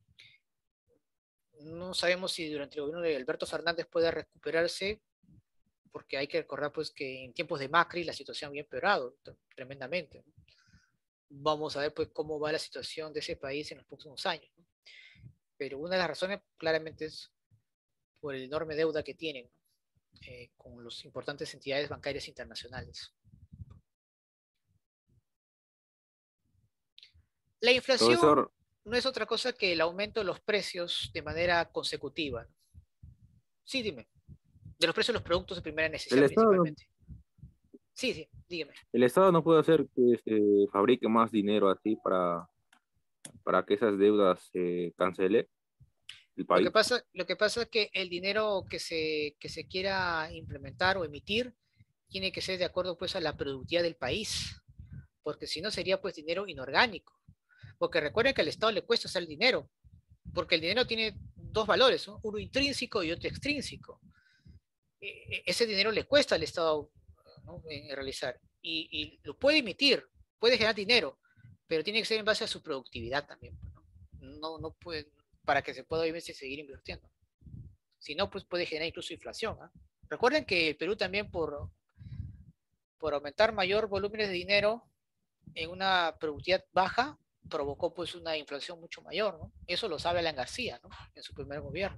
No sabemos si durante el gobierno de Alberto Fernández pueda recuperarse, porque hay que recordar pues que en tiempos de Macri la situación había empeorado tremendamente, ¿no? Vamos a ver pues cómo va la situación de ese país en los próximos años, ¿no? Pero una de las razones claramente es por el enorme deuda que tienen, ¿no? eh, con las importantes entidades bancarias internacionales. La inflación
Profesor,
no es otra cosa que el aumento de los precios de manera consecutiva, ¿no? Sí, dime. De los precios de los productos de primera
el
necesidad
Estado no,
principalmente. Sí, sí, dígame.
el Estado no puede hacer que se fabrique más dinero así para, para que esas deudas se cancele el
Lo que
país.
pasa, lo que pasa es que el dinero que se, que se quiera implementar o emitir tiene que ser de acuerdo pues a la productividad del país, porque si no sería pues dinero inorgánico. Porque recuerden que al Estado le cuesta hacer el dinero, porque el dinero tiene dos valores, ¿no? Uno intrínseco y otro extrínseco. E, ese dinero le cuesta al Estado, ¿no? en realizar y, y, lo puede emitir, puede generar dinero, pero tiene que ser en base a su productividad también, ¿no? No, no puede, para que se pueda obviamente seguir invirtiendo. Si no, pues puede generar incluso inflación, ¿eh? Recuerden que el Perú también por, por aumentar mayor volúmenes de dinero en una productividad baja, provocó pues una inflación mucho mayor, ¿no? Eso lo sabe Alan García, ¿no? En su primer gobierno.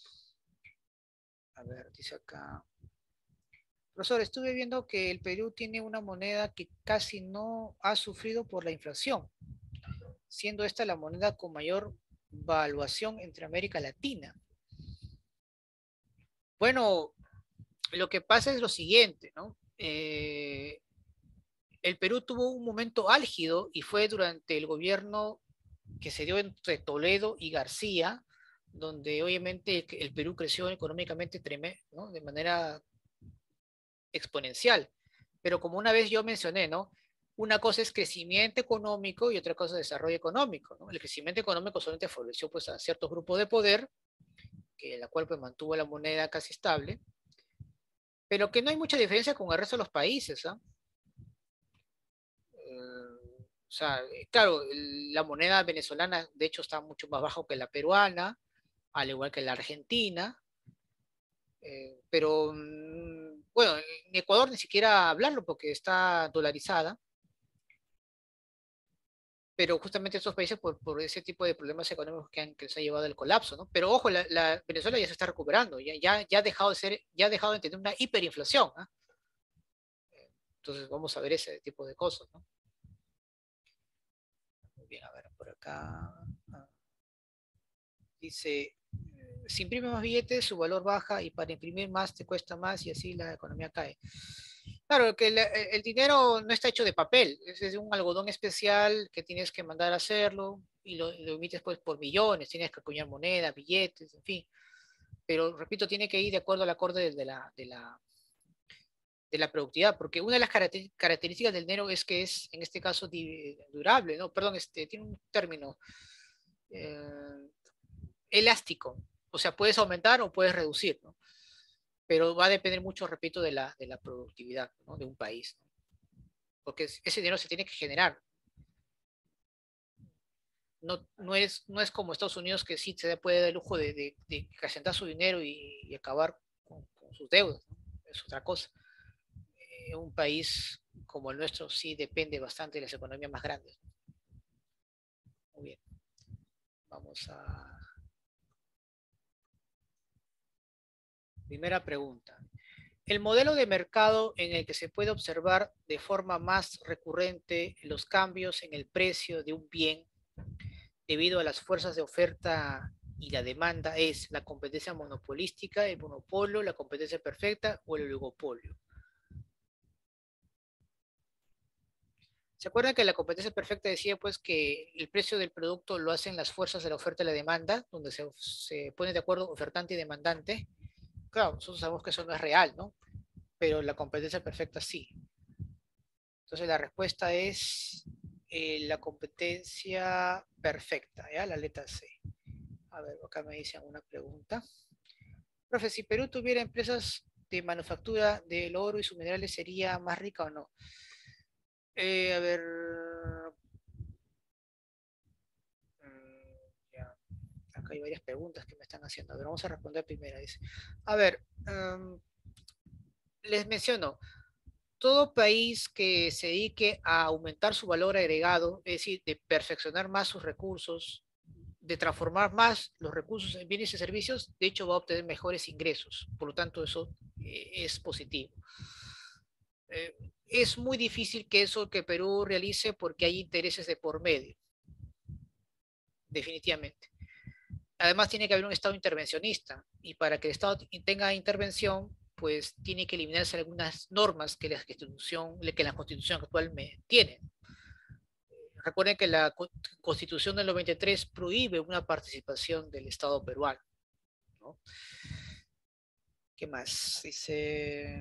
A ver, dice acá. Profesor, estuve viendo que el Perú tiene una moneda que casi no ha sufrido por la inflación, siendo esta la moneda con mayor valuación entre América Latina. Bueno, lo que pasa es lo siguiente, ¿no? Eh, el Perú tuvo un momento álgido y fue durante el gobierno que se dio entre Toledo y García, donde obviamente el Perú creció económicamente tremendo, ¿no? De manera exponencial. Pero como una vez yo mencioné, ¿no? Una cosa es crecimiento económico y otra cosa es desarrollo económico, ¿no? El crecimiento económico solamente favoreció pues, a ciertos grupos de poder, que la cual pues, mantuvo la moneda casi estable, pero que no hay mucha diferencia con el resto de los países, ¿eh? Eh, o sea, claro, la moneda venezolana de hecho está mucho más bajo que la peruana, al igual que la argentina, eh, pero bueno, en Ecuador ni siquiera hablarlo porque está dolarizada, pero justamente estos países por, por ese tipo de problemas económicos que, han, que les ha llevado al colapso, ¿no? Pero ojo, la, la Venezuela ya se está recuperando, ya, ya, ya, ha dejado de ser, ya ha dejado de tener una hiperinflación, ¿eh? Entonces vamos a ver ese tipo de cosas, ¿no? Muy bien, a ver, por acá. Dice, si imprime más billetes, su valor baja y para imprimir más te cuesta más y así la economía cae. Claro, que el, el dinero no está hecho de papel, es de un algodón especial que tienes que mandar a hacerlo y lo, lo emites pues por millones, tienes que acuñar moneda, billetes, en fin. Pero repito, tiene que ir de acuerdo al acorde de la, de la, de la productividad, porque una de las características del dinero es que es, en este caso, durable, ¿no? Perdón, este, tiene un término, eh, elástico. O sea, puedes aumentar o puedes reducir, ¿no? Pero va a depender mucho, repito, de la, de la productividad, ¿no? De un país, ¿no? Porque ese dinero se tiene que generar. No, no, es, no es como Estados Unidos, que sí se puede dar el lujo de, de, de asentar su dinero y, y acabar con, con, sus deudas, ¿no? Es otra cosa. Eh, un país como el nuestro sí depende bastante de las economías más grandes. Muy bien. Vamos a... Primera pregunta. El modelo de mercado en el que se puede observar de forma más recurrente los cambios en el precio de un bien debido a las fuerzas de oferta y la demanda es la competencia monopolística, el monopolio, la competencia perfecta o el oligopolio. ¿Se acuerdan que la competencia perfecta decía pues que el precio del producto lo hacen las fuerzas de la oferta y la demanda, donde se, se pone de acuerdo ofertante y demandante? Claro, nosotros sabemos que eso no es real, ¿no? Pero la competencia perfecta sí. Entonces la respuesta es eh, la competencia perfecta, ¿ya? La letra C. A ver, acá me dicen una pregunta. Profe, si Perú tuviera empresas de manufactura del oro y sus minerales, ¿sería más rica o no? Eh, a ver... Ya. Acá hay varias preguntas que me están haciendo. A ver, vamos a responder primero. Dice. A ver, um, les menciono, todo país que se dedique a aumentar su valor agregado, es decir, de perfeccionar más sus recursos, de transformar más los recursos en bienes y servicios, de hecho va a obtener mejores ingresos. Por lo tanto, eso eh, es positivo. Eh, es muy difícil que eso que Perú realice porque hay intereses de por medio. Definitivamente. Además, tiene que haber un Estado intervencionista. Y para que el Estado tenga intervención, pues tiene que eliminarse algunas normas que la Constitución, que la Constitución actual tiene. Recuerden que la Constitución del noventa y tres prohíbe una participación del Estado peruano, ¿no? ¿Qué más? Dice...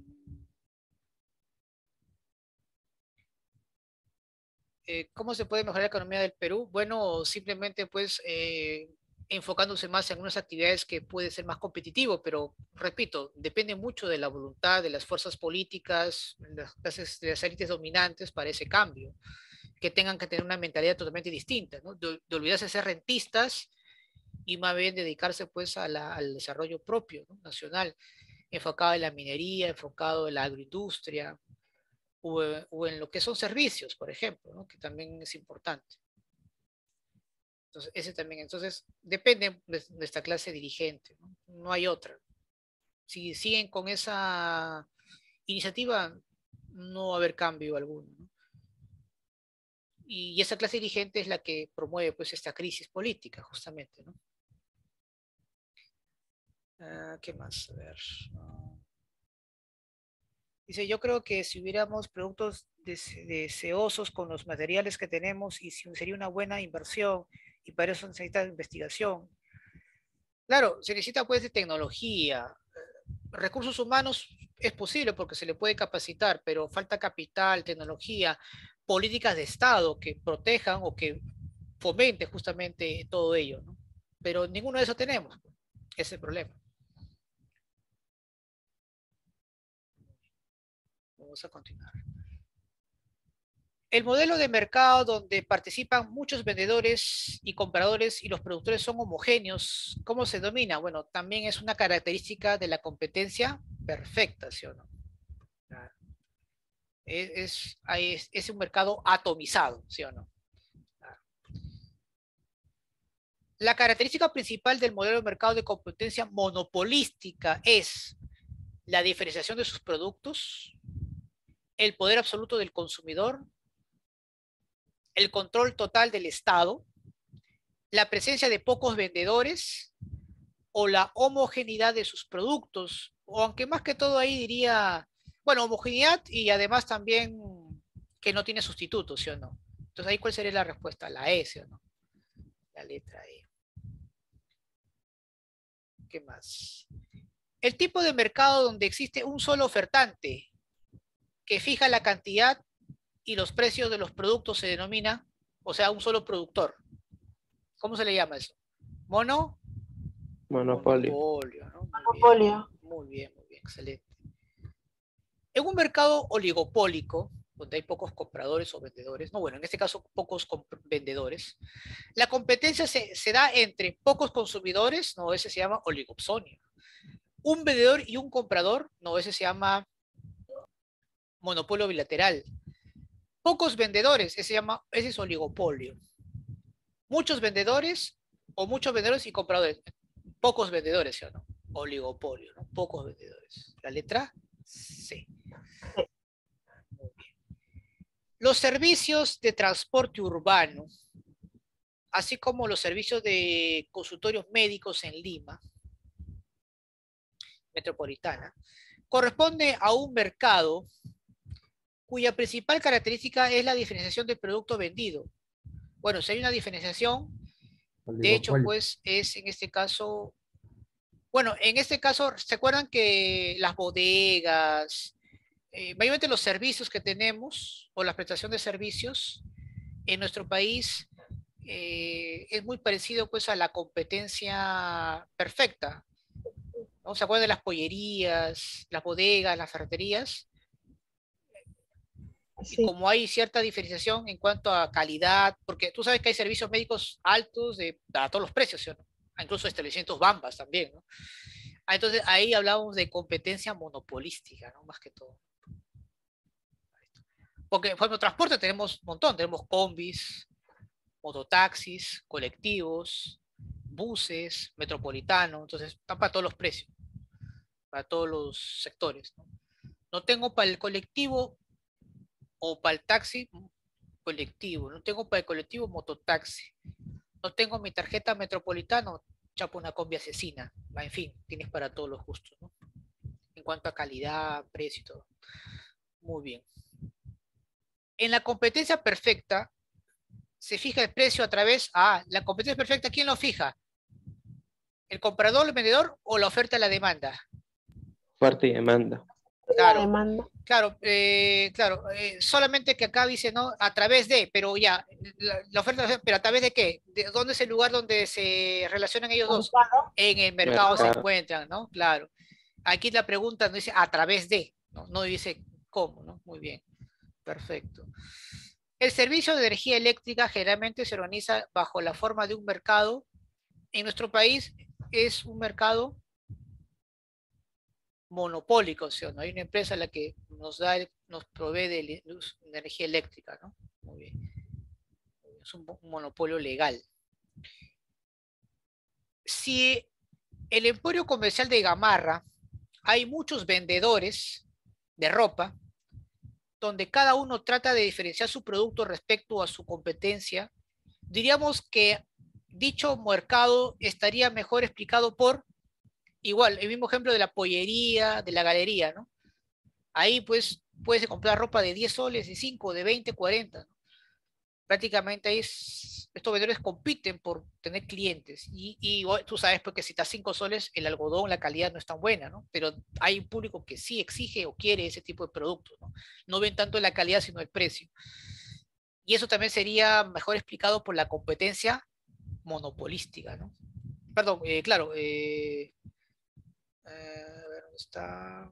Eh, ¿cómo se puede mejorar la economía del Perú? Bueno, simplemente pues eh, enfocándose más en unas actividades que puede ser más competitivo, pero repito, depende mucho de la voluntad de las fuerzas políticas, las clases de las élites dominantes para ese cambio, que tengan que tener una mentalidad totalmente distinta, ¿no? De, de olvidarse de ser rentistas y más bien dedicarse pues a la, al desarrollo propio, ¿no? Nacional, enfocado en la minería, enfocado en la agroindustria, o, o en lo que son servicios, por ejemplo, ¿no? Que también es importante. Entonces, ese también, entonces, depende de, de esta clase dirigente, ¿no? No hay otra. Si siguen con esa iniciativa, no va a haber cambio alguno, ¿no? Y, y esa clase dirigente es la que promueve pues esta crisis política, justamente, ¿no? Uh, ¿qué más? A ver... Uh... Dice, yo creo que si hubiéramos productos deseosos con los materiales que tenemos, y si sería una buena inversión, y para eso se necesita investigación. Claro, se necesita pues de tecnología. Recursos humanos es posible porque se le puede capacitar, pero falta capital, tecnología, políticas de Estado que protejan o que fomenten justamente todo ello, ¿no? Pero ninguno de eso tenemos. Ese es el problema. Vamos a continuar. El modelo de mercado donde participan muchos vendedores y compradores y los productores son homogéneos, ¿cómo se domina? Bueno, también es una característica de la competencia perfecta, ¿sí o no? Es, es, es un mercado atomizado, ¿sí o no? La característica principal del modelo de mercado de competencia monopolística es la diferenciación de sus productos, el poder absoluto del consumidor, el control total del Estado, la presencia de pocos vendedores o la homogeneidad de sus productos, o aunque más que todo ahí diría, bueno, homogeneidad y además también que no tiene sustitutos, ¿sí o no? Entonces ahí ¿cuál sería la respuesta? La E, ¿sí o no? La letra E. ¿Qué más? El tipo de mercado donde existe un solo ofertante que fija la cantidad y los precios de los productos se denomina, o sea, un solo productor. ¿Cómo se le llama eso? Mono.
Monopolio.
Monopolio, ¿no? Muy
Monopolio.
bien, muy bien, muy bien, excelente. En un mercado oligopólico, donde hay pocos compradores o vendedores, no, bueno, en este caso pocos vendedores, la competencia se, se da entre pocos consumidores, no, ese se llama oligopsonio. Un vendedor y un comprador, no, ese se llama monopolio bilateral. Pocos vendedores, ese se llama, ese es oligopolio. Muchos vendedores o muchos vendedores y compradores. Pocos vendedores, ¿sí o no? Oligopolio, ¿no? Pocos vendedores. La letra C. Muy bien. Los servicios de transporte urbano, así como los servicios de consultorios médicos en Lima, metropolitana, corresponde a un mercado cuya principal característica es la diferenciación del producto vendido. Bueno, si hay una diferenciación, de hecho, pues es en este caso, bueno, en este caso, ¿se acuerdan que las bodegas, eh, mayormente los servicios que tenemos, o la prestación de servicios, en nuestro país, eh, es muy parecido pues a la competencia perfecta, ¿no? ¿Se acuerdan de las pollerías, las bodegas, las ferreterías?
Sí.
Y como hay cierta diferenciación en cuanto a calidad, porque tú sabes que hay servicios médicos altos de, a todos los precios, ¿sí o no? Incluso establecimientos Bambas también, ¿no? Ah, entonces ahí hablamos de competencia monopolística, ¿no? Más que todo. Porque, por ejemplo, transporte tenemos un montón, tenemos combis, mototaxis, colectivos, buses, metropolitanos, entonces están para todos los precios, para todos los sectores, ¿no? No tengo para el colectivo o para el taxi colectivo, no tengo para el colectivo mototaxi, no tengo mi tarjeta metropolitano, chapo una combi asesina, en fin, tienes para todos los gustos, ¿no? En cuanto a calidad, precio y todo. Muy bien. En la competencia perfecta, se fija el precio a través, ah, la competencia perfecta, ¿quién lo fija? ¿El comprador, el vendedor o la oferta y la demanda?
Oferta y demanda.
Claro,
La demanda.
claro, eh, claro, eh, solamente que acá dice, ¿no? A través de, pero ya, la, la oferta, pero ¿a través de qué? ¿De dónde es el lugar donde se relacionan ellos dos?
Mercado.
En el mercado,
Mercado.
se encuentran, ¿no? Claro. Aquí la pregunta no dice a través de, ¿no? No dice cómo, ¿no? Muy bien, perfecto. El servicio de energía eléctrica generalmente se organiza bajo la forma de un mercado. En nuestro país es un mercado monopólico, ¿sí o no? Hay una empresa la que nos da, nos provee de, de energía eléctrica, ¿no? Muy bien. Es un, un monopolio legal. Si el emporio comercial de Gamarra hay muchos vendedores de ropa, donde cada uno trata de diferenciar su producto respecto a su competencia, diríamos que dicho mercado estaría mejor explicado por, igual, el mismo ejemplo de la pollería, de la galería, ¿no? Ahí pues puedes comprar ropa de diez soles, de cinco, de veinte, cuarenta, ¿no? Prácticamente es, estos vendedores compiten por tener clientes y, y tú sabes porque si está cinco soles el algodón, la calidad no es tan buena, ¿no? Pero hay un público que sí exige o quiere ese tipo de productos, ¿no? No ven tanto la calidad sino el precio. Y eso también sería mejor explicado por la competencia monopolística, ¿no? Perdón, eh, claro, eh, eh, a ver, ¿dónde está?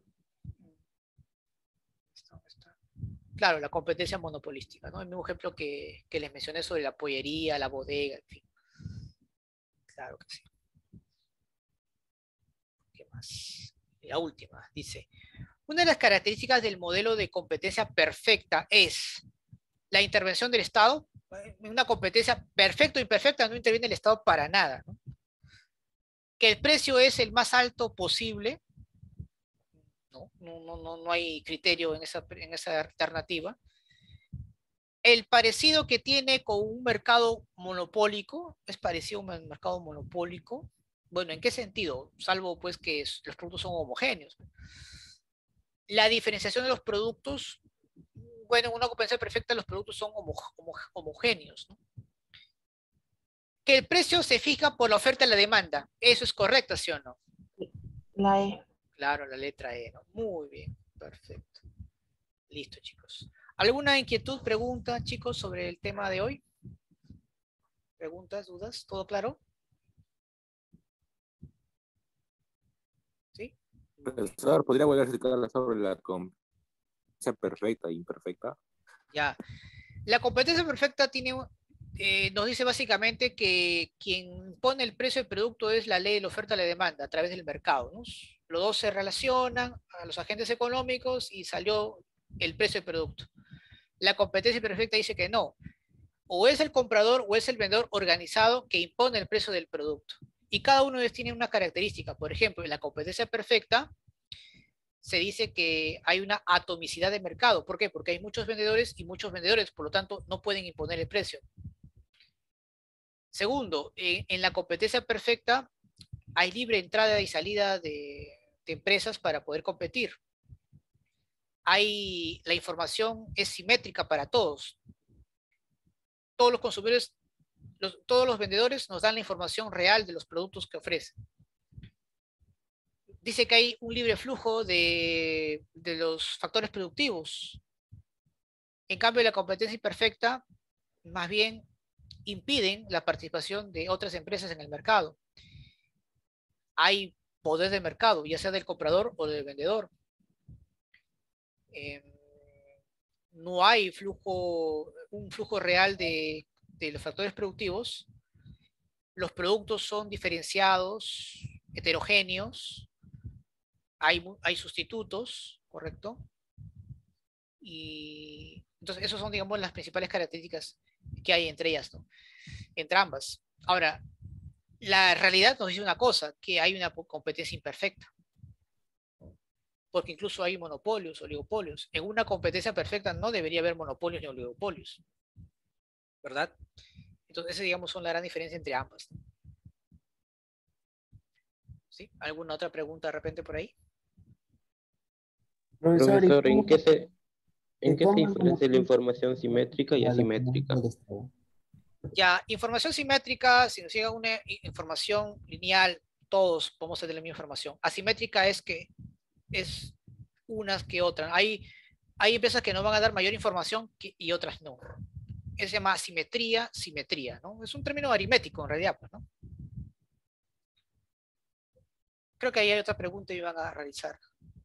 ¿Dónde está? Claro, la competencia monopolística, ¿no? El mismo ejemplo que, que les mencioné sobre la pollería, la bodega, en fin. Claro que sí. ¿Qué más? La última, dice, una de las características del modelo de competencia perfecta es la intervención del Estado. Una competencia perfecta o imperfecta no interviene el Estado para nada, ¿no? Que el precio es el más alto posible. No, no, no, no hay criterio en esa, en esa alternativa. El parecido que tiene con un mercado monopólico, es parecido a un mercado monopólico. Bueno, ¿en qué sentido? Salvo pues que los productos son homogéneos. La diferenciación de los productos, bueno, en una competencia perfecta los productos son homo, homo, homogéneos, ¿no? Que el precio se fija por la oferta y la demanda. ¿Eso es correcto, sí o no?
La E.
Claro, la letra E, ¿no? Muy bien, perfecto. Listo, chicos. ¿Alguna inquietud, pregunta, chicos, sobre el tema de hoy? preguntas, dudas? ¿Todo claro? ¿Sí?
Profesor, ¿podría volver a explicar sobre la competencia perfecta e imperfecta?
Ya. La competencia perfecta tiene, eh, nos dice básicamente que quien pone el precio del producto es la ley de la oferta y la demanda a través del mercado, ¿no? Los dos se relacionan a los agentes económicos y salió el precio del producto. La competencia perfecta dice que no. O es el comprador o es el vendedor organizado que impone el precio del producto. Y cada uno de ellos tiene una característica. Por ejemplo, en la competencia perfecta se dice que hay una atomicidad de mercado. ¿Por qué? Porque hay muchos vendedores y muchos vendedores, por lo tanto, no pueden imponer el precio. Segundo, en, en la competencia perfecta hay libre entrada y salida de, de empresas para poder competir. Hay, la información es simétrica para todos. Todos los consumidores, los, todos los vendedores nos dan la información real de los productos que ofrecen. Dice que hay un libre flujo de, de los factores productivos. En cambio, la competencia imperfecta más bien impiden la participación de otras empresas en el mercado. Hay poder de mercado, ya sea del comprador o del vendedor. Eh, no hay flujo, un flujo real de, de los factores productivos. Los productos son diferenciados, heterogéneos. Hay, hay sustitutos, ¿correcto? Y entonces, esas son, digamos, las principales características que hay entre ellas, ¿no? Entre ambas. Ahora, la realidad nos dice una cosa, que hay una competencia imperfecta. Porque incluso hay monopolios, oligopolios. En una competencia perfecta no debería haber monopolios ni oligopolios. ¿Verdad? Entonces, esas, digamos, son la gran diferencia entre ambas. ¿Sí? ¿Alguna otra pregunta de repente por ahí?
Profesor, ¿en qué se, en qué se
cómo-
diferencia la información simétrica y
Vale,
asimétrica?
¿cómo está?
Ya, información simétrica, si nos llega una información lineal, todos podemos tener la misma información. Asimétrica es que es unas que otras. Hay, hay empresas que nos van a dar mayor información que, y otras no. Eso se llama asimetría, simetría, ¿no? Es un término aritmético en realidad, pues, ¿no? Creo que ahí hay otra pregunta y van a realizar.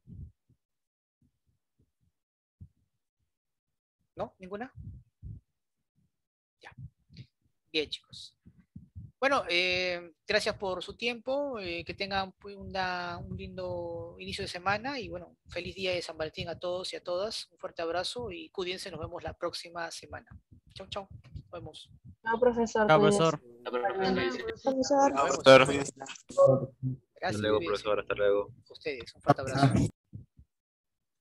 ¿No? ¿Ninguna? Ya. Bien, chicos. Bueno, eh, gracias por su tiempo, eh, que tengan pues, una, un lindo inicio de semana y bueno, feliz día de San Valentín a todos y a todas. Un fuerte abrazo y cuídense, nos vemos la próxima semana. Chau, chau. Nos vemos.
No, profesor,
Chao,
cuídese.
profesor.
Profesor.
Nos vemos.
Profesor.
Gracias.
Hasta luego,
cuídense.
profesor. Hasta luego.
Ustedes, un fuerte abrazo.